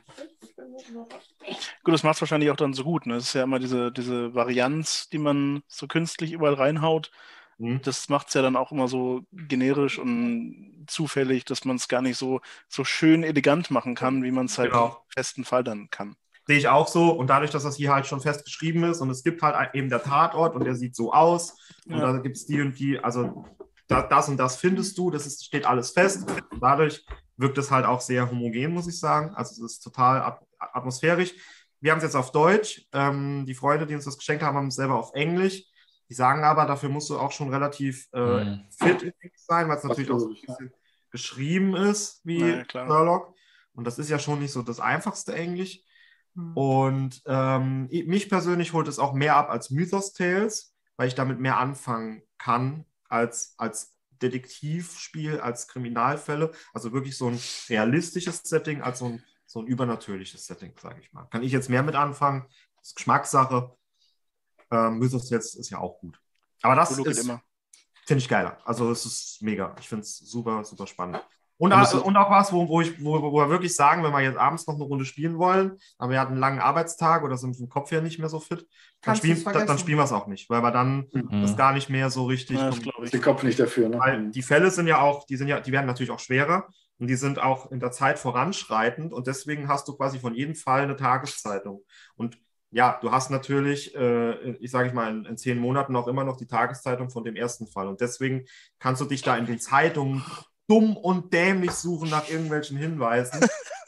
Gut, das macht es wahrscheinlich auch dann so gut. Ne? Es ist ja immer diese, diese Varianz, die man so künstlich überall reinhaut. hm, Das macht es ja dann auch immer so generisch und zufällig, dass man es gar nicht so, so schön elegant machen kann, wie man es halt Genau. im festen Fall dann kann. sehe ich auch so. Und dadurch, dass das hier halt schon fest geschrieben ist und es gibt halt eben der Tatort und der sieht so aus und Ja. da gibt es die und die, also da, das und das findest du, das ist, steht alles fest. Und dadurch wirkt es halt auch sehr homogen, muss ich sagen. Also es ist total at atmosphärisch. Wir haben es jetzt auf Deutsch. Ähm, die Freunde, die uns das geschenkt haben, haben es selber auf Englisch. Die sagen aber, dafür musst du auch schon relativ äh, Mhm. fit in Englisch sein, weil es natürlich auch so ein Absolut, ja. bisschen geschrieben ist wie Na ja, klar. Sherlock. Und das ist ja schon nicht so das einfachste Englisch. Hm. Und ähm, ich- mich persönlich holt es auch mehr ab als Mythos Tales, weil ich damit mehr anfangen kann als, als Detektivspiel, als Kriminalfälle. Also wirklich so ein realistisches Setting als so ein, so ein übernatürliches Setting, sage ich mal. Kann ich jetzt mehr mit anfangen? Das ist Geschmackssache. Ähm, Mythos Tales ist ja auch gut. Aber das Cthulhu geht ist, immer. finde ich geiler. Also es ist mega. Ich finde es super, super spannend. Und, Da musst äh, du- und auch was, wo, wo, ich, wo, wo wir wirklich sagen, wenn wir jetzt abends noch eine Runde spielen wollen, aber wir hatten einen langen Arbeitstag oder sind vom Kopf her nicht mehr so fit, dann Kannst spielen, du's dann, vergessen. dann spielen wir es auch nicht, weil wir dann das Mhm. gar nicht mehr so richtig. Ja, das kommen. glaube ich. Den Kopf nicht dafür. Ne? Weil die Fälle sind ja auch, die sind ja, die werden natürlich auch schwerer und die sind auch in der Zeit voranschreitend und deswegen hast du quasi von jedem Fall eine Tageszeitung. Und ja, du hast natürlich, äh, ich sage ich mal, in, in zehn Monaten auch immer noch die Tageszeitung von dem ersten Fall. Und deswegen kannst du dich da in den Zeitungen dumm und dämlich suchen nach irgendwelchen Hinweisen.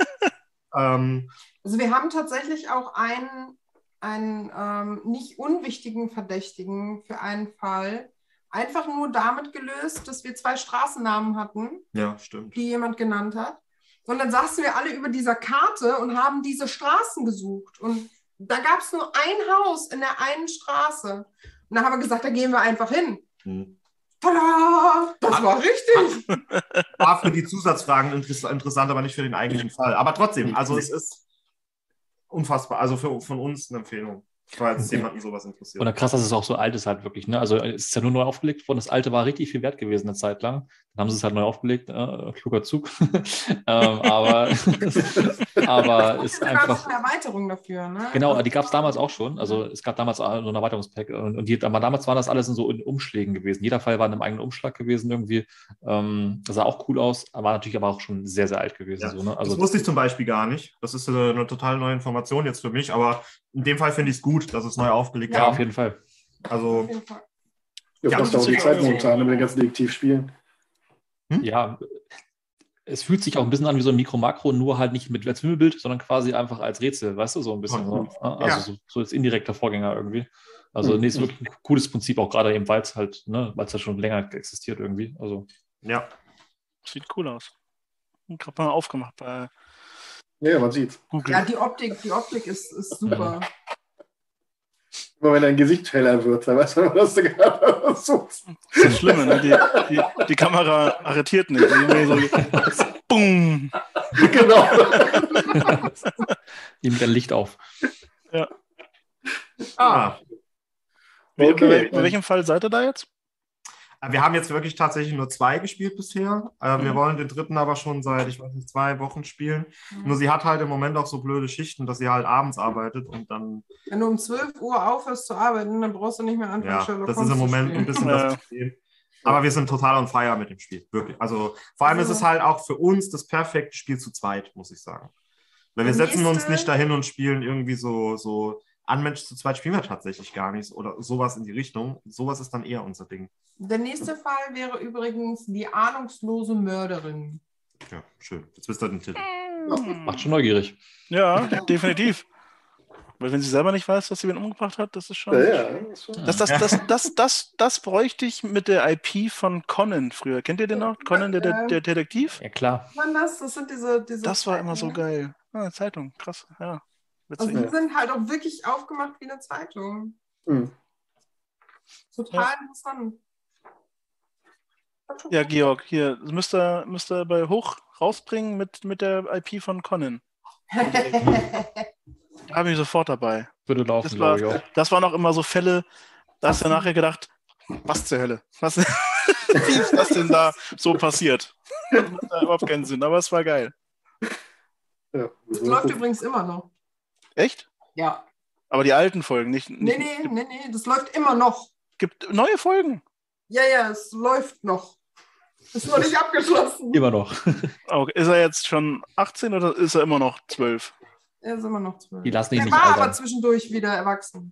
ähm, Also wir haben tatsächlich auch einen, einen ähm, nicht unwichtigen Verdächtigen für einen Fall einfach nur damit gelöst, dass wir zwei Straßennamen hatten, ja, stimmt. die jemand genannt hat. Und dann saßen wir alle über dieser Karte und haben diese Straßen gesucht. Und da gab es nur ein Haus in der einen Straße. Und da haben wir gesagt, da gehen wir einfach hin. Hm. Tada! Das war richtig. War für die Zusatzfragen interess interessant, aber nicht für den eigentlichen Fall. Aber trotzdem, also es ist unfassbar. Also für, von uns eine Empfehlung. falls jemanden sowas interessiert. Und dann krass, dass es auch so alt ist halt wirklich. Ne? Also es ist ja nur neu aufgelegt worden. Das alte war richtig viel wert gewesen eine Zeit lang. Dann haben sie es halt neu aufgelegt. Äh, kluger Zug. ähm, aber aber es ist Da gab einfach... es eine Erweiterung dafür, ne? Genau, die gab es damals auch schon. Also es gab damals so ein Erweiterungspack. Und, und die, aber damals waren das alles in so in Umschlägen gewesen. Jeder Fall war in einem eigenen Umschlag gewesen irgendwie. Ähm, das sah auch cool aus, war natürlich aber auch schon sehr, sehr alt gewesen. Ja. So, ne? Also, das wusste ich zum Beispiel gar nicht. Das ist eine, eine total neue Information jetzt für mich, aber in dem Fall finde ich es gut, dass es neu aufgelegt ja, haben. auf jeden Fall. Also, Auf jeden Fall. Ja, Ja, kostet auch die sicher. Zeit momentan mit den ganzen Detektivspielen. Hm? Ja, es fühlt sich auch ein bisschen an wie so ein Mikro-Makro, nur halt nicht mit als Wimmelbild, sondern quasi einfach als Rätsel, weißt du, so ein bisschen. So, also Ja. so, so als indirekter Vorgänger irgendwie. Also Mhm. nee, ist wirklich ein cooles Prinzip, auch gerade eben, weil es halt, ne, weil es ja schon länger existiert irgendwie. Also ja. Sieht cool aus. Gerade mal aufgemacht bei Ja, man sieht's. Google. Ja, die Optik, die Optik ist, ist super. Immer wenn dein Gesicht heller wird, dann weißt du, was du gerade suchst. Das ist das Schlimme, ne? Die, die, die Kamera arretiert nicht. Die immer so, boom. Genau. ihm dann Licht auf. Ah. Wie, Okay. Bei welchem Fall seid ihr da jetzt? Wir haben jetzt wirklich tatsächlich nur zwei gespielt bisher. Äh, Wir Mhm. wollen den dritten aber schon seit, ich weiß nicht, zwei Wochen spielen. Nur sie hat halt im Moment auch so blöde Schichten, dass sie halt abends arbeitet und dann, Wenn du um zwölf Uhr aufhörst zu arbeiten, dann brauchst du nicht mehr anfangen, ja, Sherlock das Holmes ist im zu Moment ein spielen. bisschen Ja. das Problem. Aber wir sind total on fire mit dem Spiel, wirklich. Also vor allem ist es halt auch für uns das perfekte Spiel zu zweit, muss ich sagen. Weil wir Der setzen uns nächste- nicht dahin und spielen irgendwie so, so Unmensch zu zweit spielen wir tatsächlich gar nicht oder sowas in die Richtung. Sowas ist dann eher unser Ding. Der nächste Fall wäre übrigens die ahnungslose Mörderin. Ja, schön. Jetzt wisst ihr den Titel. Macht schon neugierig. Ja, definitiv. Weil wenn sie selber nicht weiß, dass sie wen umgebracht hat, das ist schon... Ja, ja. das ist schon- Das, das, das, das, das, das bräuchte ich mit der I P von Conan früher. Kennt ihr den noch? Conan, der, der, der Detektiv? Ja, klar. Wann das? Das sind diese, diese Das war immer so Zeiten. geil. Ah, Zeitung, krass. Ja, Also witzig. die sind halt auch wirklich aufgemacht wie eine Zeitung. Hm. Total interessant. Ja, Georg, hier, das müsst ihr, müsst ihr bei Hoch rausbringen mit, mit der I P von Conan. Da bin ich sofort dabei. Würde laufen, Das war, glaube ich auch. das waren auch immer so Fälle, da hast du nachher gedacht, was zur Hölle? Was, wie ist das denn da so passiert? Das macht da überhaupt keinen Sinn, aber es war geil. Ja, Das läuft übrigens immer noch. Echt? Ja. Aber die alten Folgen, nicht. Nee, nicht nee, nee, nee, das läuft immer noch. Gibt neue Folgen. Ja, ja, es läuft noch. Ist noch nicht abgeschlossen. Immer noch. Okay. Ist er jetzt schon achtzehn oder ist er immer noch zwölf? Er ist immer noch zwölf. Die lassen ihn Er nicht war aber altern. zwischendurch wieder erwachsen.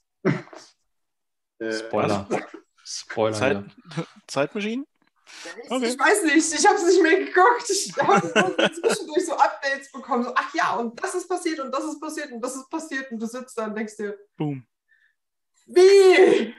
Äh, Spoiler. Spoiler. Zeit, Ja. Zeitmaschinen? Ich, Okay. ich weiß nicht, ich habe es nicht mehr geguckt. Ich habe zwischendurch so Updates bekommen. So, ach ja, und das ist passiert und das ist passiert und das ist passiert. Und du sitzt da und denkst dir, Boom. wie?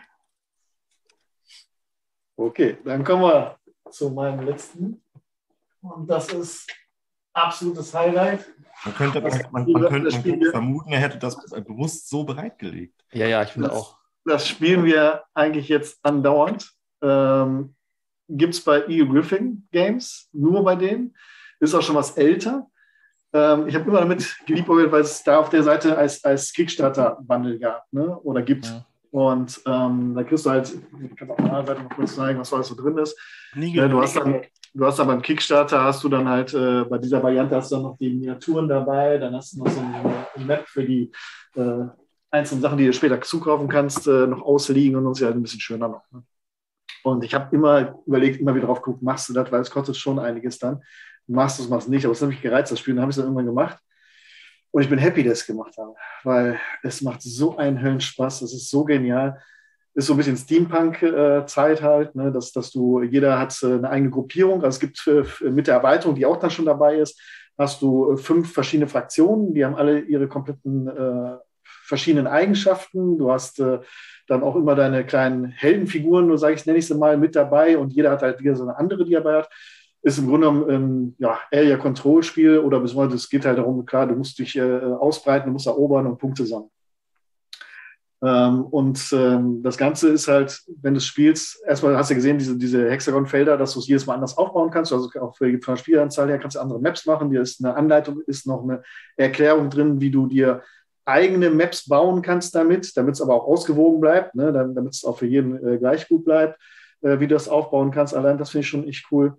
Okay, dann kommen wir zu meinem letzten. Und das ist absolutes Highlight. Man könnte, man, man, man könnte, man könnte vermuten, er hätte das bewusst so bereitgelegt. ja, ja, ich finde Das- auch. Das spielen wir eigentlich jetzt andauernd. Ähm, Gibt es bei Eagle Griffin Games, nur bei denen. Ist auch schon was älter. Ähm, ich habe immer damit geliebäugelt, weil es da auf der Seite als, als Kickstarter-Bundle gab, ne? Oder gibt. Ja. Und ähm, da kriegst du halt, ich kann auf der anderen Seite noch kurz zeigen, was alles so drin ist. Nie Ja, du, gehört. hast dann, du hast dann beim Kickstarter, hast du dann halt, äh, bei dieser Variante hast du dann noch die Miniaturen dabei, dann hast du noch so eine, eine Map für die äh, einzelnen Sachen, die du später zukaufen kannst, äh, noch ausliegen und uns ja halt ein bisschen schöner noch. Ne? Und ich habe immer überlegt, immer wieder drauf geguckt, machst du das, weil es kostet schon einiges dann. Machst du es, machst du nicht, aber es hat mich gereizt, das Spiel, dann habe ich es dann irgendwann gemacht. Und ich bin happy, dass ich es gemacht habe, weil es macht so einen Höllenspaß, es ist so genial. Ist so ein bisschen Steampunk-Zeit halt, ne? dass, dass du, jeder hat äh, eine eigene Gruppierung. Also es gibt äh, mit der Erweiterung, die auch dann schon dabei ist, hast du äh, fünf verschiedene Fraktionen, die haben alle ihre kompletten äh, verschiedenen Eigenschaften. Du hast äh, dann auch immer deine kleinen Heldenfiguren, so sage ich, nenne ich sie mal, mit dabei und jeder hat halt wieder so eine andere, die er dabei hat. Ist im Grunde genommen ein ja, Area-Control-Spiel oder beziehungsweise es geht halt darum, klar, du musst dich äh, ausbreiten, du musst erobern und Punkte sammeln. Ähm, und ähm, das Ganze ist halt, wenn du es spielst, erstmal hast du gesehen, diese, diese Hexagon-Felder, dass du es jedes Mal anders aufbauen kannst. Also auch für die Spielanzahl her kannst du andere Maps machen. Hier ist eine Anleitung, ist noch eine Erklärung drin, wie du dir eigene Maps bauen kannst damit, damit es aber auch ausgewogen bleibt, ne? Damit es auch für jeden äh, gleich gut bleibt, äh, wie du das aufbauen kannst. Allein das finde ich schon echt cool.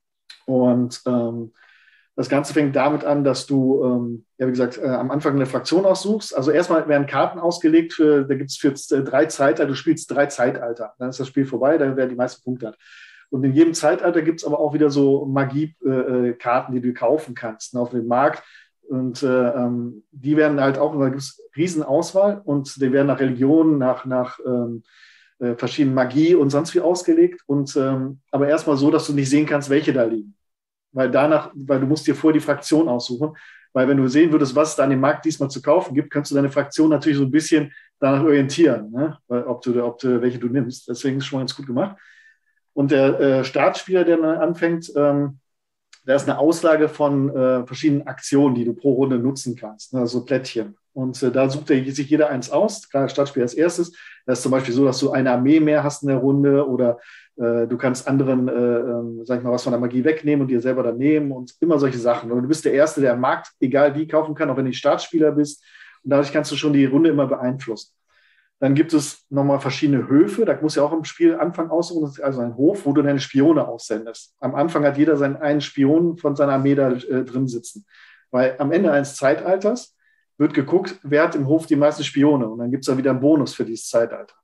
Und ähm, das Ganze fängt damit an, dass du, ähm, ja, wie gesagt, äh, am Anfang eine Fraktion aussuchst. Also erstmal werden Karten ausgelegt, für, da gibt es für äh, drei Zeitalter, du spielst drei Zeitalter. Dann ist das Spiel vorbei, dann werden die meisten Punkte hat. Und in jedem Zeitalter gibt es aber auch wieder so Magie-Karten, äh, die du kaufen kannst, ne, auf dem Markt. Und äh, ähm, die werden halt auch, da gibt es riesen Auswahl und die werden nach Religion, nach, nach ähm, äh, verschiedenen Magie und sonst wie ausgelegt. Und, ähm, aber erstmal so, dass du nicht sehen kannst, welche da liegen. Weil danach, weil du musst dir vorher die Fraktion aussuchen. Weil wenn du sehen würdest, was es da an dem Markt diesmal zu kaufen gibt, kannst du deine Fraktion natürlich so ein bisschen danach orientieren, ne? Weil, ob du, ob du welche du nimmst. Deswegen ist es schon mal ganz gut gemacht. Und der äh, Startspieler, der dann anfängt, ähm, da ist eine Auslage von äh, verschiedenen Aktionen, die du pro Runde nutzen kannst, ne, also Plättchen. Und äh, da sucht er, sich jeder eins aus. Klar, Startspieler als erstes. Das ist zum Beispiel so, dass du eine Armee mehr hast in der Runde oder äh, du kannst anderen, äh, äh, sag ich mal, was von der Magie wegnehmen und dir selber dann nehmen und immer solche Sachen. Und du bist der Erste, der am Markt, egal wie, kaufen kann, auch wenn du Startspieler bist. Und dadurch kannst du schon die Runde immer beeinflussen. Dann gibt es nochmal verschiedene Höfe. Da musst du ja auch im Spielanfang aussuchen. Das ist also ein Hof, wo du deine Spione aussendest. Am Anfang hat jeder seinen einen Spion von seiner Armee da äh, drin sitzen. Weil am Ende eines Zeitalters wird geguckt, wer hat im Hof die meisten Spione. Und dann gibt es da wieder einen Bonus für dieses Zeitalter.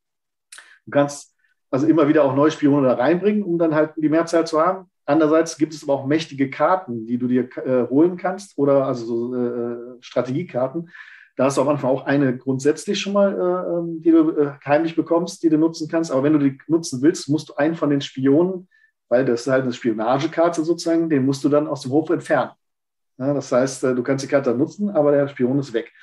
Du kannst also immer wieder auch neue Spione da reinbringen, um dann halt die Mehrzahl zu haben. Andererseits gibt es aber auch mächtige Karten, die du dir äh, holen kannst oder also so äh, Strategiekarten. Da hast du am Anfang auch eine grundsätzlich schon mal, äh, die du äh, heimlich bekommst, die du nutzen kannst. Aber wenn du die nutzen willst, musst du einen von den Spionen, weil das ist halt eine Spionagekarte sozusagen, den musst du dann aus dem Hof entfernen. Ja, das heißt, äh, du kannst die Karte dann nutzen, aber der Spion ist weg.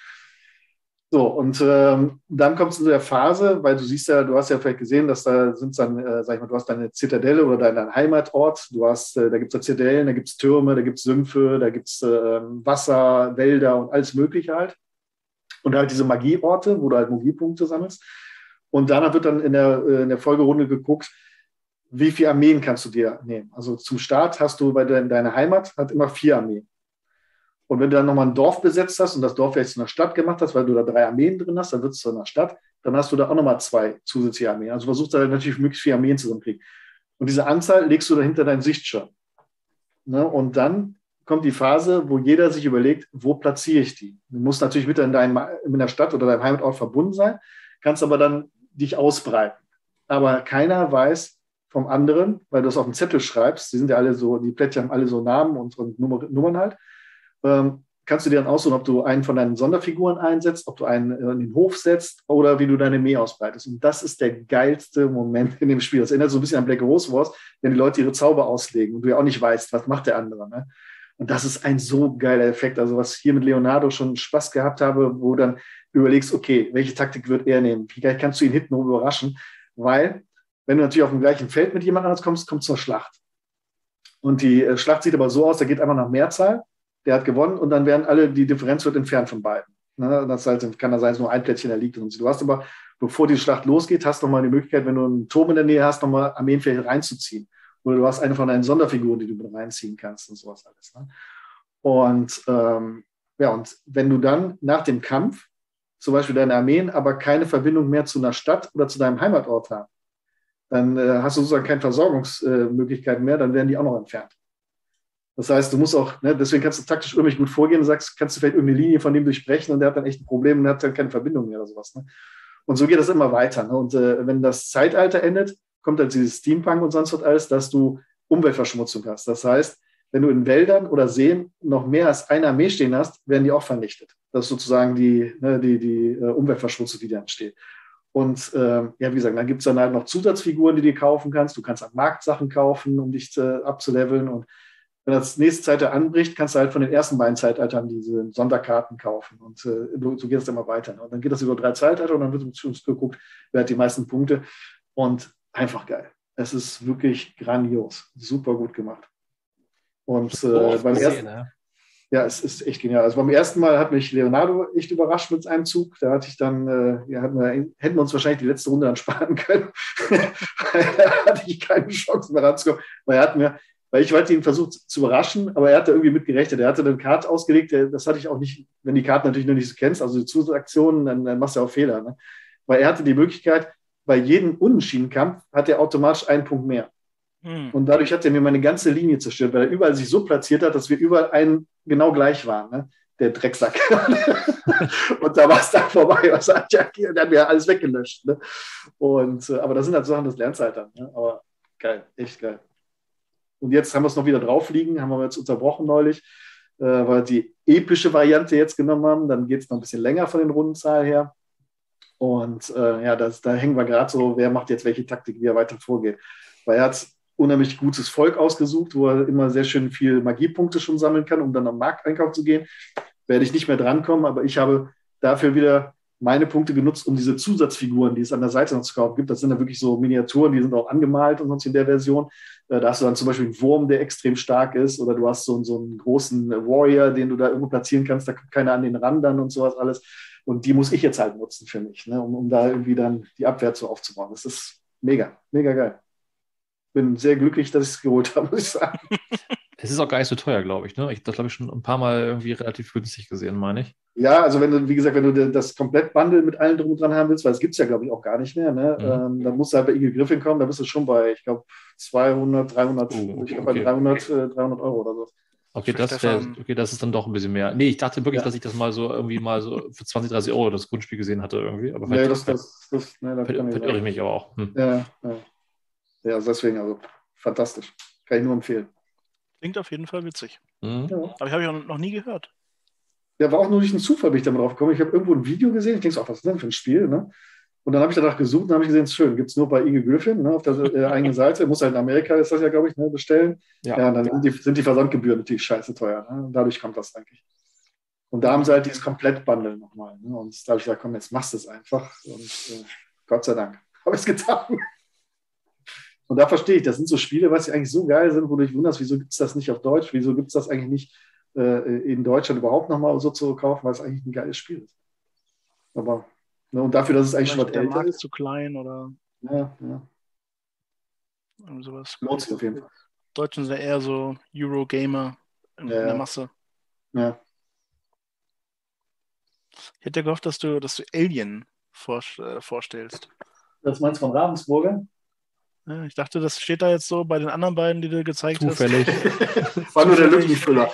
So, und ähm, dann kommst du zu der Phase, weil du siehst ja, du hast ja vielleicht gesehen, dass da sind dann, äh, sag ich mal, du hast deine Zitadelle oder deinen dein Heimatort, du hast, äh, da gibt es Zitadellen, da gibt es Türme, da gibt es Sümpfe, da gibt es äh, Wasser, Wälder und alles Mögliche halt. Und halt diese Magieorte, wo du halt Magiepunkte sammelst. Und danach wird dann in der, in der Folgerunde geguckt, wie viele Armeen kannst du dir nehmen. Also zum Start hast du bei de, deiner Heimat hat immer vier Armeen. Und wenn du dann nochmal ein Dorf besetzt hast und das Dorf vielleicht zu einer Stadt gemacht hast, weil du da drei Armeen drin hast, dann wird es zu einer Stadt, dann hast du da auch nochmal zwei zusätzliche Armeen. Also versuchst du halt natürlich möglichst viele Armeen zusammenkriegen. Und diese Anzahl legst du dahinter deinen Sichtschirm. Ne? Und dann kommt die Phase, wo jeder sich überlegt, wo platziere ich die? Du musst natürlich mit in, deinem, in der Stadt oder deinem Heimatort verbunden sein, kannst aber dann dich ausbreiten. Aber keiner weiß vom anderen, weil du es auf dem Zettel schreibst, die sind ja alle so, die Plättchen haben alle so Namen und, und Nummern halt, ähm, kannst du dir dann aussuchen, ob du einen von deinen Sonderfiguren einsetzt, ob du einen in den Hof setzt oder wie du deine Armee ausbreitest. Und das ist der geilste Moment in dem Spiel. Das erinnert so ein bisschen an Black Rose Wars, wenn die Leute ihre Zauber auslegen und du ja auch nicht weißt, was macht der andere, ne? Und das ist ein so geiler Effekt. Also was ich hier mit Leonardo schon Spaß gehabt habe, wo dann überlegst, okay, welche Taktik wird er nehmen? Vielleicht kannst du ihn hinten überraschen, weil wenn du natürlich auf dem gleichen Feld mit jemand anderes kommst, kommt zur Schlacht. Und die äh, Schlacht sieht aber so aus, da geht einfach nach Mehrzahl, der hat gewonnen und dann werden alle, die Differenz wird entfernt von beiden. Ne? Das heißt, kann da sein, dass nur ein Plättchen da liegt. Und du hast aber, bevor die Schlacht losgeht, hast du nochmal die Möglichkeit, wenn du einen Turm in der Nähe hast, nochmal Armeen vielleicht reinzuziehen. Oder du hast eine von deinen Sonderfiguren, die du mit reinziehen kannst und sowas alles. Ne? Und, ähm, ja, und wenn du dann nach dem Kampf zum Beispiel deine Armeen aber keine Verbindung mehr zu einer Stadt oder zu deinem Heimatort haben, dann äh, hast du sozusagen keine Versorgungsmöglichkeiten äh, mehr, dann werden die auch noch entfernt. Das heißt, du musst auch, ne, deswegen kannst du taktisch irgendwie gut vorgehen und sagst, kannst du vielleicht irgendeine Linie von dem durchbrechen und der hat dann echt ein Problem und hat dann keine Verbindung mehr oder sowas. Ne? Und so geht das immer weiter. Ne? Und äh, wenn das Zeitalter endet, kommt dann dieses Steampunk und sonst was alles, dass du Umweltverschmutzung hast. Das heißt, wenn du in Wäldern oder Seen noch mehr als eine Armee stehen hast, werden die auch vernichtet. Das ist sozusagen die, ne, die, die uh, Umweltverschmutzung, die da entsteht. Und äh, ja, wie gesagt, dann gibt es dann halt noch Zusatzfiguren, die du kaufen kannst. Du kannst am Markt Sachen kaufen, um dich äh, abzuleveln. Und wenn das nächste Zeitalter anbricht, kannst du halt von den ersten beiden Zeitaltern diese Sonderkarten kaufen. Und äh, so geht es immer weiter. Und dann geht das über drei Zeitalter und dann wird uns geguckt, wer hat die meisten Punkte. Und einfach geil. Es ist wirklich grandios. Super gut gemacht. Und äh, beim ersten Mal, ja, es ist echt genial. Also beim ersten Mal hat mich Leonardo echt überrascht mit einem Zug. Da hatte ich dann, äh, ja, hatten wir, hätten wir uns wahrscheinlich die letzte Runde dann sparen können. Da hatte ich keine Chance mehr ranzukommen. Weil er hat mir Weil ich wollte ihn versucht zu überraschen, aber er hatte irgendwie mitgerechnet. Er hatte eine Karte ausgelegt, das hatte ich auch nicht, wenn die Karten natürlich noch nicht so kennst, also die Zusatzaktionen, dann, dann machst du auch Fehler. Ne? Weil er hatte die Möglichkeit, bei jedem Unentschieden-Kampf hat er automatisch einen Punkt mehr. Hm. Und dadurch hat er mir meine ganze Linie zerstört, weil er überall sich so platziert hat, dass wir überall einen genau gleich waren. Ne? Der Drecksack. Und da war es dann vorbei. Was hat ja, der hat mir alles weggelöscht. Ne? Und, aber das sind halt Sachen, das lernst du halt dann. Ne? Aber geil, echt geil. Und jetzt haben wir es noch wieder drauf liegen, haben wir jetzt unterbrochen neulich, äh, weil wir die epische Variante jetzt genommen haben. Dann geht es noch ein bisschen länger von den Rundenzahl her. Und äh, ja, das, da hängen wir gerade so, wer macht jetzt welche Taktik, wie er weiter vorgeht. Weil er hat unheimlich gutes Volk ausgesucht, wo er immer sehr schön viel Magiepunkte schon sammeln kann, um dann am Markteinkauf zu gehen. Werde ich nicht mehr drankommen, aber ich habe dafür wieder meine Punkte genutzt, um diese Zusatzfiguren, die es an der Seite noch zu kaufen gibt. Das sind ja wirklich so Miniaturen, die sind auch angemalt und sonst in der Version. Da hast du dann zum Beispiel einen Wurm, der extrem stark ist, oder du hast so, so einen großen Warrior, den du da irgendwo platzieren kannst, da kommt keiner an den Rand dann und sowas alles. Und die muss ich jetzt halt nutzen für mich, ne, um, um da irgendwie dann die Abwehr zu aufzubauen. Das ist mega, mega geil. Bin sehr glücklich, dass ich es geholt habe, muss ich sagen. Es ist auch gar nicht so teuer, glaube ich. Ne? Ich habe das, glaube ich, schon ein paar Mal irgendwie relativ günstig gesehen, meine ich. Ja, also wenn du, wie gesagt, wenn du das Komplett-Bundle mit allen drum und dran haben willst, weil es gibt es ja, glaube ich, auch gar nicht mehr, ne? Mhm. Ähm, dann musst du halt bei Eagle Griffin kommen, da bist du schon bei, ich glaube, zweihundert, dreihundert, oh, ich glaube okay. bei dreihundert, äh, dreihundert Euro oder so. Okay das, wär, okay, das ist dann doch ein bisschen mehr. Nee, ich dachte wirklich, ja. dass ich das mal so irgendwie mal so für zwanzig, dreißig Euro das Grundspiel gesehen hatte irgendwie. Aber nee, das, das, das, nee, das irre ich mich aber auch. Hm. Ja, ja. Ja, also deswegen, also fantastisch. Kann ich nur empfehlen. Klingt auf jeden Fall witzig. Mhm. Ja. Aber ich habe ich auch noch nie gehört. Ja, war auch nur durch einen Zufall, bin ich damit drauf gekommen. Ich habe irgendwo ein Video gesehen, ich denke so, ach, was ist denn für ein Spiel, ne? Und dann habe ich danach gesucht und habe ich gesehen, es ist schön, gibt es nur bei Eagle Griffin, ne, auf der äh, eigenen Seite, muss halt in Amerika, ist das ja, glaube ich, ne, bestellen. Ja, ja und dann sind die, sind die Versandgebühren natürlich scheiße teuer, ne? Und dadurch kommt das eigentlich. Und da haben sie halt dieses Komplett-Bundle nochmal, ne? Und da habe ich gesagt, komm, jetzt machst du es einfach. Und äh, Gott sei Dank habe ich es getan. Und da verstehe ich, das sind so Spiele, was eigentlich so geil sind, wo du dich wunderst, wieso gibt es das nicht auf Deutsch, wieso gibt es das eigentlich nicht äh, in Deutschland überhaupt nochmal so zu kaufen, weil es eigentlich ein geiles Spiel ist. Aber, ne, und dafür, dass es eigentlich Vielleicht schon was älter Markt ist. zu klein oder Ja, ja. sowas. Lohnt sich auf jeden Fall. Deutschen sind ja eher so Eurogamer in, Ja. in der Masse. Ja. Ich hätte gehofft, dass du, dass du Alien vor, äh, vorstellst. Das meinst du von Ravensburger? Ja, ich dachte, das steht da jetzt so bei den anderen beiden, die du gezeigt Zufällig. hast. War nur der Lückenfüller.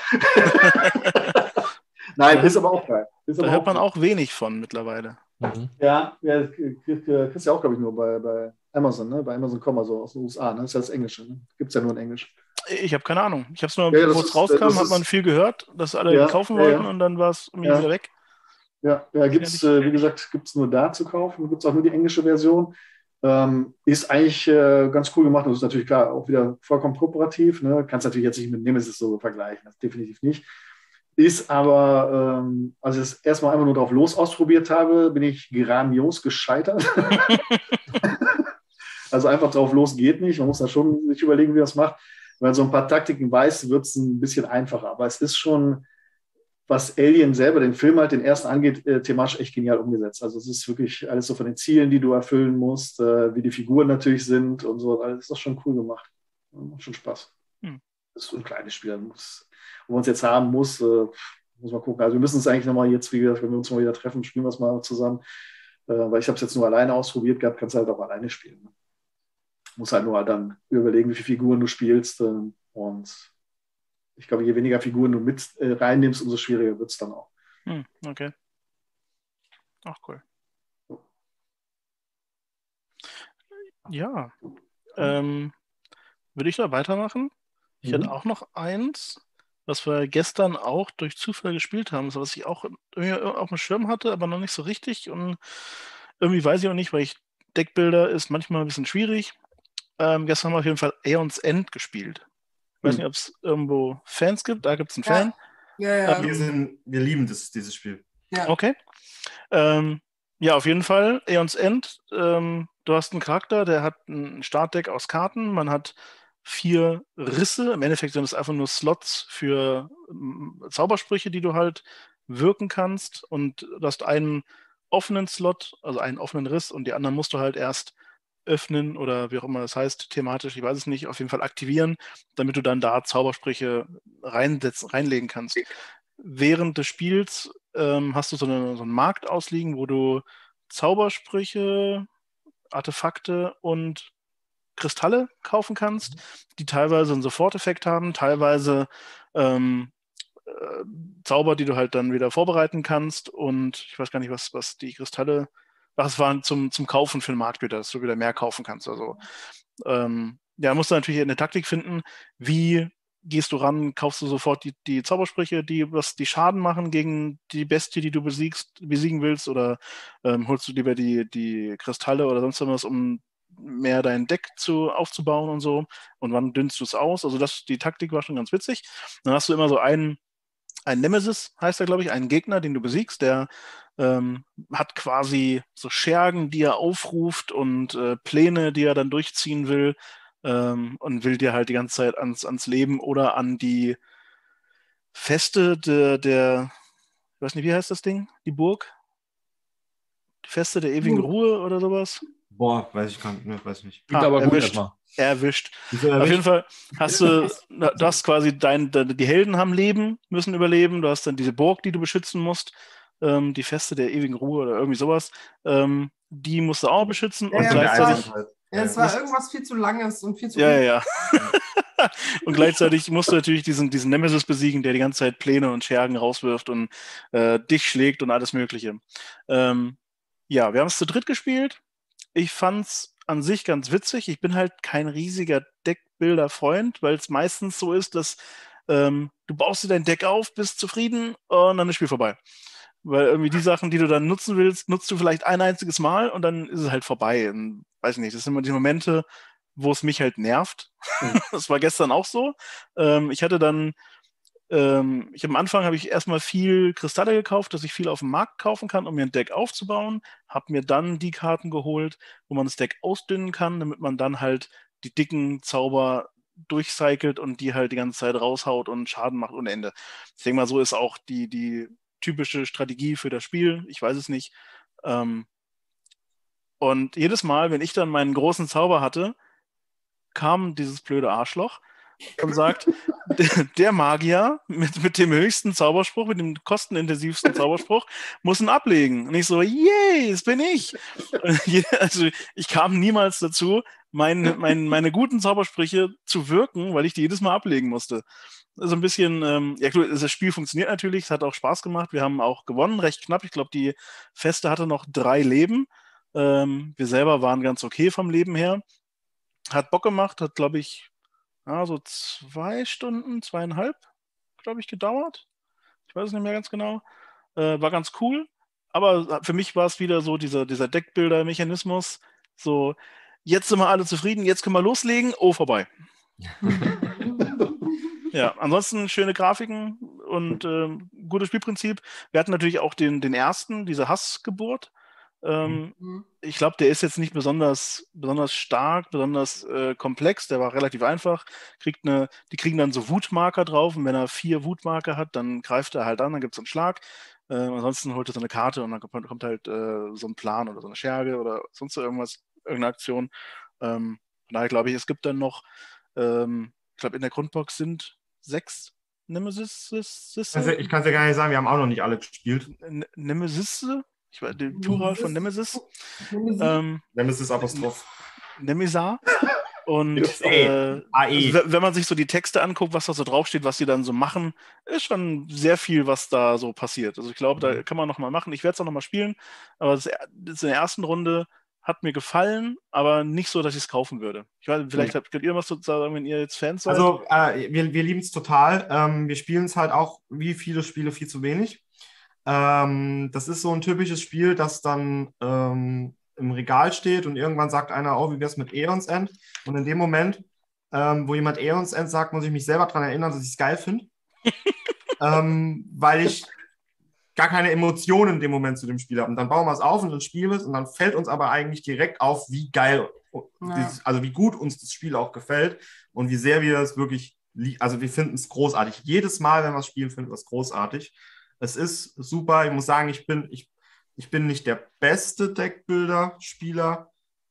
Nein, ist aber auch geil. Ist Da aber hört man geil. auch wenig von mittlerweile. Mhm. Ja, ja, kriegst du ja auch, glaube ich, nur bei, bei Amazon, ne? Bei Amazon Komma, so aus den U S A, ne? Das ist ja das Englische, ne? Gibt es ja nur in Englisch. Ich habe keine Ahnung. Ich habe es nur, Ja, ja, das bevor es ist- rauskam, das hat ist- man viel gehört, dass alle Ja, kaufen ja, wollten ja. und dann war es irgendwie Ja. wieder weg. Ja, ja gibt es, äh, wie gesagt, gibt es nur da zu kaufen, gibt es auch nur die englische Version. Ähm, ist eigentlich äh, ganz cool gemacht. Das ist natürlich klar auch wieder vollkommen kooperativ. Ne? Kannst natürlich jetzt nicht mit Nemesis so vergleichen, das definitiv nicht. Ist aber, ähm, als ich es erstmal einfach nur drauf los ausprobiert habe, bin ich grandios gescheitert. Also einfach drauf los geht nicht. Man muss da schon sich überlegen, wie man das macht. Wenn man so ein paar Taktiken weiß, wird es ein bisschen einfacher. Aber es ist schon, was Alien selber, den Film halt, den ersten angeht, äh, thematisch echt genial umgesetzt. Also es ist wirklich alles so von den Zielen, die du erfüllen musst, äh, wie die Figuren natürlich sind und so. Alles ist das schon cool gemacht. Macht schon Spaß. Hm. Das ist so ein kleines Spiel. Muss, wo man es jetzt haben muss, äh, muss man gucken. Also wir müssen es eigentlich nochmal jetzt, wie gesagt, wenn wir uns mal wieder treffen, spielen wir es mal zusammen. Äh, weil ich habe es jetzt nur alleine ausprobiert gehabt, kannst halt auch alleine spielen. Ne? Muss halt nur dann überlegen, wie viele Figuren du spielst. Äh, und ich glaube, je weniger Figuren du mit äh, reinnimmst, umso schwieriger wird es dann auch. Hm, okay. Ach, cool. Ja. Ähm, würde ich da weitermachen? Ich Mhm. hätte auch noch eins, was wir gestern auch durch Zufall gespielt haben, so was ich auch irgendwie auf dem Schirm hatte, aber noch nicht so richtig. Und irgendwie weiß ich auch nicht, weil ich Deckbilder ist manchmal ein bisschen schwierig. Ähm, gestern haben wir auf jeden Fall Aeons End gespielt. Ich weiß Mhm. nicht, ob es irgendwo Fans gibt. Da gibt es einen Ja. Fan. Ja, ja. Wir, sind, wir lieben das, dieses Spiel. ja. Okay. Ähm, ja, auf jeden Fall. Aeons End. Ähm, du hast einen Charakter, der hat ein Startdeck aus Karten. Man hat vier Risse. Im Endeffekt sind es einfach nur Slots für ähm, Zaubersprüche, die du halt wirken kannst. Und du hast einen offenen Slot, also einen offenen Riss, und die anderen musst du halt erst öffnen oder wie auch immer das heißt, thematisch, ich weiß es nicht, auf jeden Fall aktivieren, damit du dann da Zaubersprüche reinsetzen, reinlegen kannst. Während des Spiels ähm, hast du so, eine, so einen Markt ausliegen, wo du Zaubersprüche, Artefakte und Kristalle kaufen kannst, die teilweise einen Soforteffekt haben, teilweise ähm, äh, Zauber, die du halt dann wieder vorbereiten kannst, und ich weiß gar nicht, was, was die Kristalle, ach, es waren zum, zum Kaufen für den Markt wieder, dass du wieder mehr kaufen kannst. Also ähm, ja, musst du natürlich eine Taktik finden, wie gehst du ran, kaufst du sofort die, die Zaubersprüche, die was die Schaden machen gegen die Bestie, die du besiegst, besiegen willst, oder ähm, holst du lieber die, die Kristalle oder sonst irgendwas, um mehr dein Deck zu, aufzubauen und so, und wann dünnst du es aus? Also das, die Taktik war schon ganz witzig. Dann hast du immer so einen, einen Nemesis, heißt er, glaube ich, einen Gegner, den du besiegst, der ähm, hat quasi so Schergen, die er aufruft, und äh, Pläne, die er dann durchziehen will, ähm, und will dir halt die ganze Zeit ans, ans Leben oder an die Feste der, der, ich weiß nicht, wie heißt das Ding? Die Burg? Die Feste der ewigen Burg. Ruhe oder sowas? Boah, weiß ich gar nicht, ne, weiß nicht. Klingt Ah, aber gut erwischt. erstmal. Erwischt. Wieso Auf jeden erwischt? Fall hast du, du hast quasi dein, die Helden haben Leben, müssen überleben. Du hast dann diese Burg, die du beschützen musst, ähm, die Feste der ewigen Ruhe oder irgendwie sowas. Ähm, die musst du auch beschützen, Ja, und ja, gleichzeitig. Halt. Ja, es war irgendwas viel zu langes und viel zu Ja, ja, viel. ja. Und gleichzeitig musst du natürlich diesen, diesen Nemesis besiegen, der die ganze Zeit Pläne und Schergen rauswirft und äh, dich schlägt und alles Mögliche. Ähm, ja, wir haben es zu dritt gespielt. Ich fand's an sich ganz witzig. Ich bin halt kein riesiger Deckbilder-Freund, weil es meistens so ist, dass ähm, du baust dir dein Deck auf, bist zufrieden und dann ist das Spiel vorbei. Weil irgendwie die Sachen, die du dann nutzen willst, nutzt du vielleicht ein einziges Mal und dann ist es halt vorbei. Und, weiß nicht, das sind immer die Momente, wo es mich halt nervt. Mhm. Das war gestern auch so. Ähm, ich hatte dann, ähm, ich am Anfang habe ich erstmal viel Kristalle gekauft, dass ich viel auf dem Markt kaufen kann, um mir ein Deck aufzubauen. Habe mir dann die Karten geholt, wo man das Deck ausdünnen kann, damit man dann halt die dicken Zauber durchcycelt und die halt die ganze Zeit raushaut und Schaden macht ohne Ende. Ich denke mal, so ist auch die, die typische Strategie für das Spiel. Ich weiß es nicht. Ähm, und jedes Mal, wenn ich dann meinen großen Zauber hatte, kam dieses blöde Arschloch und sagt, der Magier mit, mit dem höchsten Zauberspruch, mit dem kostenintensivsten Zauberspruch, muss ihn ablegen. Und ich so, yay, das bin ich. Also ich kam niemals dazu, mein, mein, meine guten Zaubersprüche zu wirken, weil ich die jedes Mal ablegen musste. So ein bisschen, ähm, ja klar, das Spiel funktioniert natürlich, es hat auch Spaß gemacht, wir haben auch gewonnen, recht knapp. Ich glaube, die Feste hatte noch drei Leben. Ähm, wir selber waren ganz okay vom Leben her. Hat Bock gemacht, hat, glaube ich, ja, so zwei Stunden, zweieinhalb, glaube ich, gedauert. Ich weiß es nicht mehr ganz genau. Äh, war ganz cool. Aber für mich war es wieder so dieser, dieser Deckbilder-Mechanismus. So, jetzt sind wir alle zufrieden, jetzt können wir loslegen. Oh, vorbei. Ja, ansonsten schöne Grafiken und äh, gutes Spielprinzip. Wir hatten natürlich auch den, den ersten, diese Hassgeburt. Ähm, Mhm. ich glaube, der ist jetzt nicht besonders, besonders stark, besonders äh, komplex. Der war relativ einfach. Kriegt eine, die kriegen dann so Wutmarker drauf, und wenn er vier Wutmarker hat, dann greift er halt an, dann gibt es einen Schlag. Äh, ansonsten holt er so eine Karte und dann kommt, kommt halt äh, so ein Plan oder so eine Scherge oder sonst irgendwas, irgendeine Aktion. Ähm, von daher glaube ich, es gibt dann noch, ähm, ich glaube, in der Grundbox sind sechs Nemesis. Also ich kann es ja gar nicht sagen, wir haben auch noch nicht alle gespielt. N- Nemesis? Ich weiß, der Plural von Nemesis. Nemesis. Ähm, Nemesis Apostroph. Nemesar. Und Mit C. äh, A E. also, wenn man sich so die Texte anguckt, was da so draufsteht, was sie dann so machen, ist schon sehr viel, was da so passiert. Also ich glaube, da kann man noch mal machen. Ich werde es auch noch mal spielen, aber das, das in der ersten Runde hat mir gefallen, aber nicht so, dass ich es kaufen würde. Ich weiß, vielleicht habt, könnt ihr was zu sagen, wenn ihr jetzt Fans seid. Also äh, wir, wir lieben es total. Ähm, wir spielen es halt auch, wie viele Spiele, viel zu wenig. Ähm, das ist so ein typisches Spiel, das dann ähm, im Regal steht und irgendwann sagt einer, oh, wie wär's mit Aeons End? Und in dem Moment, ähm, wo jemand Aeons End sagt, muss ich mich selber daran erinnern, dass ich es geil finde. ähm, weil ich gar keine Emotionen in dem Moment zu dem Spiel habe. Und dann bauen wir es auf und dann spielen wir es und dann fällt uns aber eigentlich direkt auf, wie geil, Ja. dieses, also wie gut uns das Spiel auch gefällt und wie sehr wir es wirklich, lie- also wir finden es großartig. Jedes Mal, wenn wir es spielen, finden wir es großartig. Es ist super. Ich muss sagen, ich bin, ich, ich bin nicht der beste Deckbilder-Spieler,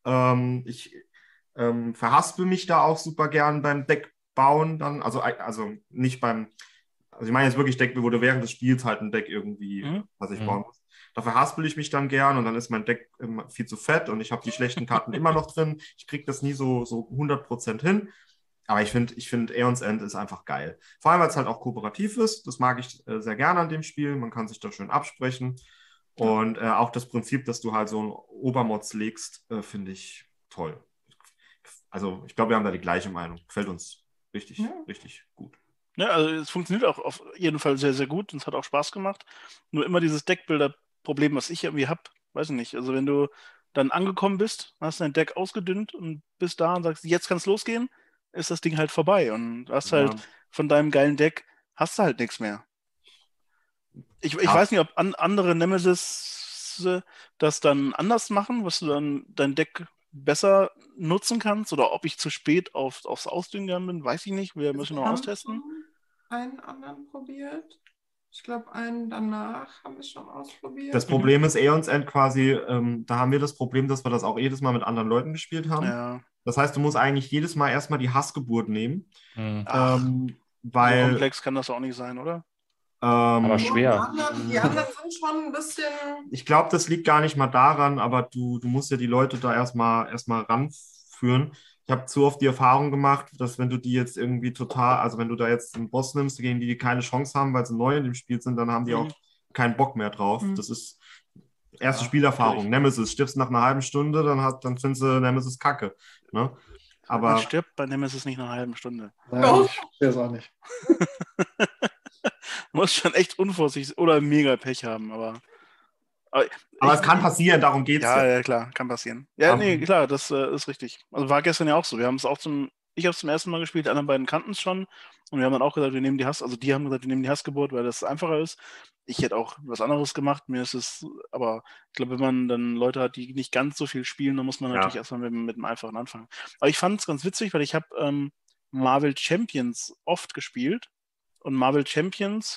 Ähm, ich ähm, verhaspel mich da auch super gern beim Deckbauen dann. Also, also nicht beim, also ich meine jetzt wirklich Deck, wo du während des Spiels halt ein Deck irgendwie, Mhm. was ich Mhm. bauen muss. Da verhaspel ich mich dann gern und dann ist mein Deck immer viel zu fett und ich habe die schlechten Karten immer noch drin. Ich kriege das nie so, so hundert Prozent hin. Aber ich finde, ich find Aeon's End ist einfach geil. Vor allem, weil es halt auch kooperativ ist. Das mag ich äh, sehr gerne an dem Spiel. Man kann sich da schön absprechen. Und äh, auch das Prinzip, dass du halt so einen Obermods legst, äh, finde ich toll. Also ich glaube, wir haben da die gleiche Meinung. Gefällt uns richtig, Ja. richtig gut. Ja, also es funktioniert auch auf jeden Fall sehr, sehr gut und es hat auch Spaß gemacht. Nur immer dieses Deckbilder-Problem, was ich irgendwie habe, weiß ich nicht. Also wenn du dann angekommen bist, hast dein Deck ausgedünnt und bist da und sagst, jetzt kann es losgehen, ist das Ding halt vorbei und du hast halt Ja. von deinem geilen Deck, hast du halt nichts mehr. Ich, ich Ja. weiß nicht, ob an, andere Nemesis äh, das dann anders machen, was du dann dein Deck besser nutzen kannst oder ob ich zu spät auf, aufs Ausdünnen gegangen bin, weiß ich nicht. Wir müssen noch haben austesten. schon einen anderen probiert. Ich glaube, einen danach haben wir schon ausprobiert. Das Problem ist Aeon's End quasi, ähm, da haben wir das Problem, dass wir das auch jedes Mal mit anderen Leuten gespielt haben. Ja. Das heißt, du musst eigentlich jedes Mal erstmal die Hassgeburt nehmen. Mhm. Ach, ähm, so weil komplex kann das auch nicht sein, oder? ähm, Aber Und die schwer. anderen, die anderen sind schon ein bisschen. Ich glaube, das liegt gar nicht mal daran, aber du, du musst ja die Leute da erstmal erstmal ranführen. Ich habe zu oft die Erfahrung gemacht, dass wenn du die jetzt irgendwie total, also wenn du da jetzt einen Boss nimmst, gegen die die keine Chance haben, weil sie neu in dem Spiel sind, dann haben die Mhm. auch keinen Bock mehr drauf. Mhm. Das ist erste Ja, Spielerfahrung. natürlich. Nemesis, stirbst nach einer halben Stunde, dann, hat, dann findest du Nemesis kacke. Ne? Man Aber stirbt bei Nemesis nicht nach einer halben Stunde. Nein, Doch. ich verstehe es auch nicht. Du musst schon echt unvorsichtig oder mega Pech haben, aber. aber aber ich- es kann passieren, darum geht es Ja, ja. ja, klar, kann passieren. Ja, Um, nee, klar, das äh, ist richtig. Also war gestern ja auch so. Wir haben es auch zum, ich habe es zum ersten Mal gespielt, die anderen beiden kannten es schon. Und wir haben dann auch gesagt, wir nehmen die Hass, also die haben gesagt, wir nehmen die Hassgeburt, weil das einfacher ist. Ich hätte auch was anderes gemacht. Mir ist es, aber ich glaube, wenn man dann Leute hat, die nicht ganz so viel spielen, dann muss man Ja. natürlich erstmal mit, mit dem Einfachen anfangen. Aber ich fand es ganz witzig, weil ich habe ähm, Marvel Champions oft gespielt. Und Marvel Champions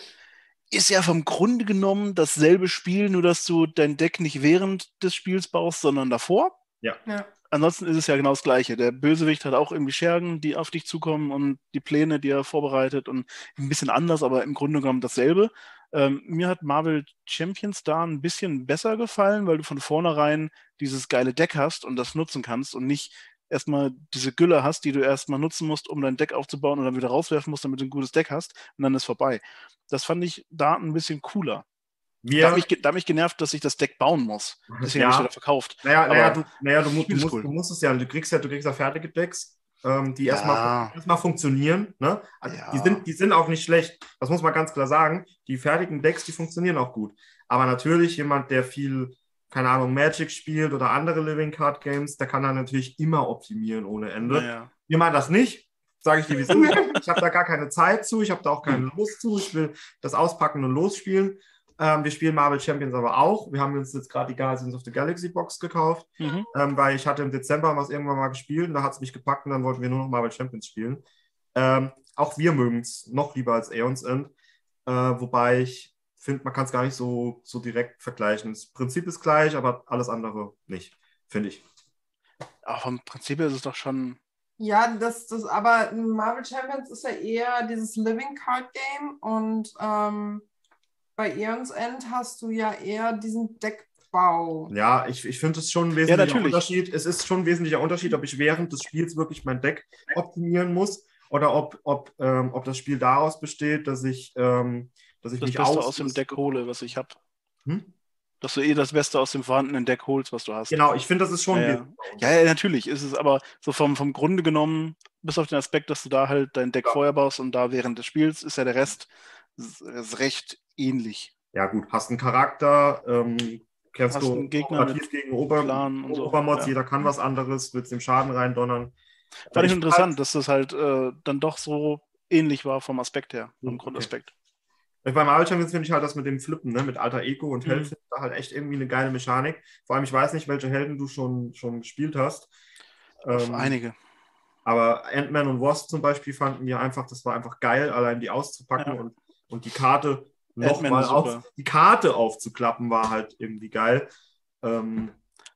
ist ja vom Grunde genommen dasselbe Spiel, nur dass du dein Deck nicht während des Spiels baust, sondern davor. Ja. Ansonsten ist es ja genau das Gleiche. Der Bösewicht hat auch irgendwie Schergen, die auf dich zukommen und die Pläne, die er vorbereitet und ein bisschen anders, aber im Grunde genommen dasselbe. Ähm, mir hat Marvel Champions da ein bisschen besser gefallen, weil du von vornherein dieses geile Deck hast und das nutzen kannst und nicht erstmal diese Gülle hast, die du erstmal nutzen musst, um dein Deck aufzubauen und dann wieder rauswerfen musst, damit du ein gutes Deck hast und dann ist vorbei. Das fand ich da ein bisschen cooler. Da Wir, hat, mich, ge- da hat mich genervt, dass ich das Deck bauen muss. Deswegen Ja. habe ich wieder verkauft. naja, Aber naja, du, naja du, mu- Spiel du, ist musst, cool. du musst es ja, du kriegst ja, du kriegst ja fertige Decks, ähm, die Ja. erstmal erstmal funktionieren. Ne? Also Ja. Die, sind, die sind auch nicht schlecht. Das muss man ganz klar sagen. Die fertigen Decks, die funktionieren auch gut. Aber natürlich jemand, der viel, keine Ahnung, Magic spielt oder andere Living Card Games, der kann da natürlich immer optimieren ohne Ende. Naja. Wir machen das nicht. Sage ich dir, wie es ist. Ich habe da gar keine Zeit zu, ich habe da auch keine Lust zu. Ich will das auspacken und losspielen. Ähm, wir spielen Marvel Champions aber auch. Wir haben uns jetzt gerade die Guardians of the Galaxy Box gekauft, Mhm. ähm, weil ich hatte im Dezember was irgendwann mal gespielt und da hat es mich gepackt und dann wollten wir nur noch Marvel Champions spielen. Ähm, auch wir mögen es noch lieber als Aeon's End, äh, wobei ich finde, man kann es gar nicht so, so direkt vergleichen. Das Prinzip ist gleich, aber alles andere nicht, finde ich. Aber vom Prinzip her ist es doch schon. Ja, das, das, aber Marvel Champions ist ja eher dieses Living Card Game und ähm, bei Aeon's End hast du ja eher diesen Deckbau. Ja, ich, ich finde es schon ein wesentlicher natürlich. Unterschied. Es ist schon ein wesentlicher Unterschied, ob ich während des Spiels wirklich mein Deck optimieren muss oder ob, ob, ähm, ob das Spiel daraus besteht, dass ich, ähm, dass ich Das mich Beste aus aus dem Deck hole, was ich habe. Hm? Dass du eh das Beste aus dem vorhandenen Deck holst, was du hast. Genau, ich finde, das ist schon Ja, ja. wesentlich. Ja, ja, natürlich ist es, aber so vom, vom Grunde genommen, bis auf den Aspekt, dass du da halt dein Deck Ja. vorher baust und da während des Spiels ist ja der Rest s- ist recht ähnlich. Ja, gut, hast einen Charakter, ähm, kämpfst Hast du einen Gegner operativ mit gegen Ober Plan und so, Obermods, ja. jeder kann was anderes, willst dem Schaden reindonnern. Fand ich Ich- interessant, dass das halt äh, dann doch so ähnlich war vom Aspekt her, vom Okay. Grundaspekt. Bei Marvel Champions finde ich halt das mit dem Flippen, ne? Mit Alter Ego und Mhm. Held, finde ich da halt echt irgendwie eine geile Mechanik. Vor allem, ich weiß nicht, welche Helden du schon, schon gespielt hast. Auf Ähm, einige. Aber Ant-Man und Wasp zum Beispiel fanden wir einfach, das war einfach geil, allein die auszupacken Ja. und, und die Karte Ant-Man nochmal ist auf, super. die Karte aufzuklappen, war halt irgendwie geil. Ähm,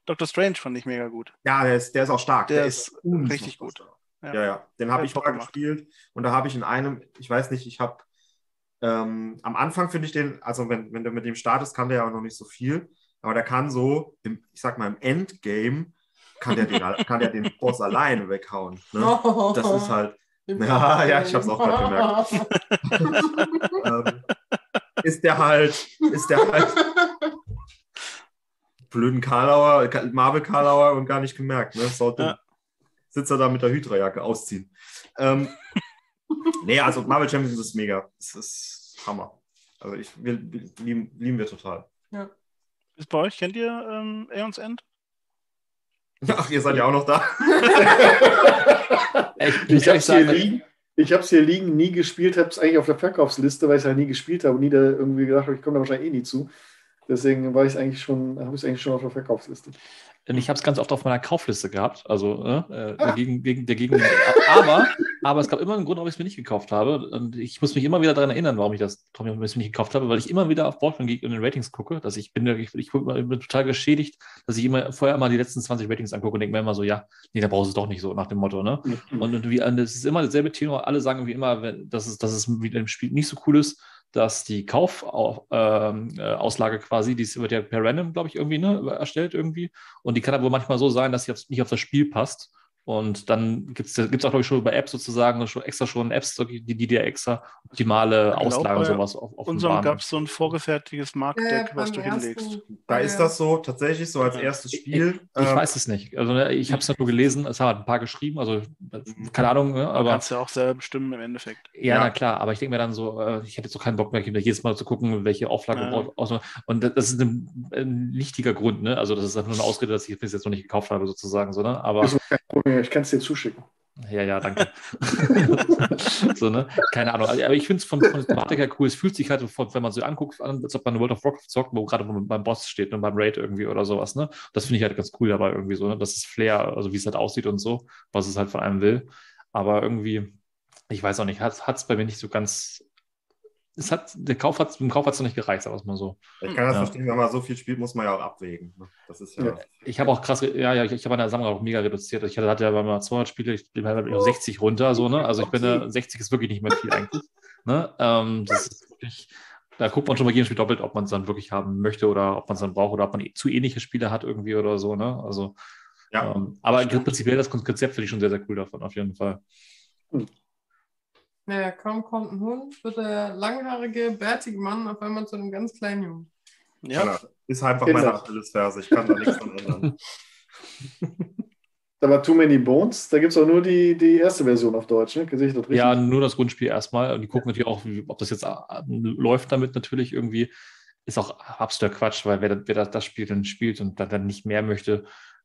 Doctor Strange fand ich mega gut. Ja, der ist, der ist auch stark. Der, der ist unfassbar richtig gut. Ja, ja. ja. Den habe ich mal gemacht. gespielt. Und da habe ich in einem, ich weiß nicht, ich habe ähm, am Anfang finde ich den, also wenn, wenn du mit dem startest, kann der ja auch noch nicht so viel. Aber der kann so, im, ich sag mal, im Endgame kann der den, kann der den Boss alleine weghauen. Ne? Das ist halt. Ja, ja, ich habe es auch gerade gemerkt. ähm, ist der halt, ist der halt blöden Karlauer, Marvel Karlauer und gar nicht gemerkt. Ne? So, ja. Sitzt er da mit der Hydra-Jacke ausziehen. Ähm, nee, also Marvel Champions ist mega. Das ist Hammer. Also ich wir, lieben, lieben wir total. Ja. Ist bei euch, kennt ihr ähm, Aeons End? Ach, ihr seid ja auch noch da. ich ich habe es hier liegen. Ich habe es hier liegen, nie gespielt, habe es eigentlich auf der Verkaufsliste, weil ich es halt nie gespielt habe und nie da irgendwie gedacht habe, ich komme da wahrscheinlich eh nie zu. Deswegen war ich es eigentlich schon, habe ich es eigentlich schon auf der Verkaufsliste. Ich habe es ganz oft auf meiner Kaufliste gehabt, also äh, ah. dagegen, gegen, dagegen, aber, aber es gab immer einen Grund, warum ich es mir nicht gekauft habe. Und ich muss mich immer wieder daran erinnern, warum ich das warum ich es mir nicht gekauft habe, weil ich immer wieder auf Boardgame Geek in den Ratings gucke, dass ich bin, ich, ich bin total geschädigt, dass ich immer vorher mal die letzten zwanzig Ratings angucke und denke mir immer so, ja, nee, da brauchst du es doch nicht so, nach dem Motto, ne? Mhm. Und, und wie, es ist immer dasselbe Thema, alle sagen wie immer, dass es, dass es mit dem Spiel nicht so cool ist, dass die Kaufauslage äh, quasi, die wird ja per Random, glaube ich, irgendwie ne, erstellt irgendwie. Und die kann aber manchmal so sein, dass sie nicht auf das Spiel passt. Und dann gibt es auch, glaube ich, schon bei Apps sozusagen schon extra schon Apps, die, die dir extra optimale ja, Auslagen und sowas auf, auf unserem gab es so ein vorgefertigtes Marktdeck, äh, was du hinlegst. Da ist das so, tatsächlich so als erstes Spiel. Ich, ich ähm, weiß es nicht. Also ich habe es nur gelesen, es haben ein paar geschrieben, also keine Ahnung. Ne, aber kannst ja auch selber bestimmen im Endeffekt. Ja, ja. Na klar, aber ich denke mir dann so, ich hätte jetzt auch keinen Bock mehr, jedes Mal zu gucken, welche Auflage ja. braucht. Und das ist ein, ein nichtiger Grund, ne? Also das ist einfach nur eine Ausrede, dass ich es jetzt noch nicht gekauft habe, sozusagen. So, ne? Aber ich kann es dir zuschicken. Ja, ja, danke. so, ne? Keine Ahnung. Aber ich finde es von, von der Thematik her cool. Es fühlt sich halt, wenn man so anguckt, an, als ob man eine World of Warcraft zockt, wo gerade beim Boss steht und beim Raid irgendwie oder sowas. Ne? Das finde ich halt ganz cool dabei irgendwie so. Ne? Das ist Flair, also wie es halt aussieht und so, was es halt von einem will. Aber irgendwie, ich weiß auch nicht, hat es bei mir nicht so ganz. Es hat, der Kauf hat, dem Kauf hat es noch nicht gereicht, sagen wir es mal so. Ich kann das ja. verstehen, wenn man so viel spielt, muss man ja auch abwägen. Das ist ja. ja. Ich habe auch krass, ja, ja, ich, ich habe meine Sammlung auch mega reduziert. Ich hatte, hatte ja mal zweihundert Spiele, ich bin halt auf sechzig runter, so, ne? Also ich bin da, sechzig ist wirklich nicht mehr viel eigentlich. Ne? Ähm, das ist wirklich, da guckt man schon mal jedem Spiel doppelt, ob man es dann wirklich haben möchte oder ob man es dann braucht oder ob man zu ähnliche Spiele hat irgendwie oder so, ne? Also, ja. Ähm, aber prinzipiell das Konzept finde ich schon sehr, sehr cool davon, auf jeden Fall. Hm. Naja, kaum kommt ein Hund, wird der langhaarige, bärtige Mann auf einmal zu einem ganz kleinen Jungen. Ja, ja ist einfach meine Achillesferse. Ich kann da nichts dran ändern. Da war Too Many Bones, da gibt es auch nur die, die erste Version auf Deutsch, ne? Sehe ich das richtig? Ja, nur das Grundspiel erstmal. Und die gucken natürlich auch, ob das jetzt läuft damit natürlich irgendwie. Ist auch absoluter Quatsch, weil wer, wer das Spiel dann spielt und dann, dann nicht mehr möchte.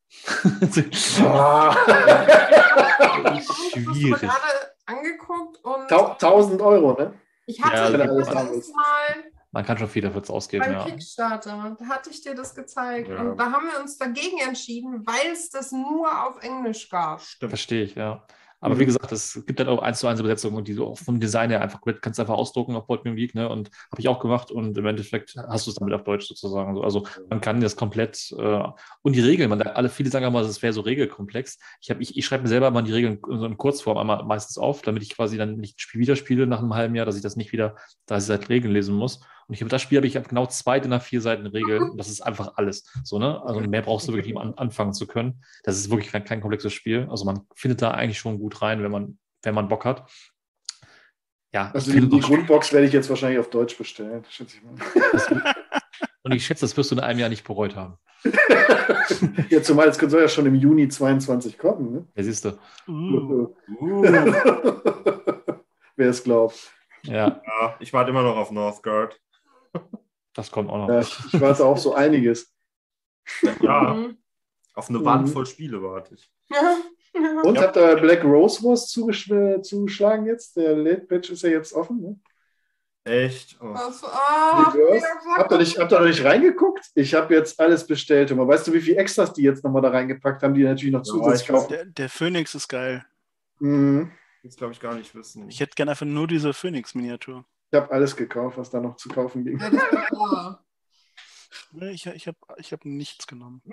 Ah. Schwierig. Angeguckt und tausend Euro, ne? Ich hatte ja, dir das mal man kann schon viel dafür ausgeben, beim ja. Kickstarter, da hatte ich dir das gezeigt ja. und da haben wir uns dagegen entschieden, weil es das nur auf Englisch gab. Stimmt. Verstehe ich, ja. Aber mhm. wie gesagt, es gibt halt auch eins zu eins Übersetzungen und die so vom Design her einfach kannst du einfach ausdrucken auf Boardgame Geek, ne? Und habe ich auch gemacht und im Endeffekt hast du es damit auf Deutsch sozusagen. Also man kann das komplett äh, und die Regeln, man alle viele sagen immer, es wäre so regelkomplex. Ich habe ich, ich schreibe mir selber mal die Regeln in so in Kurzform einmal meistens auf, damit ich quasi dann nicht das Spiel wieder spiele nach einem halben Jahr, dass ich das nicht wieder, dass ich halt Regeln lesen muss. Und ich habe das Spiel habe ich hab genau zwei D I N A vier Seiten Regeln und das ist einfach alles. So, ne? Also mehr brauchst du wirklich, um an, anfangen zu können. Das ist wirklich kein, kein komplexes Spiel. Also man findet da eigentlich schon gut rein, wenn man, wenn man Bock hat. Ja, also die, die Grundbox werde ich jetzt wahrscheinlich auf Deutsch bestellen, schätze ich mal. Und ich schätze, das wirst du in einem Jahr nicht bereut haben. Ja, zumal es soll ja schon im Juni zweiundzwanzig kommen. Ne? Ja, siehst du. Uh. Uh. Wer es glaubt. Ja. Ja, ich warte immer noch auf Northgard. Das kommt auch noch. Ja, ich warte auf so einiges. Ja, Mhm. auf eine Wand voll Spiele warte ich. Ja. Und Ja. habt ihr Black Rose Wars zugesch- zugeschlagen jetzt? Der Late Batch ist ja jetzt offen. Ne? Echt? Oh. Was, ah, Reverse. Habt ihr nicht, habt ihr noch nicht reingeguckt? Ich habe jetzt alles bestellt. Und weißt du, wie viele Extras die jetzt nochmal da reingepackt haben, die natürlich noch Ja, zusätzlich ich weiß. kaufen? Der, der Phoenix ist geil. Mhm. Das glaube ich gar nicht wissen. Ich hätte gerne einfach nur diese Phoenix-Miniatur. Ich habe alles gekauft, was da noch zu kaufen ging. Ja, das war klar. Nee, Ich, ich habe ich hab nichts genommen.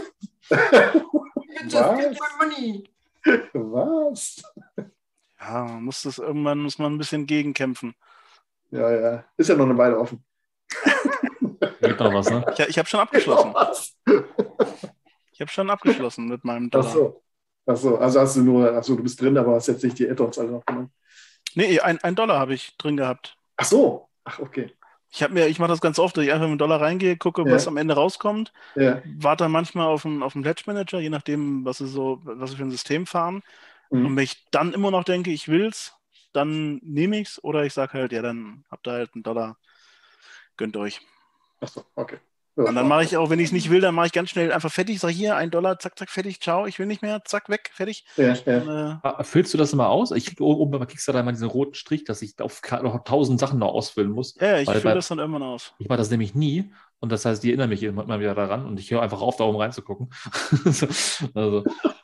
Just get my money. Was? Ja, man muss das irgendwann muss man ein bisschen gegenkämpfen. Ja, ja. Ist ja noch eine Weile offen. Geht noch was, ne? Ich, ich habe schon abgeschlossen. Was? Ich habe schon abgeschlossen mit meinem Ach Dollar. so. Ach so. Also hast du nur, ach so, du bist drin, aber hast jetzt nicht die Add-ons alle noch genommen. Nee, ein, ein Dollar habe ich drin gehabt. Ach so. Ach, okay. Ich habe mir, ich mache das ganz oft, dass ich einfach mit dem Dollar reingehe, gucke, Ja. was am Ende rauskommt, Ja. warte dann manchmal auf den, auf den Pledge Manager, je nachdem, was sie so, was sie für ein System fahren. Und Mhm. wenn ich dann immer noch denke, ich will's, dann nehme ich's oder ich sage halt, ja, dann habt ihr halt einen Dollar, gönnt euch. Ach so, okay. Und dann mache ich auch, wenn ich es nicht will, dann mache ich ganz schnell einfach fertig, sage hier, ein Dollar, zack, zack, fertig, ciao, ich will nicht mehr, zack, weg, fertig. Ja, Dann, ja. äh, Ah, Füllst du das immer aus? Ich kriege oben bei Kickstarter immer diesen roten Strich, dass ich auf ka- noch tausend Sachen noch ausfüllen muss. ja, ich Weil fülle bei- das dann irgendwann aus. Ich mache das nämlich nie und das heißt, die erinnern mich immer immer wieder daran und ich höre einfach auf, da oben reinzugucken. Also,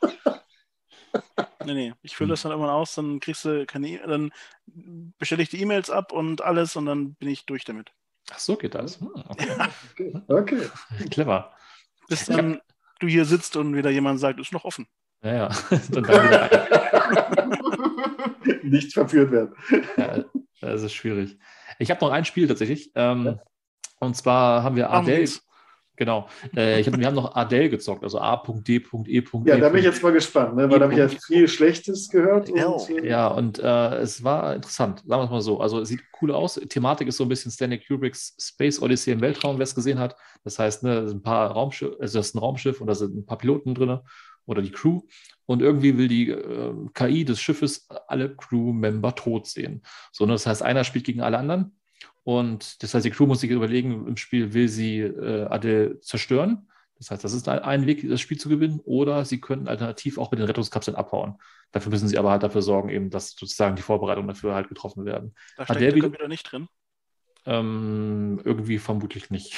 Nee, nee, ich fülle das dann irgendwann aus, dann kriegst du keine E- dann bestelle ich die E-Mails ab und alles und dann bin ich durch damit. ach so geht das. Hm, okay. Okay. Okay. Clever. Bis dann du hier sitzt und wieder jemand sagt, ist noch offen. Ja, ja. Und dann wieder ein. Nicht verführt werden. Ja, das ist schwierig. Ich habe noch ein Spiel tatsächlich. Ähm, und zwar haben wir Darum Adele. geht's. Genau. Äh, ich hab, wir haben noch Adele gezockt, also A.D.E. Ja, da bin ich jetzt mal gespannt, ne? Weil da habe ich ja viel Schlechtes gehört. Ja. Und, äh, Ja, und äh, es war interessant, sagen wir es mal so. Also es sieht cool aus. Thematik ist so ein bisschen Stanley Kubricks Space Odyssey im Weltraum, wer es gesehen hat. Das heißt, ne, es sind ein paar Raumschiffe, also das ist ein Raumschiff und da sind ein paar Piloten drin oder die Crew. Und irgendwie will die äh, K I des Schiffes alle Crewmember tot sehen. So, ne, das heißt, einer spielt gegen alle anderen. Und das heißt, die Crew muss sich überlegen, im Spiel will sie äh, Adele zerstören. Das heißt, das ist ein, ein Weg, das Spiel zu gewinnen. Oder sie können alternativ auch mit den Rettungskapseln abhauen. Dafür müssen sie aber halt dafür sorgen, eben, dass sozusagen die Vorbereitungen dafür halt getroffen werden. Da Adele steckt der wieder- Computer nicht drin. Ähm, irgendwie vermutlich nicht,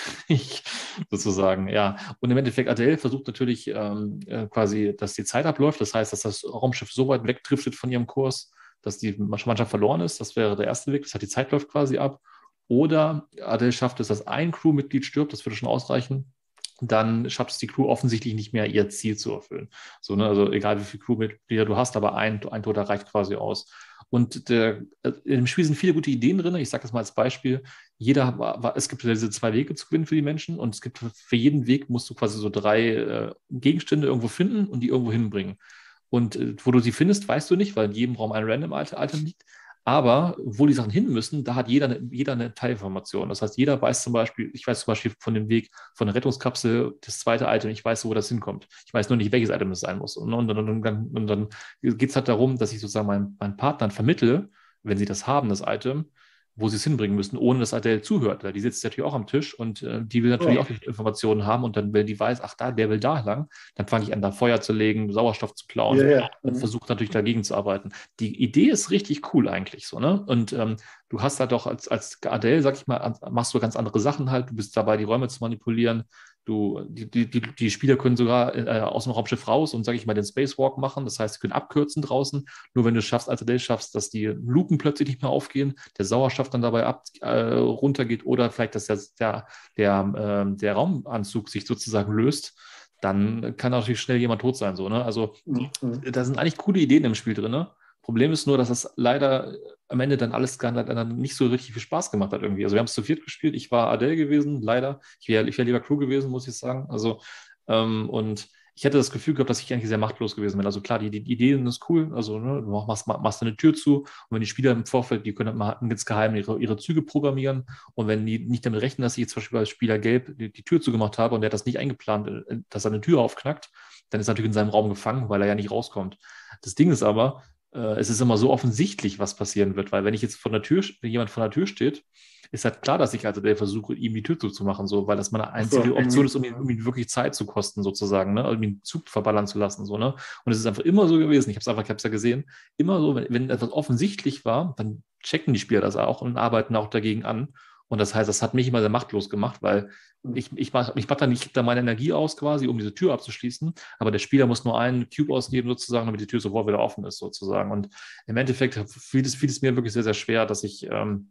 sozusagen, ja. Und im Endeffekt, Adele versucht natürlich ähm, äh, quasi, dass die Zeit abläuft. Das heißt, dass das Raumschiff so weit wegdriftet von ihrem Kurs, dass die Mannschaft verloren ist. Das wäre der erste Weg. Das heißt, die Zeit läuft quasi ab. Oder Adele schafft es, dass ein Crewmitglied stirbt. Das würde schon ausreichen. Dann schafft es die Crew offensichtlich nicht mehr, ihr Ziel zu erfüllen. So, ne? Also egal, wie viele Crewmitglieder du hast, aber ein, ein Toter reicht quasi aus. Und der, im Spiel sind viele gute Ideen drin. Ich sage das mal als Beispiel. Jeder war, war, es gibt diese zwei Wege zu gewinnen für die Menschen und es gibt für jeden Weg musst du quasi so drei äh, Gegenstände irgendwo finden und die irgendwo hinbringen. Und äh, wo du sie findest, weißt du nicht, weil in jedem Raum ein Random-Item liegt. Aber wo die Sachen hin müssen, da hat jeder eine, jeder eine Teilinformation. Das heißt, jeder weiß zum Beispiel, ich weiß zum Beispiel von dem Weg von der Rettungskapsel, das zweite Item, ich weiß, wo das hinkommt. Ich weiß nur nicht, welches Item es sein muss. Und, und, und, und dann, und dann geht es halt darum, dass ich sozusagen meinen, meinen Partnern vermittle, wenn sie das haben, das Item, wo sie es hinbringen müssen, ohne dass Adele zuhört. Weil die sitzt natürlich auch am Tisch und äh, die will natürlich Ja. auch die Informationen haben und dann, wenn die weiß, ach da, der will da lang, dann fange ich an, da Feuer zu legen, Sauerstoff zu klauen. Ja, ja. Und versucht natürlich dagegen zu arbeiten. Die Idee ist richtig cool eigentlich so, ne? Und ähm, du hast da doch als, als Adele, sag ich mal, an- machst du ganz andere Sachen halt. Du bist dabei, die Räume zu manipulieren. Du, die, die, die, die Spieler können sogar äh, aus dem Raumschiff raus und, sag ich mal, den Spacewalk machen. Das heißt, sie können abkürzen draußen. Nur wenn du es schaffst, als Adele schaffst, dass die Luken plötzlich nicht mehr aufgehen, der Sauerstoff dann dabei ab, äh, runtergeht oder vielleicht, dass der, der, der, ähm, der Raumanzug sich sozusagen löst, dann kann natürlich schnell jemand tot sein. So, ne? Also Mhm. da sind eigentlich coole Ideen im Spiel drin. Ne? Problem ist nur, dass das leider am Ende dann alles gar nicht, dann nicht so richtig viel Spaß gemacht hat irgendwie. Also wir haben es zu viert gespielt. Ich war Adele gewesen, leider. Ich wäre ich wär lieber Crew gewesen, muss ich sagen. Also ähm, und ich hätte das Gefühl gehabt, dass ich eigentlich sehr machtlos gewesen bin. Also klar, die, die Ideen ist cool. Also ne, du machst, machst eine Tür zu und wenn die Spieler im Vorfeld, die können mal insgeheim ihre, ihre Züge programmieren und wenn die nicht damit rechnen, dass ich jetzt zum Beispiel als Spieler Gelb die, die Tür zugemacht habe und der hat das nicht eingeplant, dass er eine Tür aufknackt, dann ist er natürlich in seinem Raum gefangen, weil er ja nicht rauskommt. Das Ding ist aber, äh, es ist immer so offensichtlich, was passieren wird, weil wenn ich jetzt vor der Tür, wenn jemand vor der Tür steht, ist halt klar, dass ich also der versuche, ihm die Tür zuzumachen, so, weil das meine einzige so, Option mhm. ist, um ihn, um ihn wirklich Zeit zu kosten, sozusagen, ne? Um ihn den Zug verballern zu lassen. So, ne? Und es ist einfach immer so gewesen, ich habe es einfach, ich habe es ja gesehen, immer so, wenn, wenn etwas offensichtlich war, dann checken die Spieler das auch und arbeiten auch dagegen an. Und das heißt, das hat mich immer sehr machtlos gemacht, weil ich, ich mache ich mach da nicht da meine Energie aus quasi, um diese Tür abzuschließen, aber der Spieler muss nur einen Cube ausgeben sozusagen, damit die Tür sofort wieder offen ist sozusagen. Und im Endeffekt fiel es, fiel es mir wirklich sehr, sehr schwer, dass ich ähm,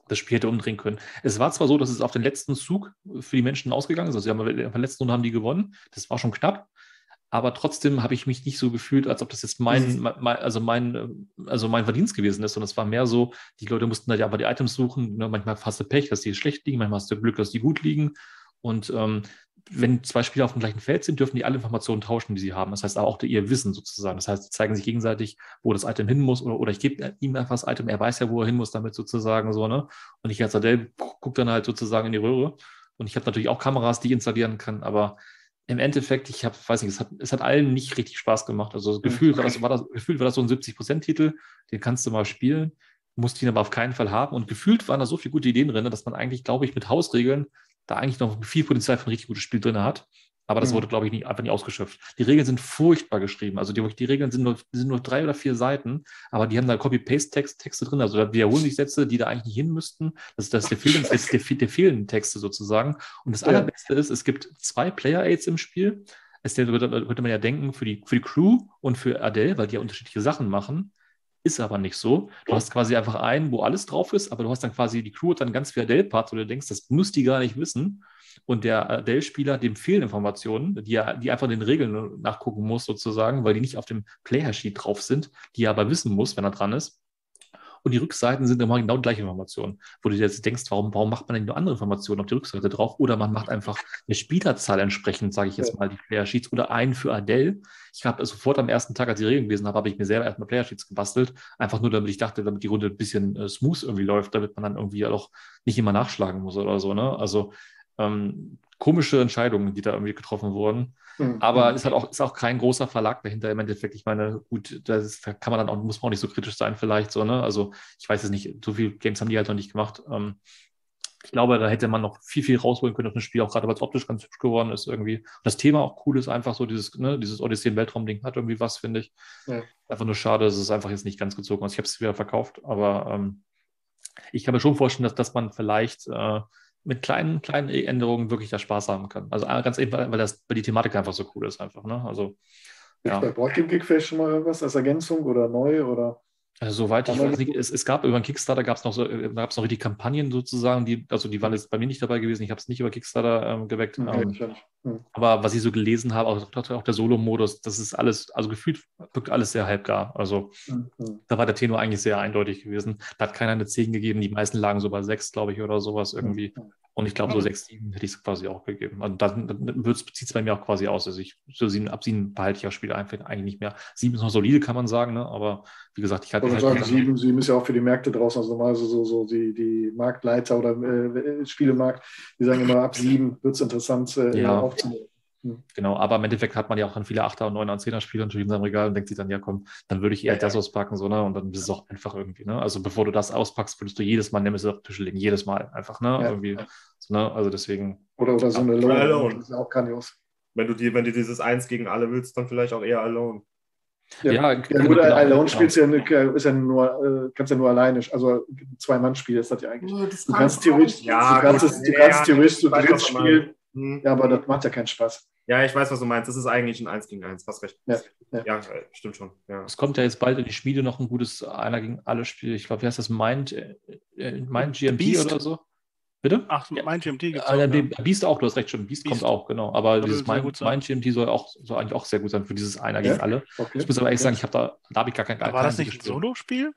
das Spiel hätte umdrehen können. Es war zwar so, dass es auf den letzten Zug für die Menschen ausgegangen ist, also sie haben, auf der letzten Runde haben die gewonnen, das war schon knapp, aber trotzdem habe ich mich nicht so gefühlt, als ob das jetzt mein, Mhm. mein also, mein, also mein Verdienst gewesen ist, sondern es war mehr so, die Leute mussten halt einfach die Items suchen, ne? Manchmal hast du Pech, dass die schlecht liegen, manchmal hast du Glück, dass die gut liegen und ähm, wenn zwei Spieler auf dem gleichen Feld sind, dürfen die alle Informationen tauschen, die sie haben. Das heißt auch ihr Wissen sozusagen. Das heißt, sie zeigen sich gegenseitig, wo das Item hin muss oder, oder ich gebe ihm einfach das Item, er weiß ja, wo er hin muss damit sozusagen so, ne? Und ich als Adele gucke dann halt sozusagen in die Röhre und ich habe natürlich auch Kameras, die ich installieren kann, aber im Endeffekt, ich habe, weiß nicht, es hat, es hat allen nicht richtig Spaß gemacht. Also gefühlt war das, war das, gefühlt war das so ein siebzig Prozent Titel, den kannst du mal spielen, musst ihn aber auf keinen Fall haben und gefühlt waren da so viele gute Ideen drin, dass man eigentlich, glaube ich, mit Hausregeln da eigentlich noch viel Potenzial für ein richtig gutes Spiel drin hat. Aber das Mhm. wurde, glaube ich, nicht, einfach nicht ausgeschöpft. Die Regeln sind furchtbar geschrieben. Also die, die Regeln sind nur, sind nur drei oder vier Seiten, aber die haben da Copy-Paste-Texte drin. Also da wiederholen sich Sätze, die da eigentlich nicht hin müssten. Das, das, der, fehlen, das, der, der fehlenden Texte sozusagen. Und das Ja. Allerbeste ist, es gibt zwei Player-Aids im Spiel. Es könnte man ja denken, für die, für die Crew und für Adele, weil die ja unterschiedliche Sachen machen. Ist aber nicht so. Du hast quasi einfach einen, wo alles drauf ist, aber du hast dann quasi die Crew hat dann ganz viel Adele-Parts, wo du denkst, das muss die gar nicht wissen. Und der Adele-Spieler, dem fehlen Informationen, die er die einfach in den Regeln nachgucken muss, sozusagen, weil die nicht auf dem Player-Sheet drauf sind, die er aber wissen muss, wenn er dran ist. Und die Rückseiten sind immer genau die gleiche Information, wo du dir jetzt denkst, warum, warum macht man denn nur andere Informationen auf die Rückseite drauf? Oder man macht einfach eine Spielerzahl entsprechend, sage ich jetzt Ja. mal, die Player-Sheets oder einen für Adele. Ich habe sofort am ersten Tag, als ich die Regeln gelesen habe, habe ich mir selber erstmal Player-Sheets gebastelt, einfach nur, damit ich dachte, damit die Runde ein bisschen äh, smooth irgendwie läuft, damit man dann irgendwie auch nicht immer nachschlagen muss oder so. Ne? Also ähm, komische Entscheidungen, die da irgendwie getroffen wurden. Mhm. Aber es hat auch, ist auch kein großer Verlag dahinter im Endeffekt. Ich meine, gut, das da kann man dann auch, muss man auch nicht so kritisch sein, vielleicht so, ne? Also ich weiß es nicht, so viele Games haben die halt noch nicht gemacht. Ähm, ich glaube, da hätte man noch viel, viel rausholen können aus dem Spiel, auch gerade weil es optisch ganz hübsch geworden ist irgendwie. Und das Thema auch cool ist, einfach so dieses, ne, dieses Odyssey im Weltraum-Ding hat irgendwie was, finde ich. Ja. Einfach nur schade, dass es einfach jetzt nicht ganz gezogen ist. Ich habe es wieder verkauft, aber ähm, ich kann mir schon vorstellen, dass, dass man vielleicht äh, mit kleinen, kleinen Änderungen wirklich da Spaß haben kann. Also äh, ganz einfach, weil, das, weil die Thematik einfach so cool ist einfach. Ne? Also, Gibt ja. bei Boardgame Geek vielleicht schon mal irgendwas als Ergänzung oder neu? Oder? Also, soweit ich Aber- weiß nicht, es, es gab über den Kickstarter gab es noch so, äh, gab es noch die Kampagnen sozusagen, die, also die waren jetzt bei mir nicht dabei gewesen, ich habe es nicht über Kickstarter ähm, geweckt. Okay, Ähm, stimmt. Hm. aber was ich so gelesen habe, auch, auch der Solo-Modus, das ist alles, also gefühlt wirkt alles sehr halbgar. Also Hm, hm. da war der Tenor eigentlich sehr eindeutig gewesen. Da hat keiner eine zehn gegeben, die meisten lagen so bei sechs, glaube ich, oder sowas irgendwie. Hm. Und ich glaube, so sechs, sieben hätte ich es quasi auch gegeben. Also dann, dann zieht es bei mir auch quasi aus. Also ich, so sieben, ab sieben behalte ich auch Spiele einfach eigentlich nicht mehr. Sieben ist noch solide, kann man sagen, ne? Aber wie gesagt, ich hatte Ich halt. wollte sagen, sieben, sieben ist ja auch für die Märkte draußen, also normalerweise so, so die, die Marktleiter oder äh, Spielemarkt, die sagen immer, ab sieben wird es interessant äh, Ja. aufzunehmen. Genau, aber im Endeffekt hat man ja auch dann viele Achter- und Neuner- und Zehner-Spiele natürlich in seinem Regal und denkt sich dann, ja komm, dann würde ich eher das auspacken, so, ne? Und dann ist es auch einfach irgendwie, ne? Also bevor du das auspackst, würdest du jedes Mal Nemesis auf den Tisch legen, jedes Mal einfach, ne? Ja, irgendwie, ja. so, ne? Also deswegen, Oder, oder so eine Oder Alone. Alone. Das ist ja auch grandios. Wenn du, die, wenn du dieses Eins gegen alle willst, dann vielleicht auch eher Alone. Ja, ja, ja genau, gut, genau, Alone genau. spielst ja, ist ja nur, äh, kannst ja nur alleine, also Zwei-Mann-Spiel ist das ja eigentlich. Nö, das Du kann kannst ich theoretisch, Ja, du kannst, gut, es, du ja, kannst ja, theoretisch zu ich weiß, dritt was du spielen, Hm. ja, aber das macht ja keinen Spaß. Ja, ich weiß, was du meinst. Das ist eigentlich ein Eins gegen Eins. Hast recht. Ja, ja. ja äh, stimmt schon. Ja. Es kommt ja jetzt bald in die Schmiede noch ein gutes Einer gegen alle Spiel. Ich glaube, wie heißt das? Mind, äh, Mind G M T Beast. oder so? Bitte? Ach, Ja. mein G M T gibt es Ah, auch. ja, Ja. Beast auch, du hast recht, schon. Beast, Beast. kommt auch, genau. Aber Soll dieses sehr Mind, gut sein. Mind G M T soll, auch, soll eigentlich auch sehr gut sein für dieses Einer Ja? gegen alle. Okay. Ich muss aber ehrlich sagen, ich habe da, da habe ich gar kein Aber war das kein nicht ein gespielt. Solospiel?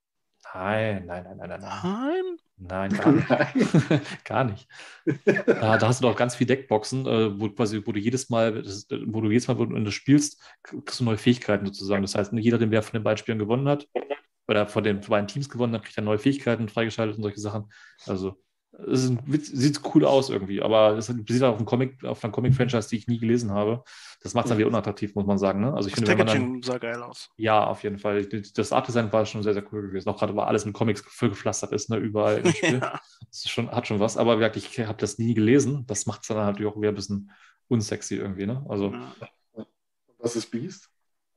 Nein, nein, nein, nein, nein, nein. Nein. Nein, gar nicht. Nein. Gar nicht. Da, da hast du doch ganz viel Deckboxen, äh, wo, quasi, wo du jedes Mal, das, wo du jedes Mal, wenn du das spielst, kriegst du neue Fähigkeiten sozusagen. Das heißt, jeder, den wer von den beiden Spielen gewonnen hat, oder von den beiden Teams gewonnen hat, kriegt er neue Fähigkeiten freigeschaltet und solche Sachen. Also, es ist ein Witz, sieht cool aus irgendwie, aber es basiert auf einem Comic, auf einem Comic-Franchise, die ich nie gelesen habe. Das macht es dann wieder unattraktiv, muss man sagen. Ne? Also ich Das finde, wenn man dann, Packaging sah geil aus. ja, auf jeden Fall. Das Art-Design war schon sehr, sehr cool gewesen. Auch gerade, weil alles mit Comics vollgepflastert ist, ne, überall im Spiel. Ja. Das ist schon, hat schon was, aber wirklich, ich habe das nie gelesen. Das macht es dann natürlich auch wieder ein bisschen unsexy irgendwie, ne? Also, Ja. Was ist Beast?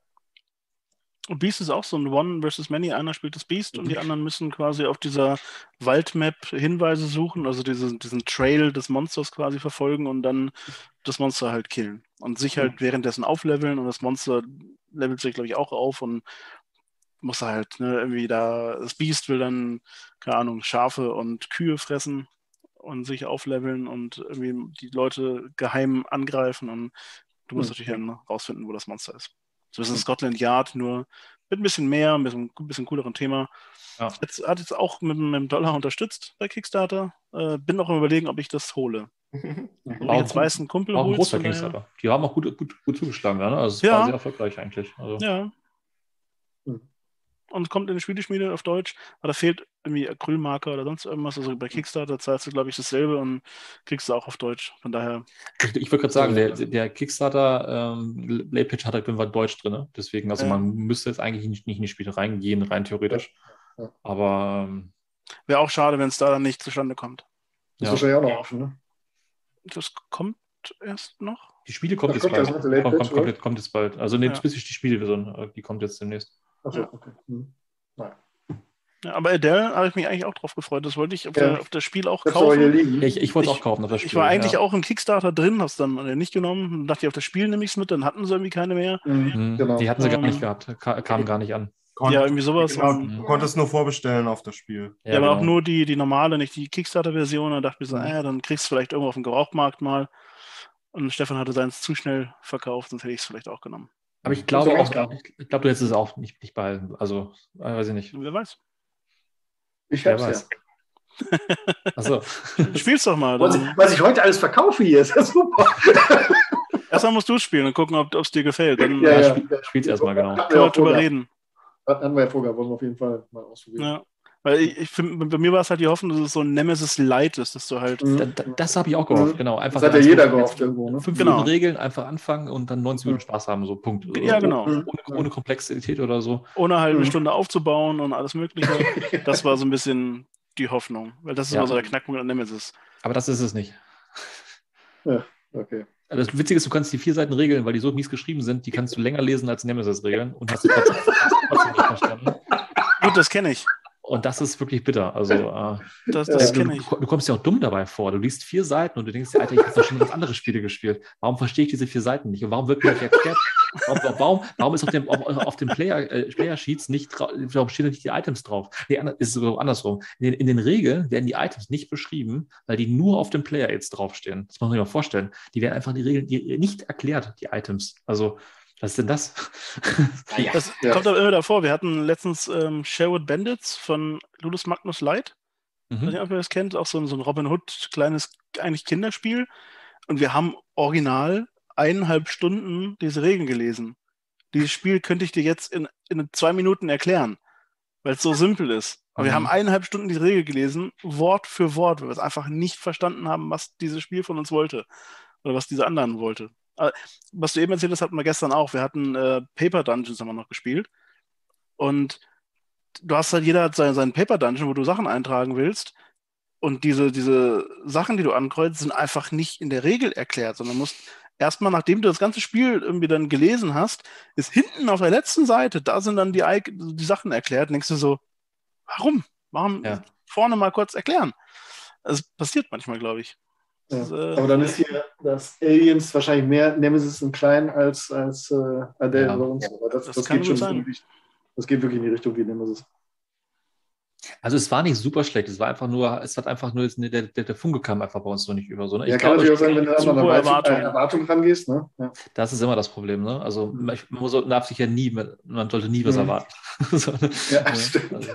Und Beast ist auch so ein One versus Many. Einer spielt das Beast und die Mhm. anderen müssen quasi auf dieser Waldmap Hinweise suchen, also diese, diesen Trail des Monsters quasi verfolgen und dann das Monster halt killen. Und sich halt währenddessen aufleveln und das Monster levelt sich, glaube ich, auch auf und muss er halt, ne, irgendwie da, das Biest will dann, keine Ahnung, Schafe und Kühe fressen und sich aufleveln und irgendwie die Leute geheim angreifen und du musst Hm. natürlich dann rausfinden, wo das Monster ist. So ist es Scotland Yard, nur mit ein bisschen mehr, ein bisschen, ein bisschen cooleren Thema. Ja. Jetzt hat jetzt auch mit, mit dem Dollar unterstützt bei Kickstarter. Äh, bin noch am Überlegen, ob ich das hole. Ob ich jetzt weiß, ein Kumpel War auch ein holt. großer Kickstarter. Die haben auch gut, gut, gut zugeschlagen, ja, ne? Also es Ja. war sehr erfolgreich eigentlich. Also, Ja. Hm. Und kommt in die Spieleschmiede auf Deutsch, aber da fehlt irgendwie Acrylmarker oder sonst irgendwas. Also bei Kickstarter zahlst du, glaube ich, dasselbe und kriegst du auch auf Deutsch. Von daher. Ich, ich würde gerade sagen, der, der Kickstarter ähm, Laypitch hat halt irgendwann Deutsch drin. Ne? Deswegen, also Ja. man müsste jetzt eigentlich nicht, nicht in die Spiele reingehen, rein theoretisch. Ja. Ja. Aber ähm, Wäre auch schade, wenn es da dann nicht zustande kommt. Ist ja. wahrscheinlich auch noch offen, ne? Das kommt erst noch. Die Spiele kommt Ach, jetzt kommt bald. das mit der Late kommt, Pitch, kommt, oder? kommt, kommt jetzt bald. Also ne, Ja. spezifisch die Spielversion, äh, die kommt jetzt demnächst. Achso, Ja. okay. Hm. Naja. Ja, aber Adele habe ich mich eigentlich auch drauf gefreut. Das wollte ich auf, Ja. der, auf das Spiel auch Das soll hier kaufen. liegen. Ich, ich wollte es Ich- auch kaufen auf das Spiel. Ich war eigentlich ja. auch im Kickstarter drin, hab's dann äh, nicht genommen. Dann dachte ich, auf das Spiel nehme ich es mit, dann hatten sie irgendwie keine mehr. Mhm. Mhm. Genau. Die hatten sie gar Ähm, nicht gehabt, ka kam gar nicht an. Ja, irgendwie sowas. Genau, Und- du konntest nur vorbestellen auf das Spiel. Ja, aber auch genau. nur die, die normale, nicht die Kickstarter-Version. Da dachte ich mir so, Mhm. äh, dann kriegst du vielleicht irgendwo auf dem Gebrauchtmarkt mal. Und Stefan hatte seins zu schnell verkauft, sonst hätte ich es vielleicht auch genommen. Aber ich glaube So auch, Ausgaben. ich, ich glaube, du hättest es auch nicht, nicht behalten. Also, äh, weiß ich nicht. Wer weiß. Ich Wer hab's weiß. ja. Achso. Spiel's doch mal. Was ich, Dann was ich heute alles verkaufe hier, ist ja super. erstmal musst du es spielen und gucken, ob es dir gefällt. Dann Ja, äh, ja. Spiel, spiel's erstmal, genau. Hatten können wir wir auch drüber vorgehabt. reden. Hatten wir ja vorgehabt, wollen wir auf jeden Fall mal ausprobieren. Ja. Weil ich, ich find, bei mir war es halt die Hoffnung, dass es so ein Nemesis Light ist, dass du halt. Mhm. Da, da, das habe ich auch gehofft, Mhm. genau. Einfach Das hat ja ganz jeder kurz gehofft irgendwo, ne? Fünf Genau. Minuten Regeln, einfach anfangen und dann neunzig Minuten Mhm. Spaß haben, so Punkt. So, Ja, genau. Ohne, ohne Komplexität oder so. Ohne halt eine Mhm. Stunde aufzubauen und alles Mögliche. Das war so ein bisschen die Hoffnung. Weil das ist Ja. immer so der Knackpunkt an Nemesis. Aber das ist es nicht. Okay. Also das Witzige ist, du kannst die vier Seiten Regeln, weil die so mies geschrieben sind, die kannst du länger lesen als Nemesis-Regeln und hast sie trotzdem, trotzdem nicht verstanden. Gut, das kenne ich. Und das ist wirklich bitter. Also äh, Das, Ja, das du, kenne ich. du, du kommst ja auch dumm dabei vor. Du liest vier Seiten und du denkst dir, Alter, ich habe doch schon ganz andere Spiele gespielt. Warum verstehe ich diese vier Seiten nicht? Und warum wird mir nicht erklärt? Warum, warum, warum ist auf dem, auf, auf dem Player, äh, Player-Sheets nicht drauf, warum stehen da nicht die Items drauf? Nee, ander- ist so andersrum. In den, in den Regeln werden die Items nicht beschrieben, weil die nur auf dem Player-Aids draufstehen. Das muss man sich mal vorstellen. Die werden einfach die Regeln die, nicht erklärt, die Items. Also, was ist denn das? Das Ja. kommt aber immer davor. Wir hatten letztens ähm, Sherwood Bandits von Ludus Magnus Light. Ich weiß Mhm. nicht, ob ihr das kennt. Auch so ein, so ein Robin Hood, kleines, eigentlich Kinderspiel. Und wir haben original eineinhalb Stunden diese Regeln gelesen. Dieses Spiel könnte ich dir jetzt in, in zwei Minuten erklären, weil es so simpel ist. Aber wir Mhm. haben eineinhalb Stunden diese Regel gelesen, Wort für Wort, weil wir es einfach nicht verstanden haben, was dieses Spiel von uns wollte. Oder was diese anderen wollte. Aber was du eben erzählt hast, hatten wir gestern auch. Wir hatten äh, Paper Dungeons haben wir noch gespielt. Und du hast halt, jeder hat seinen, seinen Paper Dungeon, wo du Sachen eintragen willst. Und diese, diese Sachen, die du ankreuzt, sind einfach nicht in der Regel erklärt, sondern musst erstmal, nachdem du das ganze Spiel irgendwie dann gelesen hast, ist hinten auf der letzten Seite, da sind dann die, Eig- die Sachen erklärt. Und denkst du so, warum? Warum Ja. vorne mal kurz erklären? Das passiert manchmal, glaube ich. Ja. Das, äh, Aber dann ist hier das Aliens wahrscheinlich mehr Nemesis in klein als, als äh, Adele Ja. bei uns. Aber das, Das das, kann geht gut schon sein. wirklich, das geht wirklich in die Richtung wie Nemesis. Also es war nicht super schlecht, es war einfach nur, es hat einfach nur, der, der, der Funke kam einfach bei uns noch nicht über. So, ne? Ja, Ich kann glaube, natürlich auch sein, wenn du zu an eine hohe Erwartung, Erwartungen. äh, Erwartung rangehst. Ne? Ja. das ist immer das Problem. Ne? Also Mhm. man man muss, darf sich ja nie, mit- man sollte nie was Mhm. erwarten. So, ne? Ja, Ja, stimmt. also,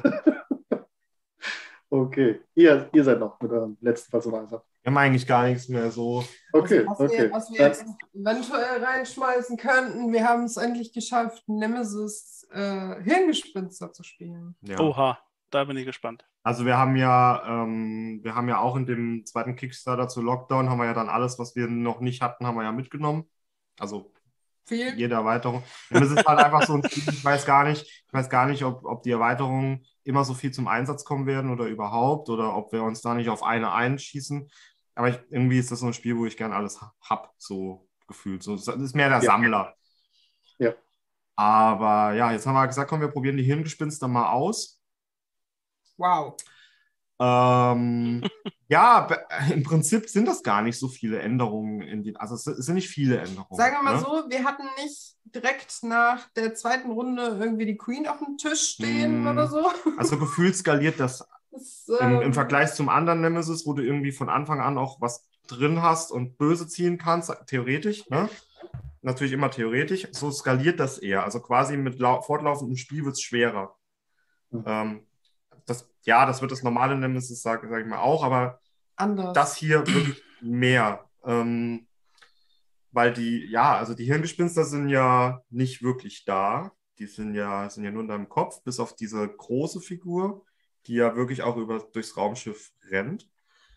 Okay. Ihr, ihr seid noch mit eurem letzten Personalansatz. Wir haben eigentlich gar nichts mehr so. Okay, was, okay. wir, was wir Dann- jetzt eventuell reinschmeißen könnten, wir haben es endlich geschafft, Nemesis äh, Hirngespinster zu spielen. Ja. Oha, da bin ich gespannt. Also wir haben ja, ähm, wir haben ja auch in dem zweiten Kickstarter zu Lockdown, haben wir ja dann alles, was wir noch nicht hatten, haben wir ja mitgenommen. Also Viel. jede Erweiterung. Und es ist halt einfach so ein Spiel, ich weiß gar nicht, ich weiß gar nicht, ob, ob die Erweiterungen immer so viel zum Einsatz kommen werden oder überhaupt, oder ob wir uns da nicht auf eine einschießen. Aber ich, irgendwie ist das so ein Spiel, wo ich gern alles hab, so gefühlt. So, das ist mehr der Ja. Sammler. Ja. Aber ja, jetzt haben wir gesagt, komm, wir probieren die Hirngespinster mal aus. Wow. Ähm, ja, be- im Prinzip sind das gar nicht so viele Änderungen. In die, also es sind nicht viele Änderungen. Sagen wir mal ne? so, wir hatten nicht direkt nach der zweiten Runde irgendwie die Queen auf dem Tisch stehen Mm. oder so. Also gefühlt skaliert das Das, im, ähm, im Vergleich zum anderen Nemesis, wo du irgendwie von Anfang an auch was drin hast und böse ziehen kannst, theoretisch, ne? Natürlich immer theoretisch, so skaliert das eher. Also quasi mit lau- fortlaufendem Spiel wird es schwerer. Mhm. Ähm, das, ja, das wird das normale Nemesis, sage sag ich mal, auch, aber anders. das hier wirklich mehr. Ähm, weil die, ja, also die Hirngespinster sind ja nicht wirklich da. Die sind ja, sind ja nur in deinem Kopf, bis auf diese große Figur, die ja wirklich auch über, durchs Raumschiff rennt.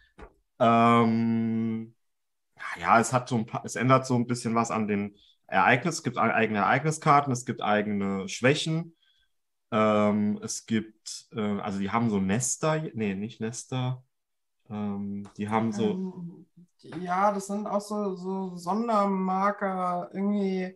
Ähm, ja, es hat so ein paar, es ändert so ein bisschen was an den Ereignissen. Es gibt eigene Ereigniskarten, es gibt eigene Schwächen. Ähm, es gibt, äh, also die haben so Nester, nee, nicht Nester. Ähm, die haben so, Ähm, ja, das sind auch so, so Sondermarker irgendwie.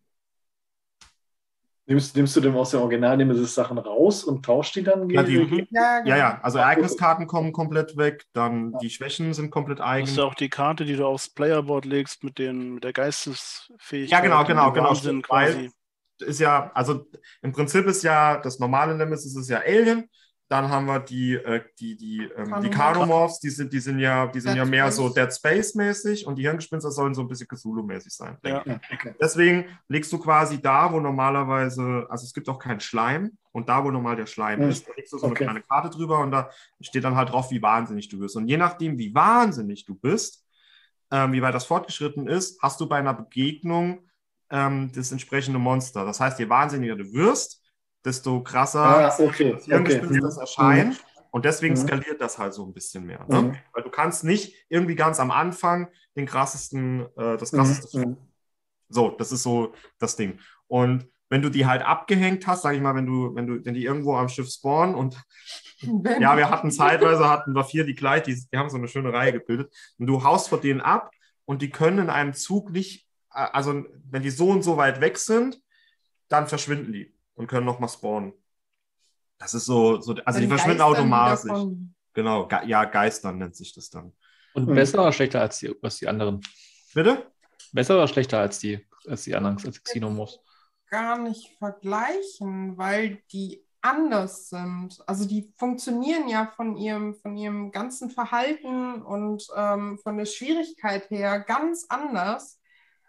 Nimmst, nimmst du denn aus der Original-Nemesis-Sachen raus und tauscht die dann Ja, die- gegen? Ja, genau. ja, ja, also Ereigniskarten kommen komplett weg, dann Ja. die Schwächen sind komplett Das eigen. ist ja auch die Karte, die du aufs Playerboard legst mit, den, mit der Geistesfähigkeit. Ja, genau, und genau, dem genau. Wahnsinn stimmt, weil quasi. ist ja, also im Prinzip ist ja das normale Nemesis ist ja Alien. Dann haben wir die, äh, die, die, ähm, die Carnomorphs. Carnomorphs, die sind, die sind ja, die sind Dead ja mehr Space. so Dead Space-mäßig und die Hirngespinster sollen so ein bisschen Cthulhu-mäßig sein, denke Ja. ich. Ja, okay. Deswegen legst du quasi da, wo normalerweise, also es gibt auch keinen Schleim und da, wo normal der Schleim Hm. ist, da legst du so eine Okay. kleine Karte drüber und da steht dann halt drauf, wie wahnsinnig du bist. Und je nachdem, wie wahnsinnig du bist, ähm, wie weit das fortgeschritten ist, hast du bei einer Begegnung ähm, das entsprechende Monster. Das heißt, je wahnsinniger du wirst, desto krasser Ah, okay. das Hirngespinst okay. das Mhm. erscheint. Und deswegen Mhm. skaliert das halt so ein bisschen mehr. Ne? Mhm. Weil du kannst nicht irgendwie ganz am Anfang den krassesten, äh, das krasseste. Mhm. So, das ist so das Ding. Und wenn du die halt abgehängt hast, sag ich mal, wenn du, wenn du, wenn die irgendwo am Schiff spawnen und Wenn- ja, wir hatten zeitweise, hatten wir vier, die gleich, die, die haben so eine schöne Reihe gebildet. Und du haust vor denen ab und die können in einem Zug nicht, äh, also wenn die so und so weit weg sind, dann verschwinden die und können nochmal spawnen. Das ist so, so also die Dann verschwinden geistern die automatisch. davon. Genau, ge ja, Geistern nennt sich das dann. Und Mhm. besser oder schlechter als die, als die anderen? Bitte? Besser oder schlechter als die, als die anderen, als die Xenomorphs? Gar nicht vergleichen, weil die anders sind. Also die funktionieren ja von ihrem, von ihrem ganzen Verhalten und ähm, von der Schwierigkeit her ganz anders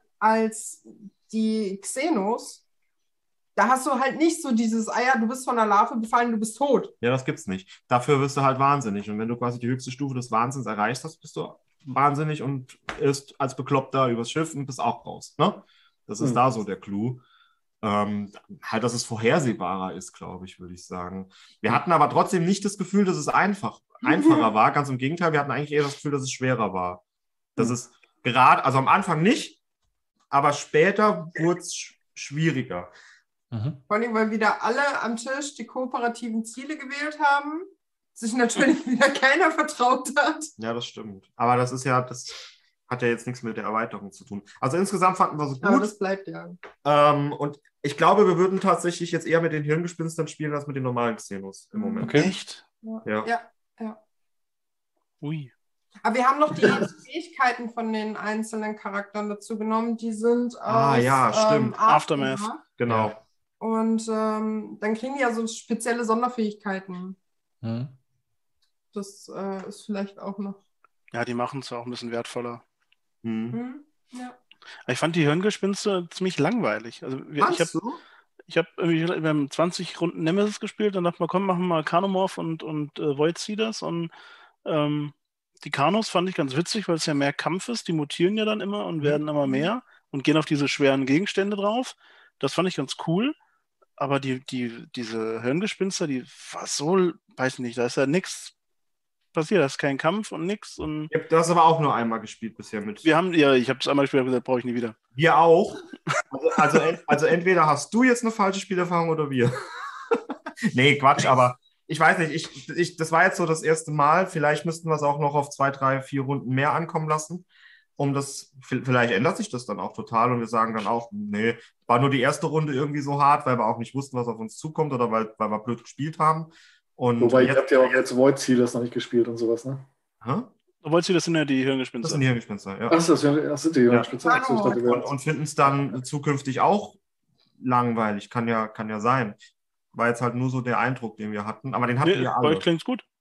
als die Xenos. Da hast du halt nicht so dieses, ah ja, du bist von der Larve befallen, du bist tot. Ja, das gibt's nicht. Dafür wirst du halt wahnsinnig. Und wenn du quasi die höchste Stufe des Wahnsinns erreicht hast, bist du wahnsinnig und irrst als Bekloppter übers Schiff und bist auch raus. Ne? Das ist Mhm. da so der Clou. Ähm, halt, dass es vorhersehbarer ist, glaube ich, würde ich sagen. Wir hatten aber trotzdem nicht das Gefühl, dass es einfach, einfacher war. Ganz im Gegenteil, wir hatten eigentlich eher das Gefühl, dass es schwerer war. Das Mhm. ist gerade, also am Anfang nicht, aber später wurde es sch schwieriger. Mhm. Vor allem, weil wieder alle am Tisch die kooperativen Ziele gewählt haben, sich natürlich wieder keiner vertraut hat. Ja, das stimmt. Aber das ist ja, das hat ja jetzt nichts mit der Erweiterung zu tun. Also insgesamt fanden wir es Aber gut. das bleibt ja. Ähm, und ich glaube, wir würden tatsächlich jetzt eher mit den Hirngespinstern spielen als mit den normalen Xenos im Moment. Okay. Echt? Ja. Ja. Ui. Aber wir haben noch die Fähigkeiten von den einzelnen Charakteren dazu genommen. Die sind aus Ah, ja, stimmt. Ähm, Aftermath. Genau. Und ähm, dann kriegen die ja so spezielle Sonderfähigkeiten. Mhm. Das äh, ist vielleicht auch noch. Ja, die machen es auch ein bisschen wertvoller. Hm. Hm? Ja. Ich fand die Hirngespinste ziemlich langweilig. Also wir, ich Fandst habe du? ich hab irgendwie, wir haben zwanzig Runden Nemesis gespielt, dann dachte man, komm, machen wir mal Carnomorph und, und äh, Void Seeders. Und ähm, die Carnos fand ich ganz witzig, weil es ja mehr Kampf ist. Die mutieren ja dann immer und Mhm. werden immer mehr und gehen auf diese schweren Gegenstände drauf. Das fand ich ganz cool. Aber die, die, diese Hirngespinster, die war so, weiß ich nicht, da ist ja nichts passiert, da ist kein Kampf und nichts. Und Ja, du hast aber auch nur einmal gespielt bisher mit. wir haben, ja, ich habe das einmal gespielt und gesagt, brauche ich nie wieder. Wir auch. Also, also, ent- also entweder hast du jetzt eine falsche Spielerfahrung oder wir. Nee, Quatsch, aber ich weiß nicht, ich, ich, das war jetzt so das erste Mal. Vielleicht müssten wir es auch noch auf zwei, drei, vier Runden mehr ankommen lassen. Um das, vielleicht ändert sich das dann auch total und wir sagen dann auch, nee, war nur die erste Runde irgendwie so hart, weil wir auch nicht wussten, was auf uns zukommt oder weil, weil wir blöd gespielt haben. Und Wobei, ihr jetzt, habt ja auch jetzt Void Sealers noch nicht gespielt und sowas, ne? Hä? Obwohl sie, das sind ja die Das Hirngespinste. sind die Hirngespinster, ja. Ach, das, das sind die Ja. Hirngespinster. Ach so, ich dachte, wir- Und, und finden es dann zukünftig auch langweilig. Kann ja, kann ja sein. War jetzt halt nur so der Eindruck, den wir hatten. Aber den hatten Nee, wir bei euch alle. klingt's gut.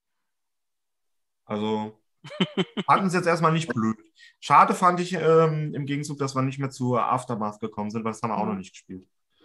Also fanden es jetzt erstmal nicht blöd. Schade fand ich ähm, im Gegenzug, dass wir nicht mehr zu Aftermath gekommen sind, weil das haben wir auch noch nicht gespielt.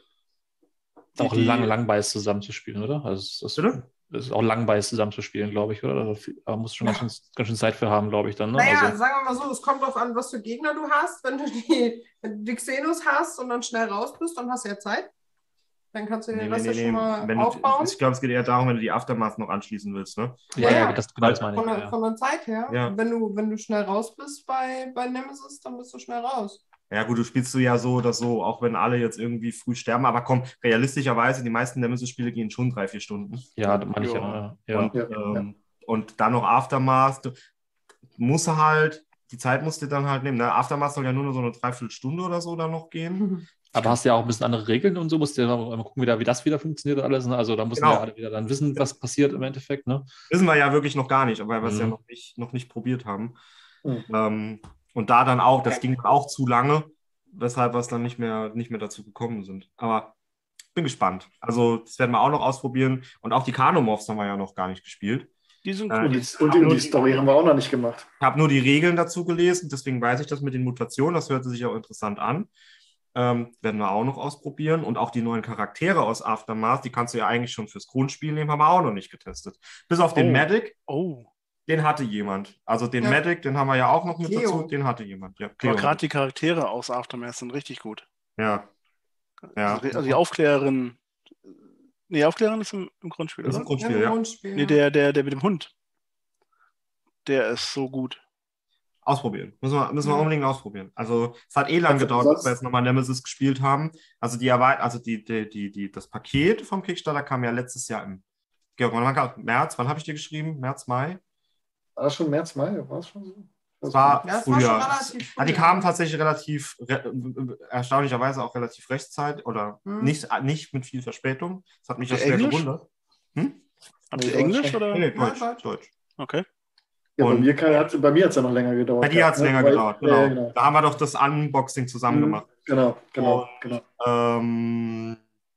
Ist auch Die- lang, lang bei es zusammenzuspielen, oder? Also es ist, Bitte? es ist auch lang bei es zusammenzuspielen, glaube ich, oder? Also viel- Da musst du schon Ja. ganz, schön, ganz schön Zeit für haben, glaube ich, dann. Ne? Naja, Also, sagen wir mal so, es kommt darauf an, was für Gegner du hast. Wenn du die, wenn du die Xenos hast und dann schnell raus bist, dann hast du ja Zeit. Dann kannst du den Nee, nee, Rest nee, ja schon nee. mal Wenn du, aufbauen. ich glaube, es geht eher darum, wenn du die Aftermath noch anschließen willst, ne? ja, Ja, ja, ja. das, genau das meine ich. Von Ja, der, ja. von der Zeit her. Ja. Wenn, du, wenn du schnell raus bist bei, bei Nemesis, dann bist du schnell raus. Ja gut, du spielst du ja so oder so, auch wenn alle jetzt irgendwie früh sterben. Aber komm, realistischerweise, die meisten Nemesis-Spiele gehen schon drei, vier Stunden. Ja, das meine ich Ja. ja. Ja. Und, Ja, ähm, und dann noch Aftermath. Du musst halt, die Zeit musst du dann halt nehmen. Ne? Aftermath soll ja nur noch so eine Dreiviertelstunde oder so dann noch gehen. Aber hast du ja auch ein bisschen andere Regeln und so, musst du ja mal gucken, wie, da, wie das wieder funktioniert und alles. Ne? Also da müssen Genau. ja alle wieder dann wissen, was passiert im Endeffekt. Ne? Wissen wir ja wirklich noch gar nicht, weil wir es Mhm. ja noch nicht, noch nicht probiert haben. Mhm. Ähm, und da dann auch, das ging dann auch zu lange, weshalb wir es dann nicht mehr, nicht mehr dazu gekommen sind. Aber bin gespannt. Also das werden wir auch noch ausprobieren. Und auch die Kanomorphs haben wir ja noch gar nicht gespielt. Die sind Äh, cool. Und die, und die, und die Story haben wir auch noch nicht gemacht. Ich habe nur die Regeln dazu gelesen, deswegen weiß ich das mit den Mutationen. Das hörte sich auch interessant an. Ähm, werden wir auch noch ausprobieren. Und auch die neuen Charaktere aus Aftermath, die kannst du ja eigentlich schon fürs Grundspiel nehmen, haben wir auch noch nicht getestet. Bis auf den Oh. Medic, Oh, den hatte jemand. Also den Ja. Medic, den haben wir ja auch noch mit Cleo. dazu, den hatte jemand. Ja, Cleo. aber gerade die Charaktere aus Aftermath sind richtig gut. Ja. Ja. Also, also die Aufklärerin. Nee, die Aufklärerin ist im, im Grundspiel, Das ist ein oder? Grundspiel, Im ja. Grundspiel. Nee, der, der, der mit dem Hund. Der ist so gut. Ausprobieren. Müssen wir, müssen wir Ja. unbedingt ausprobieren. Also es hat eh lang Also, gedauert, sonst- bis wir jetzt nochmal Nemesis gespielt haben. Also die Erweit also die, die, die, die, das Paket vom Kickstarter kam ja letztes Jahr im Georg, wann war- März, wann habe ich dir geschrieben? März, Mai? War das schon März, Mai? War es schon so? Es war Ja, es war früher. schon relativ Ah, die früh, kamen ja. tatsächlich relativ, re erstaunlicherweise auch relativ rechtzeitig oder Hm. nicht, nicht mit viel Verspätung. Das hat mich ja Habt schwer ihr Englisch? gewundert. Hm? Habt Nee, ihr Englisch Deutsch. oder? Nee, nee, Ja, Deutsch. Deutsch. Deutsch. Okay. Ja, bei Und- mir, kann, hat, bei mir hat es ja noch länger gedauert. Bei dir hat es ne? länger Weil- gedauert, Ja, genau. ja, genau. Da haben wir doch das Unboxing zusammen Mhm. gemacht. Genau, genau, Und- genau. Ähm,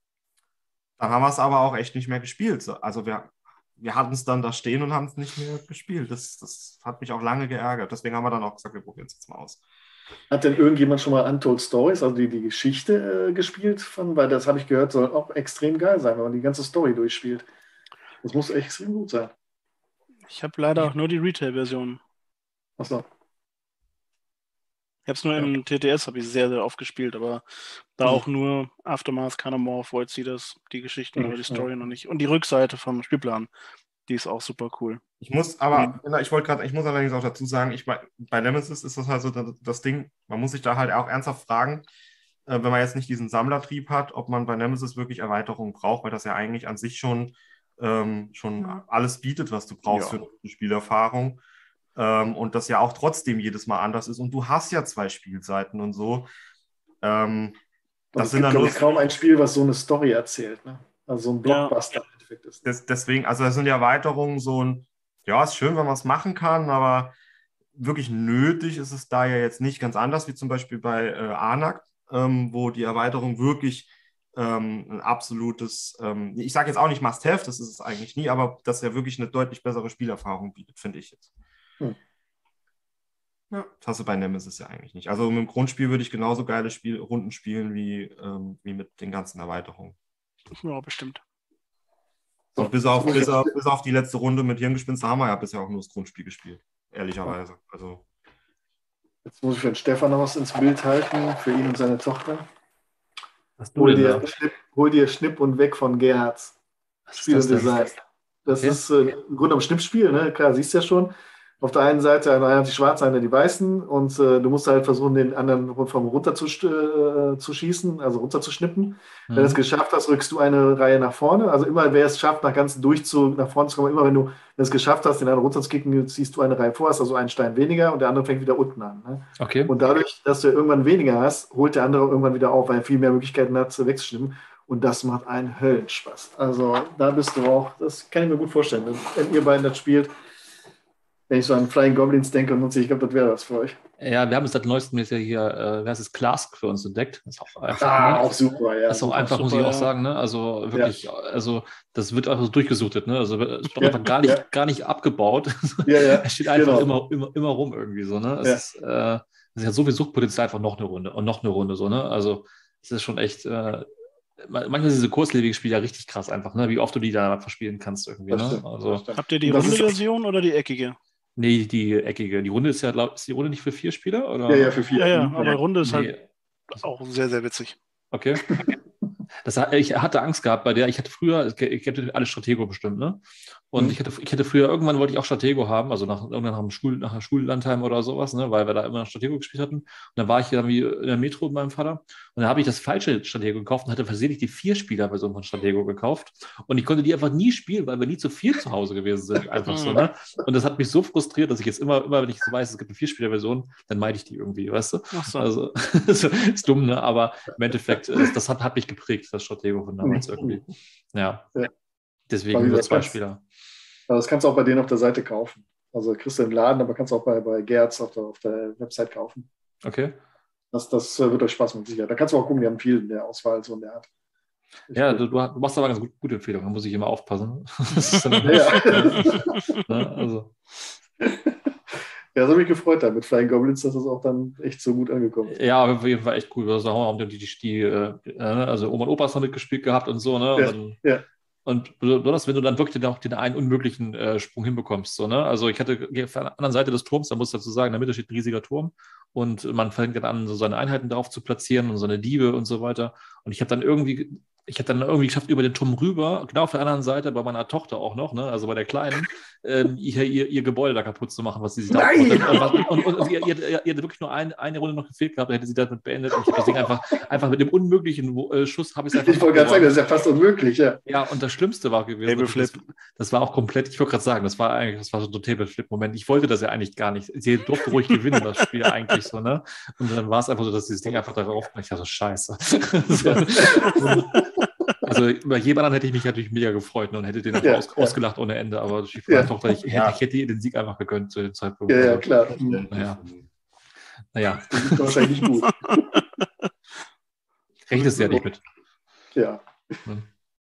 dann haben wir es aber auch echt nicht mehr gespielt. So, Also wir, wir hatten es dann da stehen und haben es nicht mehr gespielt. Das, das hat mich auch lange geärgert. Deswegen haben wir dann auch gesagt, wir probieren es jetzt mal aus. Hat denn irgendjemand schon mal Untold Stories, also die, die Geschichte äh, gespielt von? Weil das habe ich gehört, soll auch extrem geil sein, wenn man die ganze Story durchspielt. Das muss extrem gut sein. Ich habe leider auch nur die Retail-Version. Achso. Ich habe es nur im T T S, habe ich sehr, sehr oft gespielt, aber da Mhm. auch nur Aftermath, Kanomorph, Void Seeders, die Geschichten Mhm, oder die Story noch nicht. Und die Rückseite vom Spielplan, die ist auch super cool. Ich muss aber, ich wollte gerade, ich muss allerdings auch dazu sagen, ich, bei bei Nemesis ist das halt so das, das Ding, man muss sich da halt auch ernsthaft fragen, äh, wenn man jetzt nicht diesen Sammlertrieb hat, ob man bei Nemesis wirklich Erweiterungen braucht, weil das ja eigentlich an sich schon, ähm, schon Ja. alles bietet, was du brauchst Ja. für eine Spielerfahrung. Ähm, und das ja auch trotzdem jedes Mal anders ist. Und du hast ja zwei Spielseiten und so. Ähm, Das das es sind gibt, dann glaube nur ich, kaum ein Spiel, was so eine Story erzählt. Ne? Also so ein Ja. Blockbuster im Endeffekt ist. des, deswegen, also das sind die Erweiterungen so ein, ja, ist schön, wenn man es machen kann, aber wirklich nötig ist es da ja jetzt nicht, ganz anders wie zum Beispiel bei äh, Anak, ähm, wo die Erweiterung wirklich ähm, ein absolutes, ähm, ich sage jetzt auch nicht Must-Have, das ist es eigentlich nie, aber das ja wirklich eine deutlich bessere Spielerfahrung bietet, finde ich jetzt. Hm. Ja. Das hast du bei Nemesis ja eigentlich nicht. Also mit dem Grundspiel würde ich genauso geile Spiel Runden spielen wie, ähm, wie mit den ganzen Erweiterungen. Ja, bestimmt. Und bis auf, bis, auf, bis auf die letzte Runde mit Hirngespinste haben wir ja bisher auch nur das Grundspiel gespielt. Ehrlicherweise. Also, Jetzt muss ich für den Stefan noch was ins Bild halten, für ihn und seine Tochter. Was du Hol denn dir, da? Schnipp, hol dir Schnipp und Weg von Gerhards. Was Spiel ist und das denn? Design. Das Okay. ist äh, im Grunde genommen Schnippspiel, ne? Klar, siehst du ja schon. Auf der einen Seite einer hat die Schwarzen, einer die Weißen und äh, du musst halt versuchen, den anderen vom runter zu, äh, zu schießen, also runter zu schnippen. Wenn du es Mhm. geschafft hast, rückst du eine Reihe nach vorne. Also immer, wer es schafft, nach ganzen Durchzug nach vorne zu kommen, immer wenn du es geschafft hast, den anderen runter zu kicken, ziehst du eine Reihe vor, hast also einen Stein weniger und der andere fängt wieder unten an. Ne? Okay. Und dadurch, dass du irgendwann weniger hast, holt der andere irgendwann wieder auf, weil er viel mehr Möglichkeiten hat, zu wegzuschnippen. Und das macht einen Höllenspaß. Also da bist du auch, das kann ich mir gut vorstellen. Wenn, wenn ihr beiden das spielt, Wenn ich so an Flying Goblins denke und nutze, ich glaube, das wäre was für euch. Ja, wir haben es seit neuestem jetzt ja hier, äh, wer heißt es, Clask für uns entdeckt. Das ist auch einfach, Ah, ne? auch super, ja. Das ist auch super. einfach, muss ich super, auch ja. sagen, ne? Also wirklich, also das wird einfach so durchgesuchtet, ne? Also es wird Ja, einfach gar nicht, ja. gar nicht abgebaut. Ja, ja, Es steht einfach genau. immer, immer, immer rum irgendwie so, ne? Es Ja. ist, äh, es hat so viel Suchtpotenzial, einfach noch eine Runde und noch eine Runde so, ne? Also es ist schon echt, äh, manchmal sind diese kurzlebigen Spiele ja richtig krass einfach, ne? Wie oft du die da verspielen kannst irgendwie, Das ne? stimmt, Also, das stimmt. Habt ihr die Und das runde ist- Version oder die eckige? nee, die eckige. Die Runde ist ja, glaub, ist die Runde nicht für vier Spieler? Oder? Ja, ja, für vier. Ja, ja, Mhm. aber runde ist Nee. halt auch sehr, sehr witzig. Okay. Das, hat- ich hatte Angst gehabt bei der, ich hatte früher, ich hatte alle Stratego bestimmt, ne? Und Mhm. ich hatte, ich hatte früher, irgendwann wollte ich auch Stratego haben, also nach, irgendwann nach dem Schul, nach der Schullandheim oder sowas, ne? Weil wir da immer Stratego gespielt hatten. Und dann war ich irgendwie in der Metro mit meinem Vater und dann habe ich das falsche Stratego gekauft und hatte versehentlich die Vier-Spieler-Version von Stratego gekauft. Und ich konnte die einfach nie spielen, weil wir nie zu viel zu Hause gewesen sind, einfach so, ne? Und das hat mich so frustriert, dass ich jetzt immer, immer wenn ich so weiß, es gibt eine Vier-Spieler-Version, dann meide ich die irgendwie, weißt du? Ach so. Also, das ist dumm, ne? Aber im Endeffekt, äh, das hat, hat mich geprägt, das Stratego von damals irgendwie. Ja. Ja. Deswegen Aber nur das zwei kannst- Spieler. Aber das kannst du auch bei denen auf der Seite kaufen. Also kriegst du im Laden, aber kannst du auch bei, bei Gerz auf der, auf der Website kaufen. Okay. Das, das äh, wird euch Spaß mit Sicherheit. Da kannst du auch gucken, die haben viel in der Auswahl, so in der Art. Ja, du, du machst aber ganz gut, gute Empfehlungen, da muss ich immer aufpassen. Das ist dann, Ja. ne? Also, Ja, das hat mich gefreut da mit Flying Goblins, dass das auch dann echt so gut angekommen ist. ja, auf jeden Fall echt cool. Also haben die, die, die äh, also Oma und Opas noch mitgespielt gehabt und so, ne? Und Ja, dann, ja. Und besonders, wenn du dann wirklich auch den einen unmöglichen äh, Sprung hinbekommst. So, ne? Also ich hatte auf der anderen Seite des Turms, da muss ich dazu sagen, in der Mitte steht ein riesiger Turm und man fängt dann an, so seine Einheiten darauf zu platzieren und seine Diebe und so weiter. Und ich habe dann irgendwie, ich habe dann irgendwie geschafft, über den Turm rüber, genau auf der anderen Seite, bei meiner Tochter auch noch, ne? Also bei der Kleinen, ähm, ihr, ihr, ihr Gebäude da kaputt zu machen, was sie sich da Nein! aufgebaut hat. Und, und, und, und ihr, ihr, ihr, ihr hätte wirklich nur ein, eine Runde noch gefehlt gehabt, dann hätte sie damit beendet. Und ich habe das Ding einfach, einfach mit dem unmöglichen äh, Schuss habe ich es einfach Ich wollte gerade sagen, abgeräumt. das ist ja fast unmöglich, ja. Ja, und das Schlimmste war gewesen, Tableflip. das, das war auch komplett, ich wollte gerade sagen, das war eigentlich, das war so ein Tableflip-Moment. Ich wollte das ja eigentlich gar nicht. Sie durfte ruhig gewinnen, das Spiel eigentlich so, ne? Und dann war es einfach so, dass dieses Ding einfach darauf, ich dachte, scheiße. so, also über jeden anderen hätte ich mich natürlich mega gefreut, ne, und hätte den einfach Ja, aus, ja. ausgelacht ohne Ende, aber die Ja. Tochter, ich, Ja. ich hätte ihr den Sieg einfach gegönnt zu dem Zeitpunkt. Ja, ja, Also, klar. Naja. Naja, Das ist wahrscheinlich nicht gut. rechnest du ja nicht mit. Ja. Hm.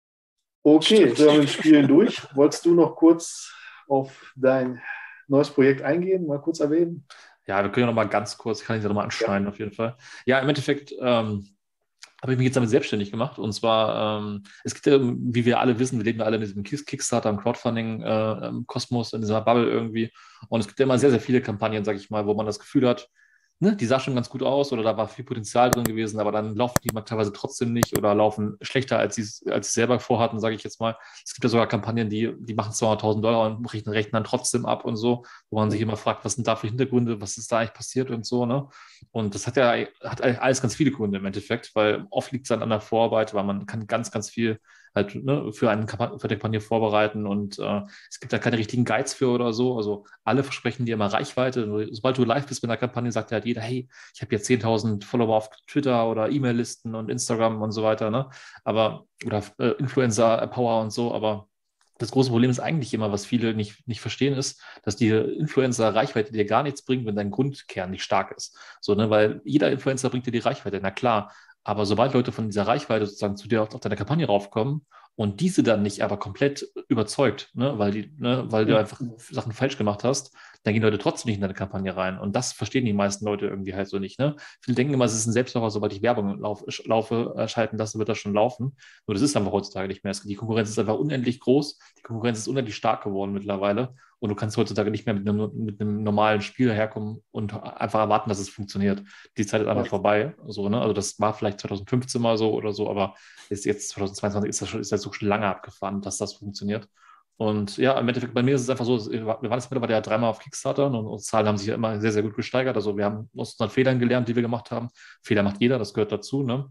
Okay, wir haben mit Spielen durch. Wolltest du noch kurz auf dein neues Projekt eingehen, mal kurz erwähnen? Ja, wir können ja noch mal ganz kurz, ich kann ich ja noch mal anschneiden auf jeden Fall. Ja, im Endeffekt ähm, habe ich mich jetzt damit selbstständig gemacht. Und zwar, ähm, es gibt ja, wie wir alle wissen, wir leben ja alle in diesem Kickstarter, im Crowdfunding, äh, im Kosmos, in dieser Bubble irgendwie. Und es gibt ja immer sehr, sehr viele Kampagnen, sage ich mal, wo man das Gefühl hat, ne, die sah schon ganz gut aus oder da war viel Potenzial drin gewesen, aber dann laufen die mal teilweise trotzdem nicht oder laufen schlechter, als sie es als sie selber vorhatten, sage ich jetzt mal. Es gibt ja sogar Kampagnen, die, die machen zweihunderttausend Dollar und rechnen, rechnen dann trotzdem ab und so, wo man sich immer fragt, was sind da für Hintergründe, was ist da eigentlich passiert und so, ne? Und das hat ja hat alles ganz viele Gründe im Endeffekt, weil oft liegt es dann an der Vorarbeit, weil man kann ganz, ganz viel halt, ne, für eine Kampagne, für eine Kampagne vorbereiten und äh, es gibt da keine richtigen Guides für oder so. Also alle versprechen dir immer Reichweite. Sobald du live bist mit einer Kampagne, sagt halt jeder, hey, ich habe jetzt zehntausend Follower auf Twitter oder E-Mail-Listen und Instagram und so weiter, ne? Aber, oder äh, Influencer-Power und so, aber das große Problem ist eigentlich immer, was viele nicht, nicht verstehen, ist, dass die Influencer-Reichweite dir gar nichts bringt, wenn dein Grundkern nicht stark ist. So, ne? Weil jeder Influencer bringt dir die Reichweite, na klar. Aber sobald Leute von dieser Reichweite sozusagen zu dir auf, auf deine Kampagne raufkommen und diese dann nicht aber komplett überzeugt, ne, weil, die, ne, weil du einfach Sachen falsch gemacht hast, dann gehen Leute trotzdem nicht in deine Kampagne rein. Und das verstehen die meisten Leute irgendwie halt so nicht. Ne? Viele denken immer, es ist ein Selbstläufer, sobald ich Werbung lauf, laufe, äh, schalten lasse, wird das schon laufen. Nur das ist einfach heutzutage nicht mehr. Die Konkurrenz ist einfach unendlich groß. Die Konkurrenz ist unendlich stark geworden mittlerweile. Und du kannst heutzutage nicht mehr mit einem, mit einem normalen Spiel herkommen und einfach erwarten, dass es funktioniert. Die Zeit ist einfach Ja. vorbei. So, ne? Also das war vielleicht zwanzig fünfzehn mal so oder so, aber ist jetzt zwanzig zweiundzwanzig ist das, schon, ist das so schon lange abgefahren, dass das funktioniert. Und ja, im Endeffekt, bei mir ist es einfach so, wir waren jetzt mittlerweile ja dreimal auf Kickstarter und unsere Zahlen haben sich ja immer sehr, sehr gut gesteigert. Also wir haben aus unseren Fehlern gelernt, die wir gemacht haben. Fehler macht jeder, das gehört dazu, ne?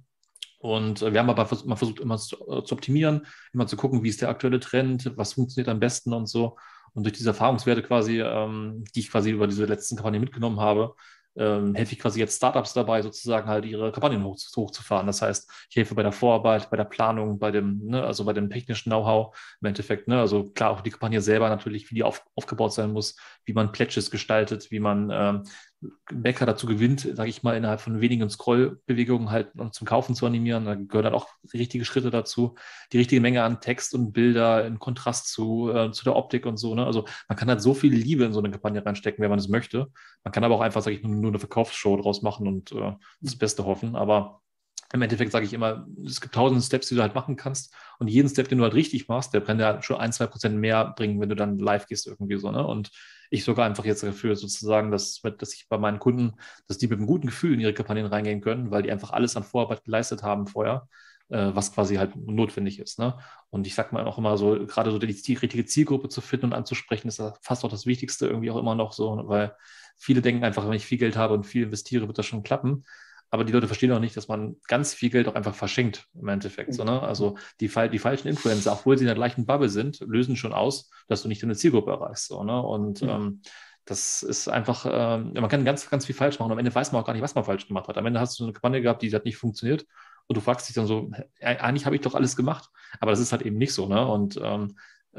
Und wir haben aber vers- mal versucht, immer zu, äh, zu optimieren, immer zu gucken, wie ist der aktuelle Trend, was funktioniert am besten und so. Und durch diese Erfahrungswerte quasi, ähm, die ich quasi über diese letzten Kampagnen mitgenommen habe, ähm, helfe ich quasi jetzt Startups dabei, sozusagen halt ihre Kampagnen hoch, hochzufahren. Das heißt, ich helfe bei der Vorarbeit, bei der Planung, bei dem, ne, also bei dem technischen Know-how im Endeffekt. Ne, also klar, auch die Kampagne selber natürlich, wie die auf, aufgebaut sein muss, wie man Pledges gestaltet, wie man ähm, Bäcker dazu gewinnt, sage ich mal, innerhalb von wenigen Scrollbewegungen halt zum Kaufen zu animieren. Da gehören dann auch richtige Schritte dazu, die richtige Menge an Text und Bilder in Kontrast zu, äh, zu der Optik und so. Ne? Also man kann halt so viel Liebe in so eine Kampagne reinstecken, wenn man es möchte. Man kann aber auch einfach, sage ich, nur, nur eine Verkaufsshow draus machen und äh, das Beste hoffen. Aber im Endeffekt sage ich immer, es gibt tausend Steps, die du halt machen kannst. Und jeden Step, den du halt richtig machst, der kann ja schon ein, zwei Prozent mehr bringen, wenn du dann live gehst irgendwie so. Ne? Und ich sorge einfach jetzt dafür sozusagen, dass, dass ich bei meinen Kunden, dass die mit einem guten Gefühl in ihre Kampagnen reingehen können, weil die einfach alles an Vorarbeit geleistet haben vorher, äh, was quasi halt notwendig ist. Ne? Und ich sage mal auch immer so, gerade so die, die richtige Zielgruppe zu finden und anzusprechen, ist fast auch das Wichtigste irgendwie auch immer noch so, weil viele denken einfach, wenn ich viel Geld habe und viel investiere, wird das schon klappen. Aber die Leute verstehen auch nicht, dass man ganz viel Geld auch einfach verschenkt im Endeffekt. So, ne? Also die, die falschen Influencer, obwohl sie in der gleichen Bubble sind, lösen schon aus, dass du nicht deine Zielgruppe erreichst. So, ne? Und mhm. ähm, das ist einfach, ähm, man kann ganz, ganz viel falsch machen. Am Ende weiß man auch gar nicht, was man falsch gemacht hat. Am Ende hast du eine Kampagne gehabt, die hat nicht funktioniert. Und du fragst dich dann so, eigentlich habe ich doch alles gemacht. Aber das ist halt eben nicht so. Ne? Und ähm,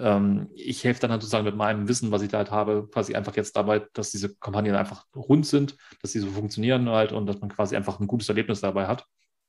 ich helfe dann halt sozusagen mit meinem Wissen, was ich da halt habe, quasi einfach jetzt dabei, dass diese Kampagnen einfach rund sind, dass sie so funktionieren halt und dass man quasi einfach ein gutes Erlebnis dabei hat.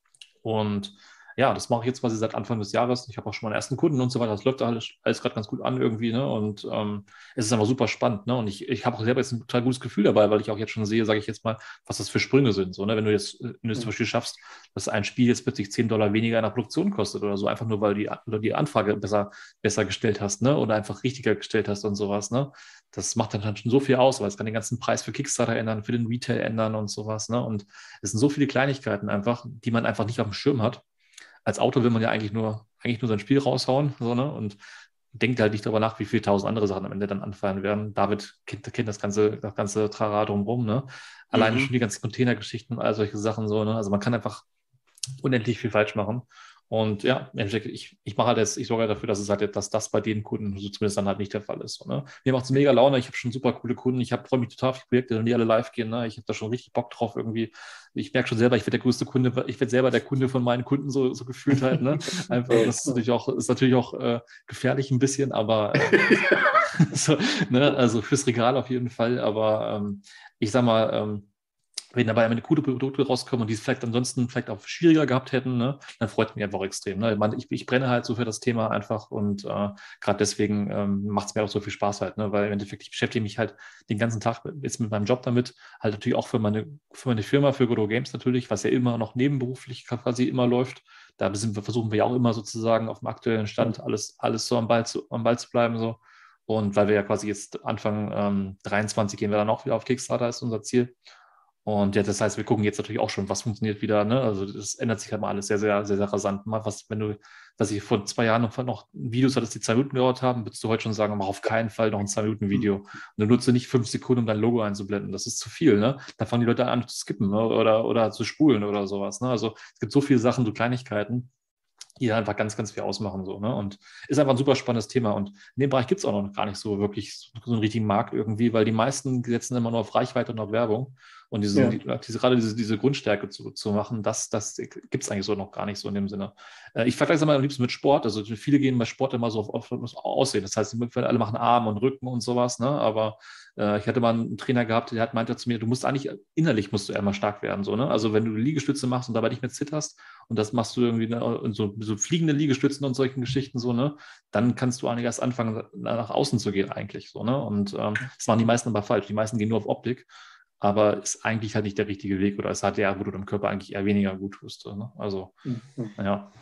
Und ja, das mache ich jetzt quasi seit Anfang des Jahres. Ich habe auch schon meine ersten Kunden und so weiter. Das läuft alles, alles gerade ganz gut an irgendwie. Ne? Und ähm, es ist einfach super spannend. Ne? Und ich, ich habe auch selber jetzt ein total gutes Gefühl dabei, weil ich auch jetzt schon sehe, sage ich jetzt mal, was das für Sprünge sind. So, ne? Wenn du jetzt wenn du zum Beispiel schaffst, dass ein Spiel jetzt plötzlich zehn Dollar weniger in der Produktion kostet oder so, einfach nur, weil du die, oder die Anfrage besser, besser gestellt hast, ne? Oder einfach richtiger gestellt hast und sowas. Ne? Das macht dann schon so viel aus, weil es kann den ganzen Preis für Kickstarter ändern, für den Retail ändern und sowas. Ne? Und es sind so viele Kleinigkeiten einfach, die man einfach nicht auf dem Schirm hat. Als Autor will man ja eigentlich nur, eigentlich nur sein Spiel raushauen, so, ne? Und denkt halt nicht darüber nach, wie viele tausend andere Sachen am Ende dann anfallen werden. David kennt, kennt das ganze, das ganze Trara drumherum, ne? Alleine Mhm. schon die ganzen Containergeschichten und all solche Sachen, so, ne? Also man kann einfach unendlich viel falsch machen. Und ja, im Endeffekt, ich, ich mache halt jetzt, ich sorge dafür, dass es halt, dass das bei den Kunden so zumindest dann halt nicht der Fall ist. So, ne? Mir macht es mega Laune, ich habe schon super coole Kunden, ich freue mich total auf die Projekte, wenn die alle live gehen. Ne? Ich habe da schon richtig Bock drauf irgendwie. Ich merke schon selber, ich werde der größte Kunde, ich werde selber der Kunde von meinen Kunden so, so gefühlt halt. Ne? Einfach, das ist natürlich auch, ist natürlich auch äh, gefährlich ein bisschen, aber äh, so, ne? Also fürs Regal auf jeden Fall. Aber ähm, ich sag mal, ähm, wenn dabei am Ende coole Produkte rauskommen und die es vielleicht ansonsten vielleicht auch schwieriger gehabt hätten, ne, dann freut es mich einfach auch extrem. Ne? Ich, meine, ich, ich brenne halt so für das Thema einfach und äh, gerade deswegen ähm, macht es mir auch so viel Spaß halt, ne? Weil im Endeffekt, ich beschäftige mich halt den ganzen Tag jetzt mit meinem Job damit, halt natürlich auch für meine, für meine Firma, für Godot Games natürlich, was ja immer noch nebenberuflich quasi immer läuft. Da sind wir, versuchen wir ja auch immer sozusagen auf dem aktuellen Stand alles, alles so am Ball zu, am Ball zu bleiben. So. Und weil wir ja quasi jetzt Anfang ähm, dreiundzwanzig gehen wir dann auch wieder auf Kickstarter, ist unser Ziel. Und ja, das heißt, wir gucken jetzt natürlich auch schon, was funktioniert wieder. Ne? Also das ändert sich halt mal alles sehr, sehr, sehr, sehr rasant. Mal was, wenn du, dass ich vor zwei Jahren noch, noch Videos hattest, die zwei Minuten gedauert haben, würdest du heute schon sagen, mach auf keinen Fall noch ein zwei-Minuten-Video. Und du nutzt nicht fünf Sekunden, um dein Logo einzublenden. Das ist zu viel. Ne? Da fangen die Leute an zu skippen, ne? oder, oder zu spulen oder sowas. Ne? Also es gibt so viele Sachen, so Kleinigkeiten, die einfach ganz, ganz viel ausmachen. So, ne? Und ist einfach ein super spannendes Thema. Und in dem Bereich gibt es auch noch gar nicht so wirklich so einen richtigen Markt irgendwie, weil die meisten setzen immer nur auf Reichweite und auf Werbung. Und diese, ja. die, diese, gerade diese, diese Grundstärke zu, zu machen, das, das gibt es eigentlich so noch gar nicht so in dem Sinne. Äh, ich vergleiche es immer am liebsten mit Sport. Also viele gehen bei Sport immer so auf, auf, auf Aussehen. Das heißt, alle machen Arm und Rücken und sowas. Ne? Aber äh, ich hatte mal einen Trainer gehabt, der hat meinte zu mir, du musst eigentlich, innerlich musst du einmal stark werden. So, ne? Also wenn du Liegestütze machst und dabei nicht mehr zitterst und das machst du irgendwie in so, so fliegende Liegestützen und solchen Geschichten, so, ne? Dann kannst du eigentlich erst anfangen, nach außen zu gehen eigentlich. So, ne? Und ähm, das machen die meisten aber falsch. Die meisten gehen nur auf Optik. Aber ist eigentlich halt nicht der richtige Weg oder es hat ja, wo du dem Körper eigentlich eher weniger gut tust. Ne? Also, mhm. ja.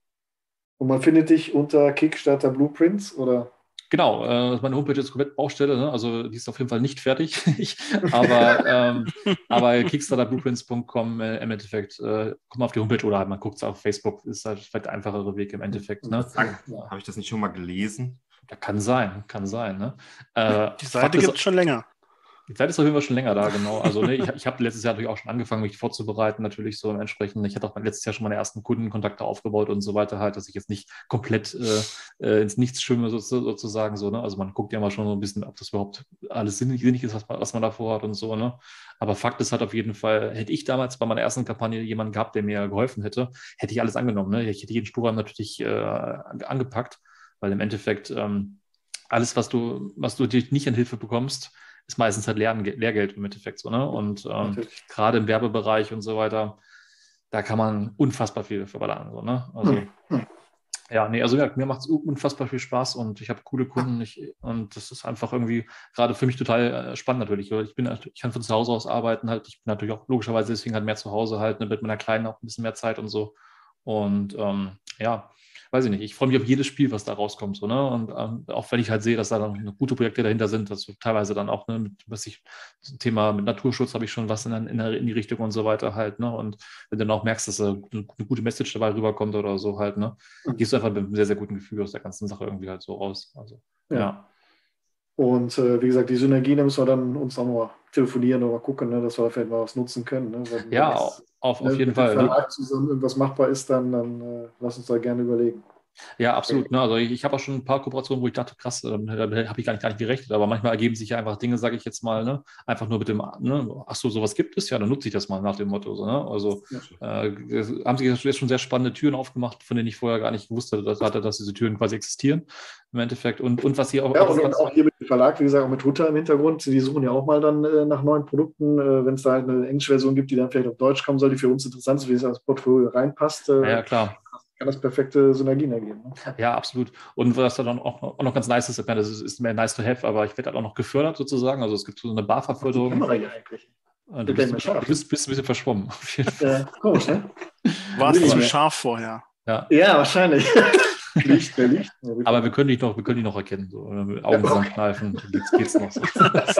Und man findet dich unter Kickstarter Blueprints, oder? Genau, äh, meine Homepage ist komplett Baustelle, ne? Also die ist auf jeden Fall nicht fertig. aber ähm, aber kickstarter blueprints punkt com äh, im Endeffekt, äh, kommt auf die Homepage oder halt man guckt es auf Facebook, ist halt vielleicht der einfachere Weg im Endeffekt. Ne? Ja. Habe ich das nicht schon mal gelesen? Ja, kann sein, kann sein. Ne? Äh, die Seite gibt es schon länger. Die Zeit ist auf jeden Fall schon länger da, genau. Also ne, ich, ich habe letztes Jahr natürlich auch schon angefangen, mich vorzubereiten, natürlich so entsprechend. Ich hatte auch letztes Jahr schon meine ersten Kundenkontakte aufgebaut und so weiter halt, dass ich jetzt nicht komplett äh, ins Nichts schwimme so, sozusagen so. Ne? Also man guckt ja mal schon so ein bisschen, ob das überhaupt alles sinnig, sinnig ist, was man, was man da vorhat und so. Ne? Aber Fakt ist halt auf jeden Fall, hätte ich damals bei meiner ersten Kampagne jemanden gehabt, der mir geholfen hätte, hätte ich alles angenommen. Ne? Ich hätte jeden Strohhalm natürlich äh, angepackt, weil im Endeffekt ähm, alles, was du, was du nicht an Hilfe bekommst, ist meistens halt Lehr Lehrgeld im Endeffekt so, ne? Und ähm, gerade im Werbebereich und so weiter, da kann man unfassbar viel verlangen, so, ne? Also, hm. ja, nee, also ja, mir macht es unfassbar viel Spaß und ich habe coole Kunden ich, und das ist einfach irgendwie gerade für mich total äh, spannend natürlich. Ich bin, ich kann von zu Hause aus arbeiten halt, ich bin natürlich auch logischerweise deswegen halt mehr zu Hause halt, ne, mit meiner Kleinen auch ein bisschen mehr Zeit und so. Und ähm, ja, weiß ich nicht, ich freue mich auf jedes Spiel, was da rauskommt. So, ne? Und ähm, auch wenn ich halt sehe, dass da dann gute Projekte dahinter sind, dass so teilweise dann auch, ne, mit, was ich, zum Thema mit Naturschutz habe ich schon was in, in, in die Richtung und so weiter halt, ne? Und wenn du dann auch merkst, dass da eine gute Message dabei rüberkommt oder so halt, ne, gehst du einfach mit einem sehr, sehr guten Gefühl aus der ganzen Sache irgendwie halt so raus. Also, ja. ja. Und äh, wie gesagt, die Synergien, da müssen wir dann uns auch noch telefonieren oder gucken, ne, dass wir da vielleicht mal was nutzen können. Ne? Wenn, ja, wenn auf, auf ne, jeden Fall. Wenn Verlag zusammen irgendwas machbar ist, dann, dann äh, lass uns da gerne überlegen. Ja, absolut. Ne? Also ich, ich habe auch schon ein paar Kooperationen, wo ich dachte, krass, äh, da habe ich gar nicht, gar nicht gerechnet, aber manchmal ergeben sich ja einfach Dinge, sage ich jetzt mal, ne? Einfach nur mit dem, ne? Ach so, sowas gibt es, ja, dann nutze ich das mal nach dem Motto. So, ne? Also äh, haben sich jetzt schon sehr spannende Türen aufgemacht, von denen ich vorher gar nicht wusste, dass, dass diese Türen quasi existieren im Endeffekt. Und, und was hier auch... Ja, und, und auch hier mit dem Verlag, wie gesagt, auch mit Hutter im Hintergrund, die suchen ja auch mal dann äh, nach neuen Produkten, äh, wenn es da halt eine Englisch-Version gibt, die dann vielleicht auf Deutsch kommen soll, die für uns interessant ist, wie es ins Portfolio reinpasst. Äh, ja, ja, klar. Kann das perfekte Synergien ergeben. Ne? Ja, absolut. Und was dann auch, auch noch ganz nice ist, das ist, ist mehr nice to have, aber ich werde halt auch noch gefördert sozusagen. Also es gibt so eine BAFA-Förderung. Was ist die eigentlich? Du bist, du bist, bist ein bisschen verschwommen. Auf jeden Fall. Ja, komisch, ne? Warst du zu scharf vorher? Ja, ja wahrscheinlich. Licht, der Licht. Aber wir können dich noch, wir können dich noch erkennen. So. Mit Augen zusammenkneifen, geht's, geht's noch so.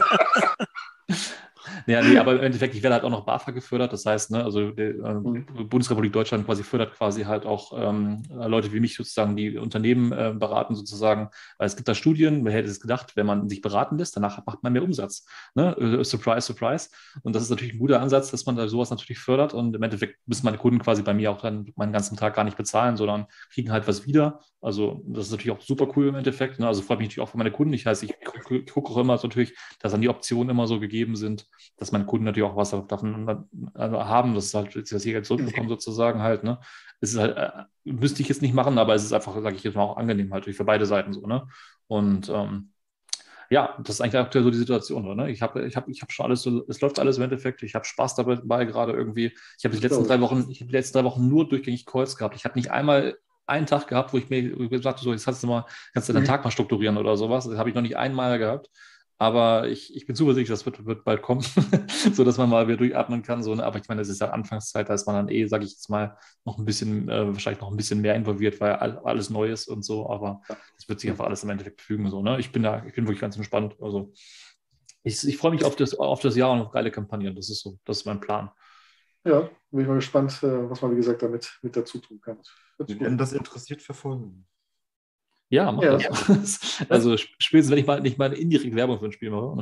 Ja, nee, aber im Endeffekt, ich werde halt auch noch BAFA gefördert. Das heißt, ne, also die äh, Bundesrepublik Deutschland quasi fördert quasi halt auch ähm, Leute wie mich sozusagen, die Unternehmen äh, beraten sozusagen. Weil es gibt da Studien, wer hätte es gedacht, wenn man sich beraten lässt, danach macht man mehr Umsatz. Ne? Äh, surprise, surprise. Und das ist natürlich ein guter Ansatz, dass man da sowas natürlich fördert. Und im Endeffekt müssen meine Kunden quasi bei mir auch dann meinen ganzen Tag gar nicht bezahlen, sondern kriegen halt was wieder. Also das ist natürlich auch super cool im Endeffekt. Ne? Also freut mich natürlich auch für meine Kunden. Ich heißt, ich gucke guck auch immer so natürlich, dass dann die Optionen immer so gegeben sind, dass meine Kunden natürlich auch was davon haben, dass es halt das hier zurückbekommen sozusagen halt, ne. Es ist halt, äh, müsste ich jetzt nicht machen, aber es ist einfach, sage ich jetzt mal, auch angenehm halt für beide Seiten so, ne. Und ähm, ja, das ist eigentlich aktuell so die Situation, ne. Ich habe ich hab, ich hab schon alles so, es läuft alles im Endeffekt, ich habe Spaß dabei gerade irgendwie. Ich habe die letzten drei Wochen, ich habe die letzten drei Wochen nur durchgängig Calls gehabt. Ich habe nicht einmal einen Tag gehabt, wo ich mir gesagt habe, so, jetzt kannst du mal, kannst du deinen Tag mal strukturieren oder sowas. Das habe ich noch nicht einmal gehabt. Aber ich, ich bin zuversichtlich, das wird, wird bald kommen, so dass man mal wieder durchatmen kann. So, ne? Aber ich meine, es ist ja Anfangszeit, da ist man dann eh, sage ich jetzt mal, noch ein bisschen, äh, wahrscheinlich noch ein bisschen mehr involviert, weil all, alles neu ist und so. Aber es wird sich einfach alles im Endeffekt fügen. So, ne? Ich bin da, ich bin wirklich ganz entspannt. Also ich, ich freue mich auf das, auf das Jahr und auf geile Kampagnen. Das ist so, das ist mein Plan. Ja, bin ich mal gespannt, was man, wie gesagt, damit mit dazu tun kann. Wenn das interessiert, verfolgen. Ja, mach ja. das. Also spätestens, wenn ich mal nicht mal eine indirekte Werbung für ein Spiel mache.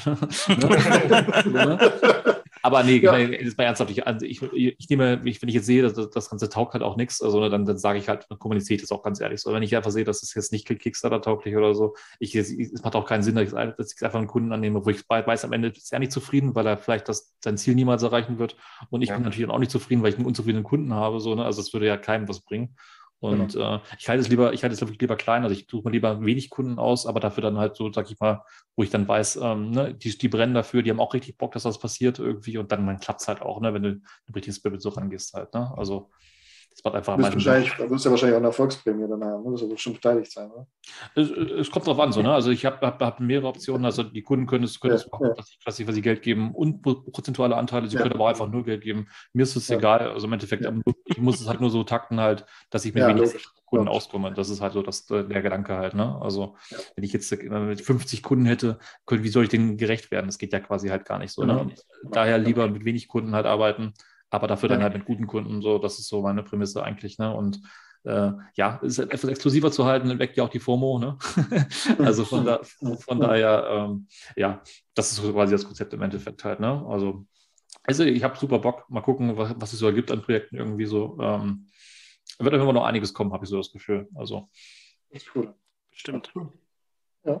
Aber nee, ja. Jetzt mal ernsthaft. Ich, also ich, ich nehme, ich, wenn ich jetzt sehe, dass das Ganze taugt halt auch nichts, also dann, dann sage ich halt, dann kommuniziere ich das auch ganz ehrlich. So, wenn ich einfach sehe, dass es jetzt nicht Kickstarter-tauglich oder so, ich, es macht auch keinen Sinn, dass ich, dass ich einfach einen Kunden annehme, wo ich weiß, am Ende ist er nicht zufrieden, weil er vielleicht das, sein Ziel niemals erreichen wird. Und ich ja. bin natürlich auch nicht zufrieden, weil ich einen unzufriedenen Kunden habe. So, ne? Also es würde ja keinem was bringen. Und genau. äh, ich halte es lieber, ich halte es wirklich lieber klein, also ich suche mir lieber wenig Kunden aus, aber dafür dann halt so, sag ich mal, wo ich dann weiß, ähm, ne, die, die brennen dafür, die haben auch richtig Bock, dass das passiert irgendwie und dann, dann klappt es halt auch, ne, wenn du ein richtiges Spirit so rangehst halt, ne, also das macht einfach... Du wirst, wahrscheinlich, du wirst ja wahrscheinlich auch eine Erfolgsprämie dann haben, ne? Das wird schon beteiligt sein, oder? Es, es kommt drauf an, so, ne, also ich habe hab, hab mehrere Optionen, also die Kunden können es, können ja, es machen, ja. dass ich, dass ich, sie Geld geben und prozentuale Anteile, sie ja. können aber auch einfach nur Geld geben, mir ist es ja. egal, also im Endeffekt, ja. ich muss es halt nur so takten halt, dass ich mit ja, wenig logisch. Kunden auskomme. Das ist halt so das, der Gedanke halt. Ne? Also ja. wenn ich jetzt mit fünfzig Kunden hätte, wie soll ich denen gerecht werden? Das geht ja quasi halt gar nicht so. Ne? Ja. Daher lieber mit wenig Kunden halt arbeiten, aber dafür ja. dann halt mit guten Kunden. So, das ist so meine Prämisse eigentlich. Ne? Und äh, ja, ist etwas exklusiver zu halten, dann weckt ja auch die FOMO. Ne? Also von, da, von daher, ähm, ja, das ist so quasi das Konzept im Endeffekt halt. Ne? Also, also ich habe super Bock. Mal gucken, was, was es so ergibt an Projekten irgendwie so. Ähm, wird immer noch einiges kommen, habe ich so das Gefühl. Also, Das ist cool. Stimmt. Ja.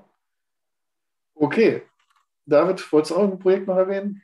Okay. David, wolltest du auch ein Projekt noch erwähnen?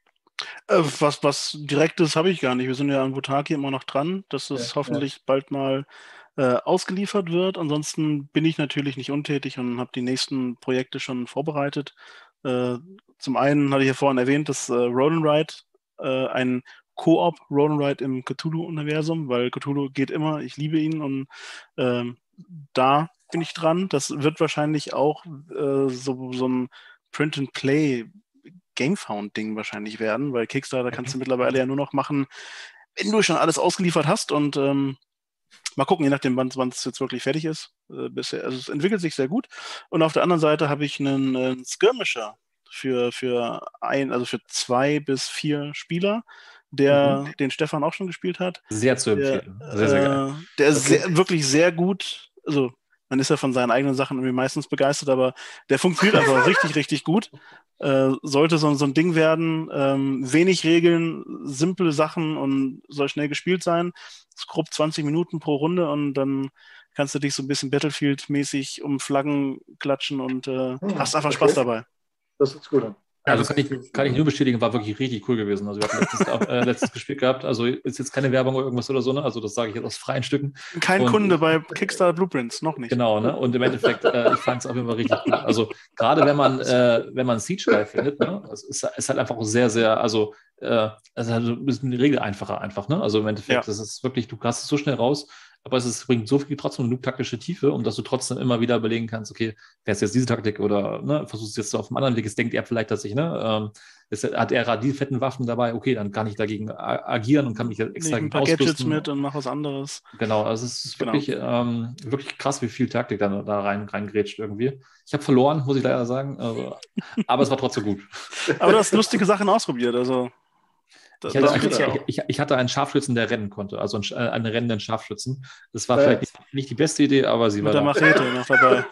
Äh, was, was Direktes habe ich gar nicht. Wir sind ja an Butaki immer noch dran, dass es Ja, hoffentlich bald mal äh, ausgeliefert wird. Ansonsten bin ich natürlich nicht untätig und habe die nächsten Projekte schon vorbereitet. Äh, zum einen hatte ich ja vorhin erwähnt, dass äh, Roll and Ride äh, ein Koop Roll and Ride im Cthulhu-Universum, weil Cthulhu geht immer, ich liebe ihn und ähm, da bin ich dran. Das wird wahrscheinlich auch äh, so, so ein Print-and-Play Gamefound-Ding wahrscheinlich werden, weil Kickstarter kannst du mittlerweile ja nur noch machen, wenn du schon alles ausgeliefert hast und ähm, mal gucken, je nachdem, wann es jetzt wirklich fertig ist. Äh, bisher, also es entwickelt sich sehr gut. Und auf der anderen Seite habe ich einen, einen Skirmisher für, für ein, also für zwei bis vier Spieler, der Mhm. den Stefan auch schon gespielt hat. sehr zu Der, empfehlen. Sehr, sehr geil. äh, der ist Okay. sehr, wirklich sehr gut, also man ist ja von seinen eigenen Sachen irgendwie meistens begeistert, aber der funktioniert einfach richtig, richtig gut. Äh, sollte so, so ein Ding werden, ähm, wenig Regeln, simple Sachen und soll schnell gespielt sein. Das ist grob zwanzig Minuten pro Runde und dann kannst du dich so ein bisschen Battlefield-mäßig um Flaggen klatschen und äh, Hm, hast einfach okay. Spaß dabei. Das ist gut an. Also das kann ich, klingt kann ich cool. nur bestätigen, war wirklich richtig cool gewesen. Also wir hatten letztens, auch, äh, letztens gespielt gehabt, also ist jetzt keine Werbung oder irgendwas oder so, ne? Also das sage ich jetzt aus freien Stücken. Kein Und Kunde ich- bei Kickstarter Blueprints, noch nicht. Genau, ne? Und im Endeffekt, äh, ich fand es auf jeden Fall richtig cool. Also gerade wenn man, äh, wenn man Siege geil findet, ne? Es ist, ist halt einfach auch sehr, sehr, also äh, es ist halt so ein bisschen die Regel einfacher einfach, ne? Also im Endeffekt, Ja. das ist wirklich, du hast es so schnell raus, aber es ist, bringt so viel trotzdem genug taktische Tiefe, um dass du trotzdem immer wieder überlegen kannst, okay, wer ist jetzt diese Taktik oder ne, versuchst es jetzt auf einem anderen Weg, jetzt denkt er vielleicht, dass ich, ne, ähm, ist, hat er gerade die fetten Waffen dabei, okay, dann kann ich dagegen a- agieren und kann mich Nehme extra ich ein gegen paar Gadgets ausrüsten. mit und mache was anderes. Genau, also es ist Genau. wirklich, ähm, wirklich krass, wie viel Taktik da, da rein, reingrätscht irgendwie. Ich habe verloren, muss ich leider sagen, also, aber es war trotzdem gut. Aber du hast lustige Sachen ausprobiert, also da, Ich hatte, das ich, gibt's ja auch. ich, ich hatte einen Scharfschützen, der rennen konnte, also einen, Sch- äh, einen rennenden Scharfschützen. Das war Ja. vielleicht nicht, nicht die beste Idee, aber sie Mit war der da. Machete noch dabei.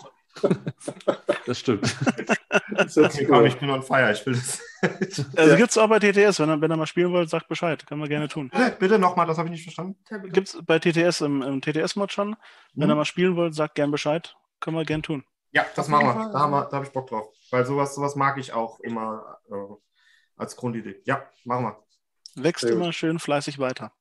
Das stimmt. Das hört sich Okay, gut komm, an. ich bin on fire. Ich will das. Also Ja. gibt's auch bei T T S, wenn ihr, wenn ihr mal spielen wollt, sagt Bescheid. Können wir gerne tun. Bitte, bitte nochmal, das habe ich nicht verstanden. Gibt's bei T T S im, im T T S-Mod schon. Wenn ihr Hm? mal spielen wollt, sagt gerne Bescheid. Können wir gerne tun. Ja, das Auf machen jeden wir. Fall, Da, haben wir ja. da habe ich Bock drauf. Weil sowas, sowas mag ich auch immer äh, als Grundidee. Ja, machen wir. Wächst Sehr gut. immer schön fleißig weiter.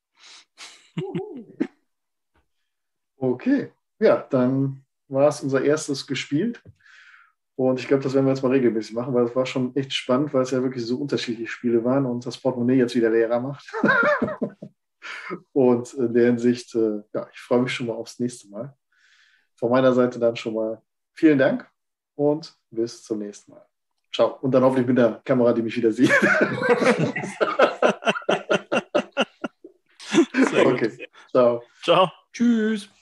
Okay. Ja, dann war es unser erstes gespielt. Und ich glaube, das werden wir jetzt mal regelmäßig machen, weil es war schon echt spannend, weil es ja wirklich so unterschiedliche Spiele waren und das Portemonnaie jetzt wieder leerer macht. Und in der Hinsicht, äh, ja, ich freue mich schon mal aufs nächste Mal. Von meiner Seite dann schon mal vielen Dank und bis zum nächsten Mal. Ciao. Und dann hoffentlich mit der Kamera, die mich wieder sieht. Sehr gut. Okay. Ciao. Ciao. Tschüss.